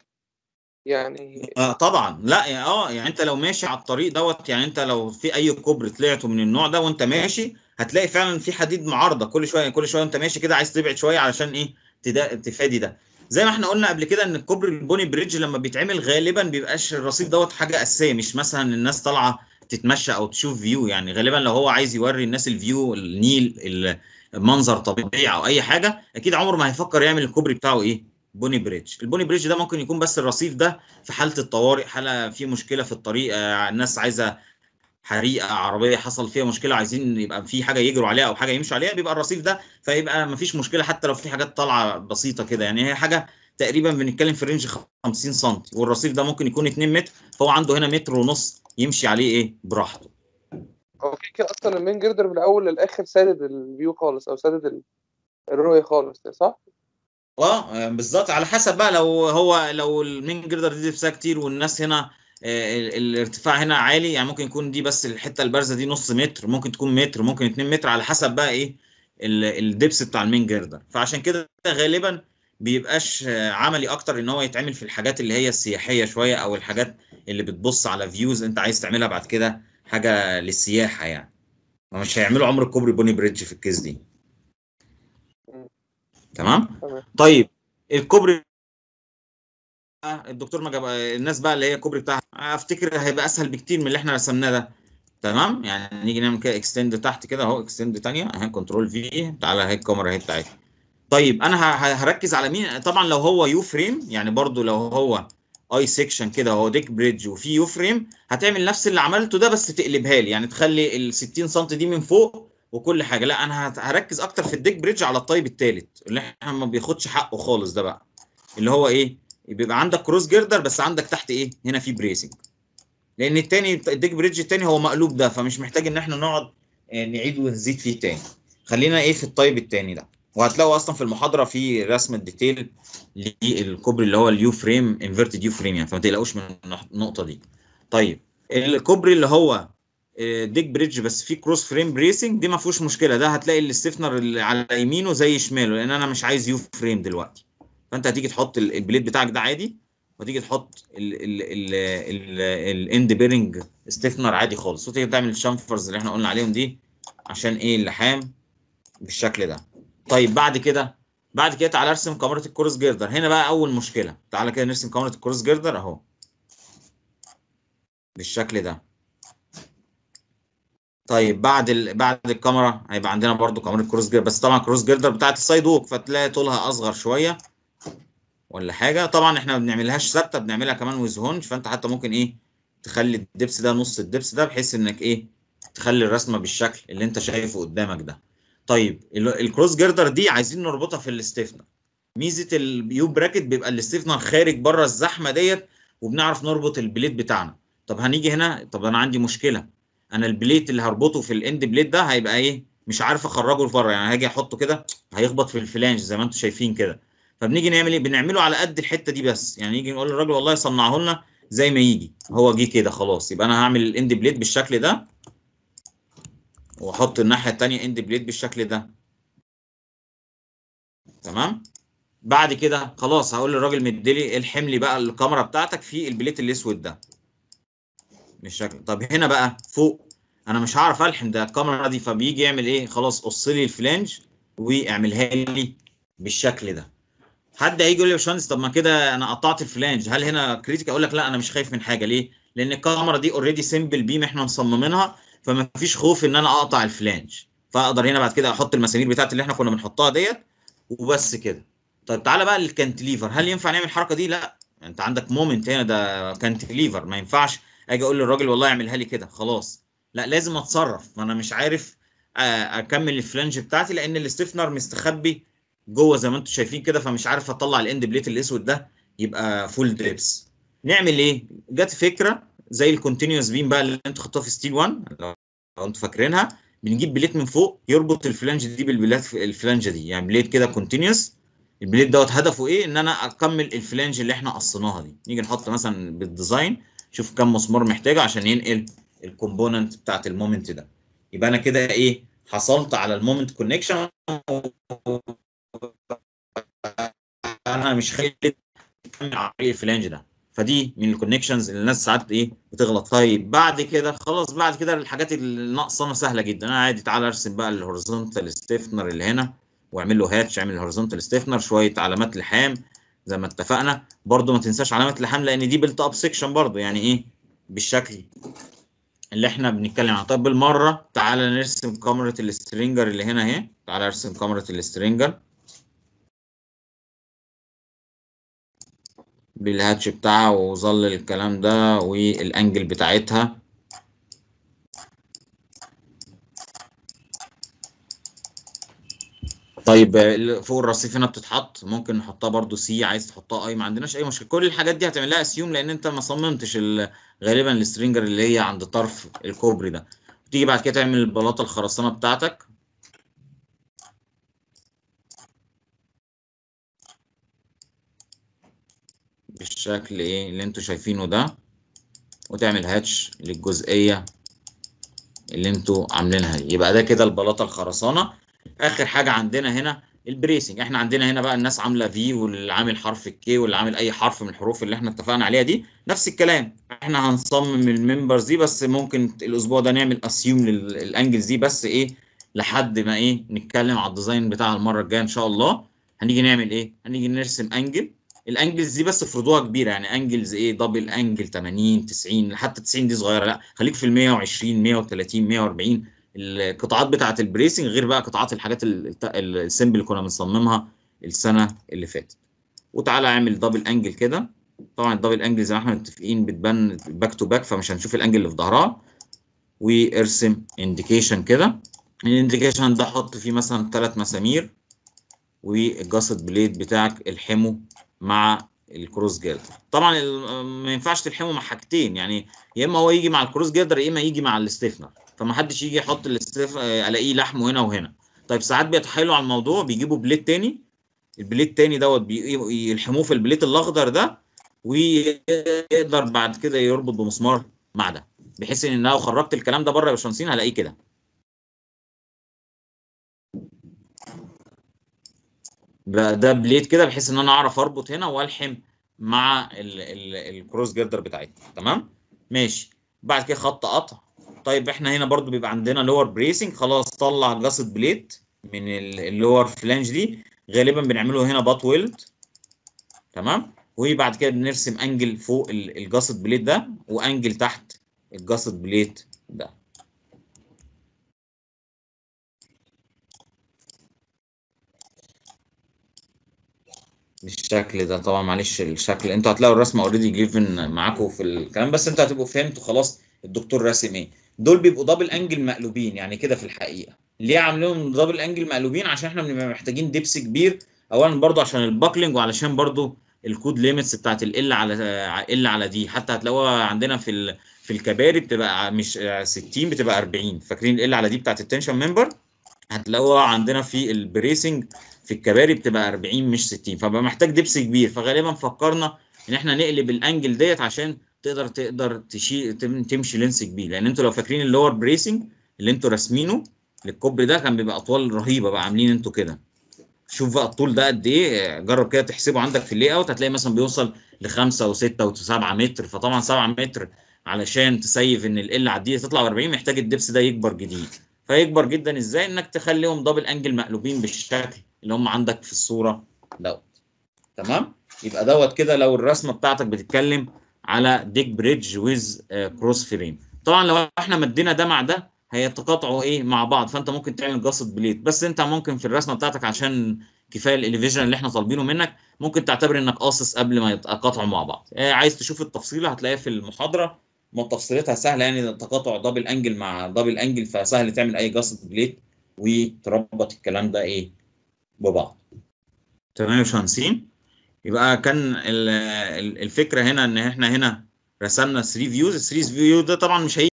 يعني؟ اه طبعا لا يعني اه يعني انت لو ماشي على الطريق دوت، يعني انت لو في اي كوبري طلعته من النوع ده وانت ماشي هتلاقي فعلا في حديد معارضه كل شويه كل شويه وانت ماشي كده عايز تبعد شويه علشان ايه؟ تفادي ده. زي ما احنا قلنا قبل كده ان الكوبري البوني بريدج لما بيتعمل غالبا بيبقاش الرصيف دوت حاجه اساسيه، مش مثلا الناس طالعه تتمشى او تشوف فيو. يعني غالبا لو هو عايز يوري الناس الفيو، النيل، المنظر طبيعي او اي حاجه، اكيد عمره ما هيفكر يعمل الكوبري بتاعه ايه؟ بوني بريدج. البوني بريدج ده ممكن يكون بس الرصيف ده في حاله الطوارئ، حاله في مشكله في الطريق، آه الناس عايزه حريقه عربيه حصل فيها مشكله عايزين يبقى في حاجه يجروا عليها او حاجه يمشوا عليها، بيبقى الرصيف ده، فيبقى ما فيش مشكله حتى لو في حاجات طالعه بسيطه كده. يعني هي حاجه تقريبا بنتكلم في رينج خمسين سم، والرصيف ده ممكن يكون اتنين متر، فهو عنده هنا متر ونص يمشي عليه ايه براحته. هو كده كده اصلا المين جردر من الاول للاخر سادد الفيو خالص، او سادد الرؤيه خالص، صح؟ اه بالظبط، على حسب بقى. لو هو لو المين جردر دي دبسها كتير والناس هنا آه الارتفاع هنا عالي، يعني ممكن يكون دي بس الحته البارزه دي نص متر، ممكن تكون متر، ممكن اتنين متر، على حسب بقى ايه الدبس بتاع المين جردر. فعشان كده غالبا بيبقاش عملي اكتر ان هو يتعمل في الحاجات اللي هي السياحيه شويه، او الحاجات اللي بتبص على فيوز انت عايز تعملها بعد كده حاجه للسياحه يعني. مش هيعملوا عمر الكوبري بوني بريدج في الكيس دي. تمام. طيب الكوبري الدكتور ما جاب الناس بقى اللي هي الكوبري بتاعها، افتكر هيبقى اسهل بكتير من اللي احنا رسمناه ده. تمام. يعني نيجي نعمل كده اكستند تحت كده اهو، اكستند ثانيه اهي، كنترول في، تعالى اهي الكاميرا اهي بتاعتي. طيب انا هركز على مين؟ طبعا لو هو يو فريم، يعني برضو لو هو اي سيكشن كده هو ديك بريدج وفي يو فريم، هتعمل نفس اللي عملته ده بس تقلبها لي، يعني تخلي ال ستين سم دي من فوق وكل حاجه. لا انا هركز اكتر في الديك بريدج على الطيب الثالث اللي احنا ما بياخدش حقه خالص ده بقى، اللي هو ايه؟ بيبقى عندك كروس جيردر بس عندك تحت ايه؟ هنا في بريسنج. لان الثاني الديك بريدج الثاني هو مقلوب ده، فمش محتاج ان احنا نقعد نعيد ونزيد فيه تاني. خلينا ايه في الطيب الثاني ده. وهتلاقوا اصلا في المحاضره في رسم الديتيل للكوبري اللي هو اليو فريم انفيرتد يو فريم يعني، فما تقلقوش من النقطه دي. طيب الكوبري اللي هو ديك بريدج بس فيه كروس فريم بريسنج دي ما فيهوش مشكله، ده هتلاقي الستيفنر اللي على يمينه زي شماله، لان انا مش عايز يو فريم دلوقتي. فانت هتيجي تحط البليد بتاعك ده عادي، وتيجي تحط الاند بيرنج ستيفنر عادي خالص، وتيجي تعمل الشامفرز اللي احنا قلنا عليهم دي عشان ايه؟ اللحام بالشكل ده. طيب بعد كده بعد كده تعالى ارسم كاميرا الكروس جيردر. هنا بقى اول مشكله، تعالى كده نرسم كاميرا الكروس جيردر اهو بالشكل ده. طيب بعد ال... بعد الكاميرا هيبقى عندنا برضو كاميرا الكروس جيردر، بس طبعا الكروس جيردر بتاعت السايد ووك، فتلاقي طولها اصغر شويه ولا حاجه. طبعا احنا ما بنعملهاش ثابته، بنعملها كمان ويز هونج، فانت حتى ممكن ايه تخلي الدبس ده نص الدبس ده بحيث انك ايه تخلي الرسمه بالشكل اللي انت شايفه قدامك ده. طيب الكروس جيردر دي عايزين نربطها في الاستيفنر. ميزه اليو براكت بيبقى الاستيفنر خارج بره الزحمه ديت، وبنعرف نربط البليت بتاعنا. طب هنيجي هنا، طب انا عندي مشكله، انا البليت اللي هربطه في الاند بليت ده هيبقى ايه؟ مش عارف اخرجه لبره، يعني هاجي احطه كده هيخبط في الفلانج زي ما انتم شايفين كده. فبنيجي نعمل ايه؟ بنعمله على قد الحته دي بس، يعني يجي نقول للراجل والله صنعه لنا زي ما يجي، هو جه كده خلاص، يبقى انا هعمل الاند بليت بالشكل ده، واحط الناحيه الثانيه اند بليت بالشكل ده. تمام. بعد كده خلاص هقول للراجل مديلي الحمل بقى الكاميرا بتاعتك في البليت الاسود ده بالشكل. طب هنا بقى فوق انا مش هعرف الحم ده الكاميرا دي، فبيجي يعمل ايه؟ خلاص قص لي الفلانج واعملها لي بالشكل ده. حد هيجي يقول لي يا باشمهندس طب ما كده انا قطعت الفلانج، هل هنا كريتيك؟ اقول لك لا، انا مش خايف من حاجه. ليه؟ لان الكاميرا دي اوريدي سمبل بيم احنا مصممينها، فما فيش خوف ان انا اقطع الفلانج، فاقدر هنا بعد كده احط المسامير بتاعتي اللي احنا كنا بنحطها ديت وبس كده. طيب تعالى بقى للكانتليفر، هل ينفع نعمل الحركه دي؟ لا انت عندك مومنت هنا، ده كانتليفر، ما ينفعش اجي اقول للراجل والله اعملها لي كده خلاص، لا لازم اتصرف، ما انا مش عارف اكمل الفلانج بتاعتي لان الاستفنر مستخبي جوه زي ما انتم شايفين كده، فمش عارف اطلع الاند بليت الاسود ده يبقى فول ديبس. نعمل ايه؟ جت فكره زي الكونتينوس بيم بقى اللي انتوا خدتوها في ستيل واحد لو انتوا فاكرينها، بنجيب بليت من فوق يربط الفلانج دي بالبلات الفلانجه دي، يعني بليت كده كونتينوس، البليت دوت هدفه ايه؟ ان انا اكمل الفلانج اللي احنا قصيناها دي. نيجي نحط مثلا بالديزاين شوف كم مسمار محتاجه عشان ينقل الكومبوننت بتاعت المومنت ده، يبقى انا كده ايه؟ حصلت على المومنت كونكشن، انا مش خايف اكمل على طريق الفلانج ده. فدي من الكونكشنز اللي الناس ساعات ايه بتغلط. طيب بعد كده خلاص، بعد كده الحاجات اللي ناقصه سهله جدا، انا عادي تعالى ارسم بقى الهوريزونتال ستيفنر اللي هنا واعمل له هاتش، اعمل الهوريزونتال ستيفنر، شويه علامات لحام زي ما اتفقنا. برده ما تنساش علامات اللحام لان دي بيلت اب سيكشن برده، يعني ايه بالشكل اللي احنا بنتكلم عنه. طب بالمره تعالى نرسم كاميرا السترينجر اللي هنا اهي، تعالى ارسم كاميرا السترينجر بالهاتش بتاعها وظل الكلام ده والانجل بتاعتها. طيب فوق الرصيف هنا بتتحط، ممكن نحطها برده سي، عايز تحطها اي ما عندناش اي مشكله. كل الحاجات دي هتعمل لها اسيوم لان انت ما صممتش غالبا السترينجر اللي هي عند طرف الكوبري ده. تيجي بعد كده تعمل البلاطه الخرسانه بتاعتك بالشكل ايه اللي انتوا شايفينه ده، وتعمل هاتش للجزئيه اللي انتوا عاملينها دي. يبقى ده كده البلاطه الخرسانه. اخر حاجه عندنا هنا البريسنج. احنا عندنا هنا بقى الناس عامله في، واللي عامل حرف الكي، واللي عامل اي حرف من الحروف اللي احنا اتفقنا عليها دي نفس الكلام. احنا هنصمم الممبرز دي، بس ممكن الاسبوع ده نعمل اسيوم للانجلز دي بس ايه لحد ما ايه نتكلم على الديزاين بتاع المره الجايه ان شاء الله. هنيجي نعمل ايه؟ هنيجي نرسم انجل. الانجلز دي بس افرضوها كبيره، يعني انجلز ايه دبل انجل ثمانين تسعين، حتى تسعين دي صغيره، لا خليك في ال مية وعشرين مية وتلاتين مية واربعين. القطاعات بتاعه البريسنج غير بقى قطاعات الحاجات السمبل اللي كنا بنصممها السنه اللي فاتت. وتعالى اعمل دبل انجل كده. طبعا الدبل انجل زي ما احنا متفقين بتبان باك تو باك، فمش هنشوف الانجل اللي في ظهرها. وارسم انديكيشن كده. الانديكيشن ده حط فيه مثلا ثلاث مسامير، والجاست بليد بتاعك الحمه مع الكروس جيردر. طبعا ما ينفعش تلحمه مع حاجتين، يعني يا اما هو يجي مع الكروس جيردر يا اما يجي مع الاستيفنر، فما حدش يجي يحط الاستيف الاقيه لحمه هنا وهنا. طيب ساعات بيتحايلوا على الموضوع، بيجيبوا بليت تاني، البليت تاني دوت يلحموه في البليت الاخضر ده، ويقدر بعد كده يربط بمسمار مع ده، بحيث ان لو خرجت الكلام ده بره يا باشمهندسين هلاقيه كده. ده بليت كده بحيث ان انا اعرف اربط هنا والحم مع الكروس جيردر بتاعتي. تمام ماشي. بعد كده خط قطع. طيب احنا هنا برضو بيبقى عندنا لور بريسنج، خلاص طلع جاست بليت من اللور فلانج دي، غالبا بنعمله هنا بات ويلد. تمام. وبعد كده بنرسم انجل فوق الجاست بليت ده وانجل تحت الجاست بليت ده بالشكل ده. طبعا معلش الشكل انتوا هتلاقوا الرسمه اوريدي جيفن معاكم في الكلام، بس انتوا هتبقوا فهمتوا خلاص الدكتور راسم ايه. دول بيبقوا دبل انجل مقلوبين يعني كده في الحقيقه. ليه عاملينهم دبل انجل مقلوبين؟ عشان احنا بنبقى محتاجين دبس كبير، اولا برضو عشان الباكلينج، وعلشان برضو الكود ليميتس بتاعت ال على ال على دي. حتى هتلاقوها عندنا في في الكباري بتبقى مش ستين بتبقى اربعين، فاكرين ال على دي بتاعت التنشن ممبر؟ هتلاقوها عندنا في البريسنج في الكباري بتبقى اربعين مش ستين، فبقى محتاج دبس كبير. فغالبا فكرنا ان احنا نقلب الانجل ديت عشان تقدر تقدر تشيل تمشي لينس كبير. لان انتوا لو فاكرين اللور بريسنج اللي انتوا راسمينه للكوبري ده كان بيبقى اطوال رهيبه، بقى عاملين انتوا كده. شوف بقى الطول ده قد ايه، جرب كده تحسبه عندك في اللي اوت، هتلاقي مثلا بيوصل ل خمسة و6 و7 متر. فطبعا سبعة متر علشان تسيف ان ال على دي تطلع اربعين محتاج الدبس ده يكبر جديد. فيكبر جدا ازاي؟ انك تخليهم دبل انجل مقلوبين بالشكل اللي هم عندك في الصوره دوت. تمام. يبقى دوت كده لو الرسمه بتاعتك بتتكلم على ديك بريدج ويز كروس فريم. طبعا لو احنا مدينا ده مع ده هيتقاطعوا ايه مع بعض، فانت ممكن تعمل جاست بليت. بس انت ممكن في الرسمه بتاعتك عشان كفايه الاليفيجن اللي احنا طالبينه منك ممكن تعتبر انك قاصص قبل ما يتقاطعوا مع بعض. آه عايز تشوف التفصيله هتلاقيها في المحاضره، ما تفصيلتها سهله يعني، تقاطع دبل انجل مع دبل انجل، فسهل تعمل اي جاست بليت وتربط الكلام ده ايه ببعض. تمام يا باشمهندسين؟ يبقى كان الفكره هنا ان احنا هنا رسمنا ثلاثة فيوز. ال ثلاثة فيو ده طبعا مش هيجي